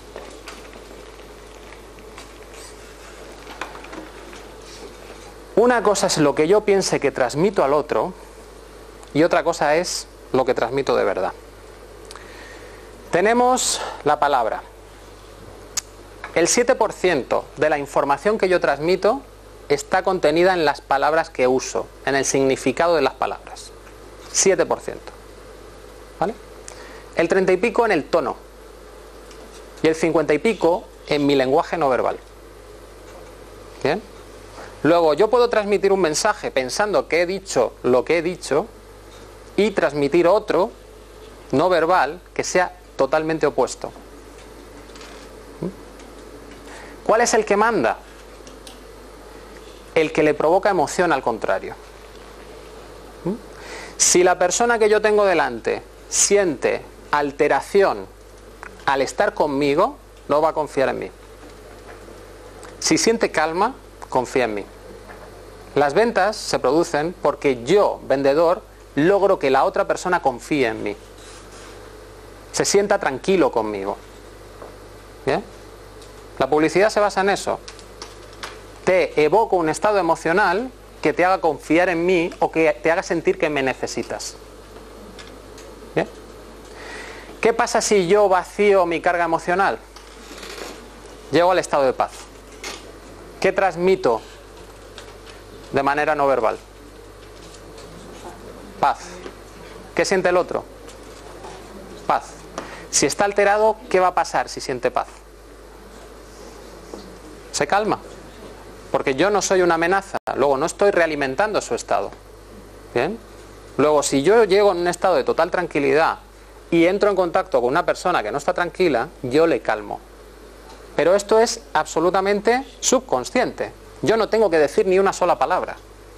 una cosa es lo que yo piense que transmito al otro y otra cosa es lo que transmito de verdad. Tenemos la palabra. El 7% de la información que yo transmito está contenida en las palabras que uso, en el significado de las palabras. 7%. ¿Vale? El 30 y pico en el tono. Y el 50 y pico en mi lenguaje no verbal. ¿Bien? Luego yo puedo transmitir un mensaje pensando que he dicho lo que he dicho y transmitir otro no verbal que sea totalmente opuesto. ¿Cuál es el que manda? El que le provoca emoción al contrario. Si la persona que yo tengo delante siente alteración al estar conmigo, no va a confiar en mí. Si siente calma, confía en mí. Las ventas se producen porque yo, vendedor, logro que la otra persona confíe en mí. Se sienta tranquilo conmigo. ¿Bien? La publicidad se basa en eso. Te evoco un estado emocional que te haga confiar en mí o que te haga sentir que me necesitas. ¿Bien? ¿Qué pasa si yo vacío mi carga emocional? Llego al estado de paz. ¿Qué transmito de manera no verbal? Paz. ¿Qué siente el otro? Paz. Si está alterado, ¿qué va a pasar si siente paz? se calma. Porque yo no soy una amenaza, luego no estoy realimentando su estado. ¿Bien? Luego, si yo llego en un estado de total tranquilidad y entro en contacto con una persona que no está tranquila, yo le calmo. Pero esto es absolutamente subconsciente. Yo no tengo que decir ni una sola palabra.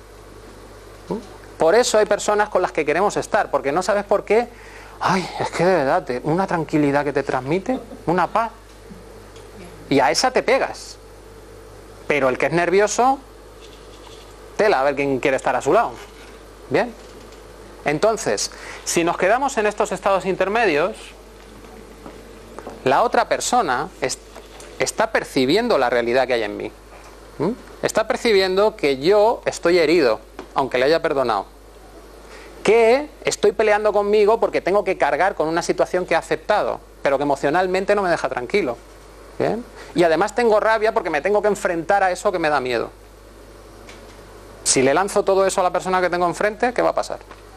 Por eso hay personas con las que queremos estar, porque no sabes por qué. Ay, es que de verdad, una tranquilidad que te transmite, una paz. Y a esa te pegas. Pero el que es nervioso, tela a ver quién quiere estar a su lado. Bien. Entonces, si nos quedamos en estos estados intermedios, la otra persona está percibiendo la realidad que hay en mí. Está percibiendo que yo estoy herido, aunque le haya perdonado. Que estoy peleando conmigo porque tengo que cargar con una situación que he aceptado, pero que emocionalmente no me deja tranquilo. ¿Bien? Y además tengo rabia porque me tengo que enfrentar a eso que me da miedo. Si le lanzo todo eso a la persona que tengo enfrente, ¿qué va a pasar?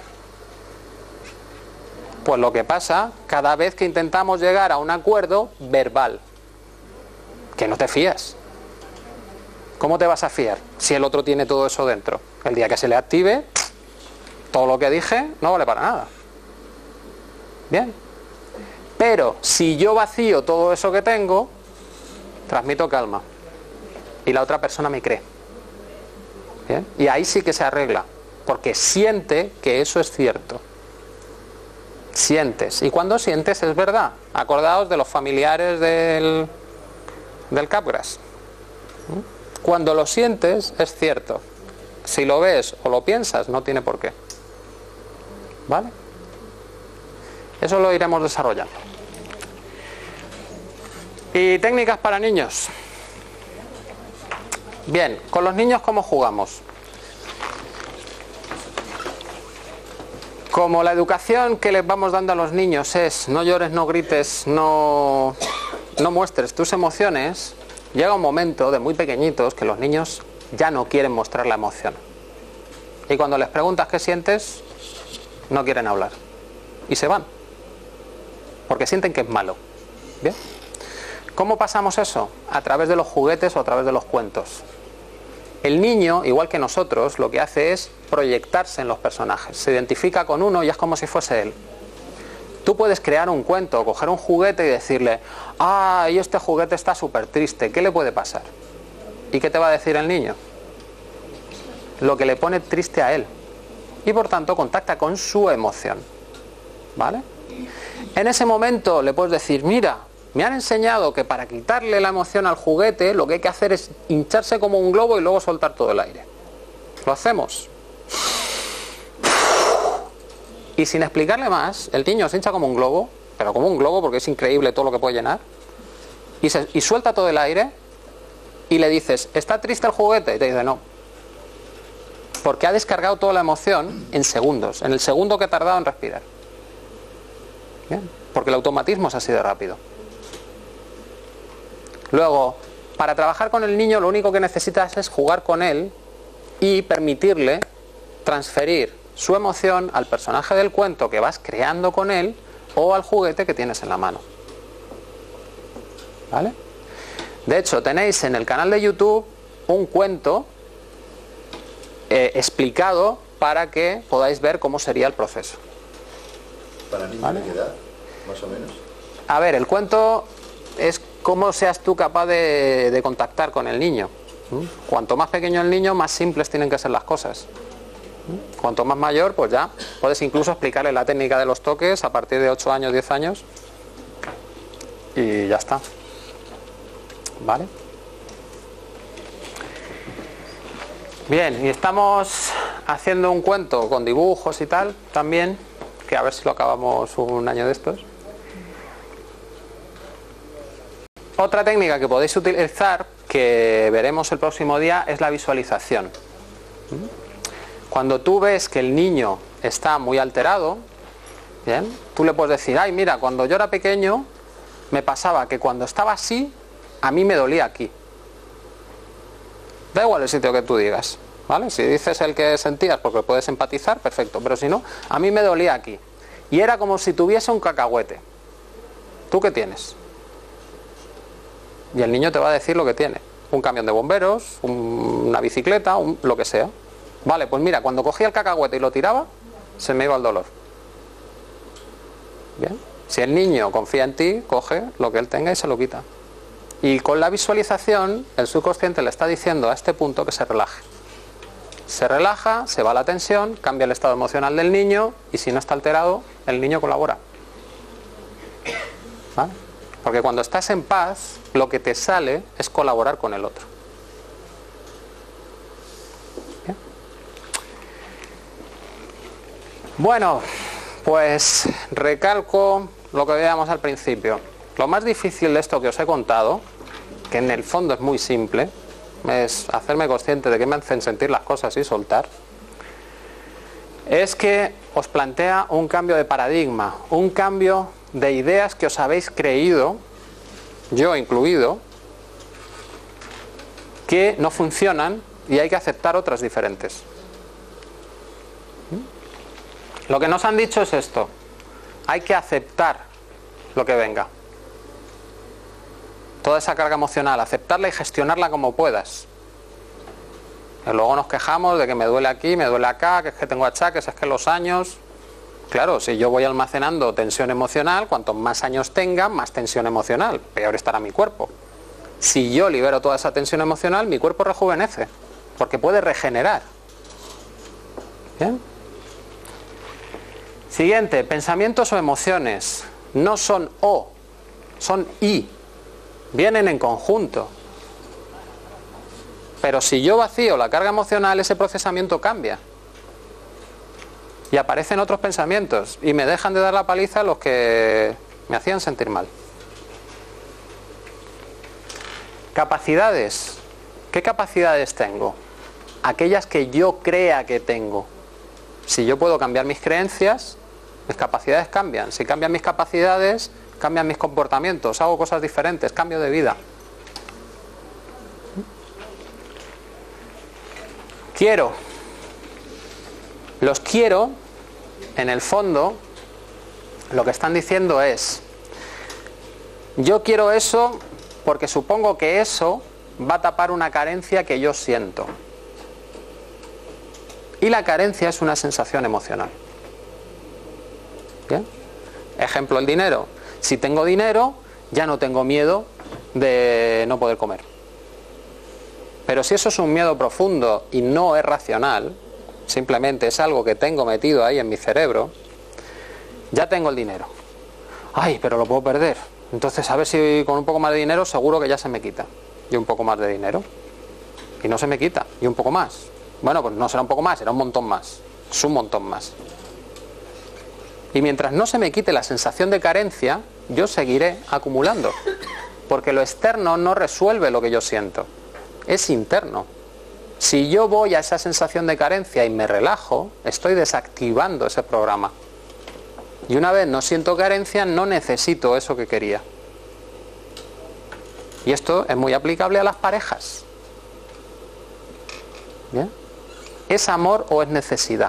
Pues lo que pasa cada vez que intentamos llegar a un acuerdo verbal, que no te fías. ¿Cómo te vas a fiar si el otro tiene todo eso dentro? El día que se le active, todo lo que dije no vale para nada. Bien. Pero si yo vacío todo eso que tengo, transmito calma. Y la otra persona me cree. ¿Bien? Y ahí sí que se arregla. Porque siente que eso es cierto. Sientes. Y cuando sientes es verdad. Acordaos de los familiares del Capgras. Cuando lo sientes es cierto. Si lo ves o lo piensas, no tiene por qué. ¿Vale? Eso lo iremos desarrollando. ¿Y técnicas para niños? Bien, con los niños ¿cómo jugamos? Como la educación que les vamos dando a los niños es no llores, no grites, no muestres tus emociones, llega un momento de muy pequeñitos que los niños ya no quieren mostrar la emoción. Y cuando les preguntas qué sientes, no quieren hablar. Y se van. Porque sienten que es malo. ¿Bien? ¿Cómo pasamos eso? A través de los juguetes o a través de los cuentos. El niño, igual que nosotros, lo que hace es proyectarse en los personajes. Se identifica con uno y es como si fuese él. Tú puedes crear un cuento, coger un juguete y decirle, y este juguete está súper triste, ¿qué le puede pasar? ¿Y qué te va a decir el niño? Lo que le pone triste a él. Y por tanto contacta con su emoción. ¿Vale? En ese momento le puedes decir, mira, me han enseñado que para quitarle la emoción al juguete lo que hay que hacer es hincharse como un globo y luego soltar todo el aire. ¿Lo hacemos? Y sin explicarle más, el niño se hincha como un globo, pero como un globo porque es increíble todo lo que puede llenar, y suelta todo el aire y le dices, ¿está triste el juguete? Y te dice, no. Porque ha descargado toda la emoción en segundos, en el segundo que ha tardado en respirar. ¿Bien? Porque el automatismo es así de rápido. Luego, para trabajar con el niño lo único que necesitas es jugar con él y permitirle transferir su emoción al personaje del cuento que vas creando con él o al juguete que tienes en la mano. ¿Vale? De hecho, tenéis en el canal de YouTube un cuento explicado para que podáis ver cómo sería el proceso. ¿Para niños ¿Vale? de qué edad, más o menos? A ver, el cuento es cómo seas tú capaz de contactar con el niño. Cuanto más pequeño el niño, más simples tienen que ser las cosas. Cuanto más mayor, pues ya puedes incluso explicarle la técnica de los toques a partir de 8 años, 10 años y ya está. ¿Vale? Bien, y estamos haciendo un cuento con dibujos y tal también, que a ver si lo acabamos un año de estos. Otra técnica que podéis utilizar, que veremos el próximo día, es la visualización. Cuando tú ves que el niño está muy alterado, ¿bien? Tú le puedes decir, ay, mira, cuando yo era pequeño me pasaba que cuando estaba así, a mí me dolía aquí. Da igual el sitio que tú digas, ¿vale? Si dices el que sentías porque puedes empatizar, perfecto, pero si no, a mí me dolía aquí. Y era como si tuviese un cacahuete. ¿Tú qué tienes? Y el niño te va a decir lo que tiene. un camión de bomberos, una bicicleta, lo que sea. Vale, pues mira, cuando cogía el cacahuete y lo tiraba, se me iba el dolor. Bien. Si el niño confía en ti, coge lo que él tenga y se lo quita. Y con la visualización, el subconsciente le está diciendo a este punto que se relaje. Se relaja, se va la tensión, cambia el estado emocional del niño y si no está alterado, el niño colabora. ¿Vale? Porque cuando estás en paz, lo que te sale es colaborar con el otro. ¿Bien? Bueno, pues recalco lo que veíamos al principio. Lo más difícil de esto que os he contado, que en el fondo es muy simple, es hacerme consciente de que me hacen sentir las cosas y soltar, es que os plantea un cambio de paradigma, un cambio de ideas que os habéis creído, yo incluido, que no funcionan y hay que aceptar otras diferentes. Lo que nos han dicho es esto: hay que aceptar lo que venga. Toda esa carga emocional, aceptarla y gestionarla como puedas. Y luego nos quejamos de que me duele aquí, me duele acá, que es que tengo achaques, es que los años... Claro, si yo voy almacenando tensión emocional, cuanto más años tenga, más tensión emocional, peor estará mi cuerpo. Si yo libero toda esa tensión emocional, mi cuerpo rejuvenece, porque puede regenerar. ¿Bien? Siguiente, pensamientos o emociones. No son o, son y. Vienen en conjunto. Pero si yo vacío la carga emocional, ese procesamiento cambia. Y aparecen otros pensamientos y me dejan de dar la paliza a los que me hacían sentir mal. Capacidades. ¿Qué capacidades tengo? Aquellas que yo crea que tengo. Si yo puedo cambiar mis creencias, mis capacidades cambian. Si cambian mis capacidades, cambian mis comportamientos, hago cosas diferentes, cambio de vida. Quiero. Los quiero, en el fondo, lo que están diciendo es: yo quiero eso porque supongo que eso va a tapar una carencia que yo siento. Y la carencia es una sensación emocional. ¿Bien? Ejemplo, el dinero. Si tengo dinero, ya no tengo miedo de no poder comer. Pero si eso es un miedo profundo y no es racional, simplemente es algo que tengo metido ahí en mi cerebro, ya tengo el dinero. Ay, pero lo puedo perder. Entonces a ver si con un poco más de dinero seguro que ya se me quita. Y un poco más de dinero. Y no se me quita. Y un poco más. Bueno, pues no será un poco más, será un montón más. Es un montón más. Y mientras no se me quite la sensación de carencia, yo seguiré acumulando. Porque lo externo no resuelve lo que yo siento. Es interno. Si yo voy a esa sensación de carencia y me relajo, estoy desactivando ese programa. Y una vez no siento carencia, no necesito eso que quería. Y esto es muy aplicable a las parejas. ¿Bien? ¿Es amor o es necesidad?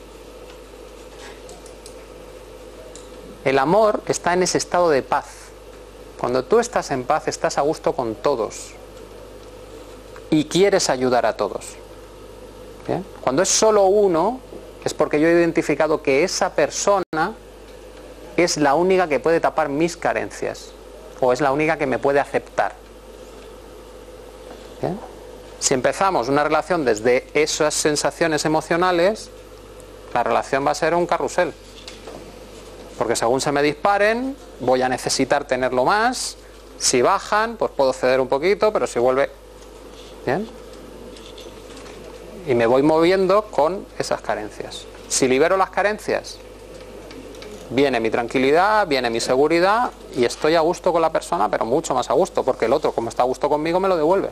El amor está en ese estado de paz. Cuando tú estás en paz, estás a gusto con todos. Y quieres ayudar a todos. ¿Bien? Cuando es solo uno, es porque yo he identificado que esa persona es la única que puede tapar mis carencias. O es la única que me puede aceptar. ¿Bien? Si empezamos una relación desde esas sensaciones emocionales, la relación va a ser un carrusel. Porque según se me disparen, voy a necesitar tenerlo más. Si bajan, pues puedo ceder un poquito, pero si vuelve... ¿Bien? Y me voy moviendo con esas carencias. Si libero las carencias, viene mi tranquilidad, viene mi seguridad y estoy a gusto con la persona, pero mucho más a gusto, porque el otro, como está a gusto conmigo, me lo devuelve.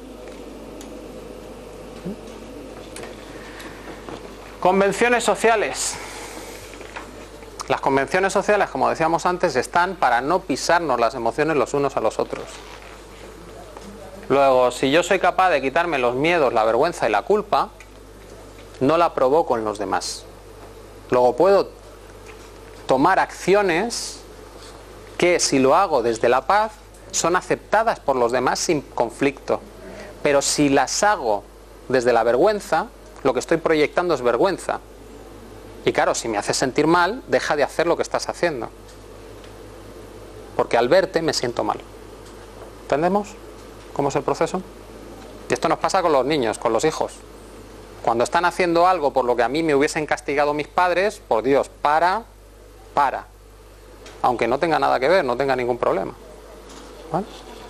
Convenciones sociales. Las convenciones sociales, como decíamos antes, están para no pisarnos las emociones los unos a los otros. Luego, si yo soy capaz de quitarme los miedos, la vergüenza y la culpa, no la provoco en los demás. Luego puedo tomar acciones que, si lo hago desde la paz, son aceptadas por los demás sin conflicto. Pero si las hago desde la vergüenza, lo que estoy proyectando es vergüenza. Y claro, si me haces sentir mal, deja de hacer lo que estás haciendo. Porque al verte me siento mal. ¿Entendemos cómo es el proceso? Y esto nos pasa con los niños, con los hijos. Cuando están haciendo algo por lo que a mí me hubiesen castigado mis padres, por Dios, para. Aunque no tenga nada que ver, no tenga ningún problema. ¿Vale?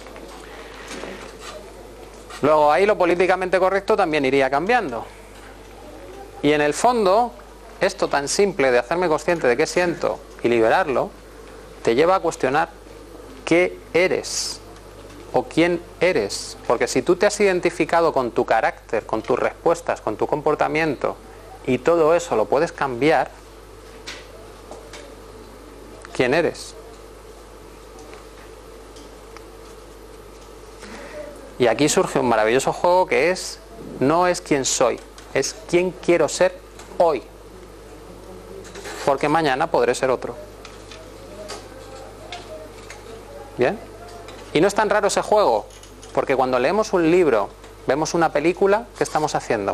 Luego ahí lo políticamente correcto también iría cambiando. Y en el fondo, esto tan simple de hacerme consciente de qué siento y liberarlo, te lleva a cuestionar qué eres o quién eres. Porque si tú te has identificado con tu carácter, con tus respuestas, con tu comportamiento, y todo eso lo puedes cambiar, ¿quién eres? Y aquí surge un maravilloso juego que es, no es quién soy, es quién quiero ser hoy. Porque mañana podré ser otro. ¿Bien? Y no es tan raro ese juego, porque cuando leemos un libro, vemos una película, ¿qué estamos haciendo?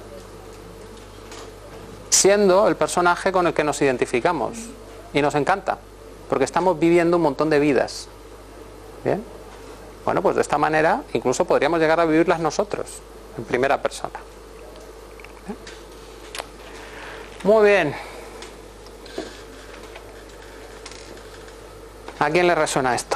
Siendo el personaje con el que nos identificamos. Y nos encanta, porque estamos viviendo un montón de vidas. ¿Bien? Bueno, pues de esta manera incluso podríamos llegar a vivirlas nosotros, en primera persona. ¿Bien? Muy bien. ¿A quién le resuena esto?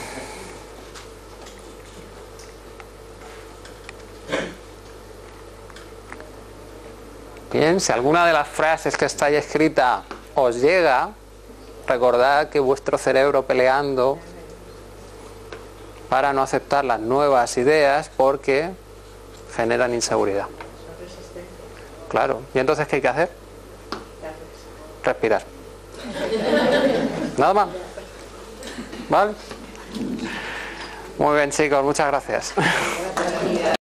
Bien, si alguna de las frases que está ahí escrita os llega, recordad que vuestro cerebro peleando para no aceptar las nuevas ideas porque generan inseguridad. Claro, ¿y entonces qué hay que hacer? Respirar. Nada más. ¿Vale? Muy bien, chicos, muchas gracias.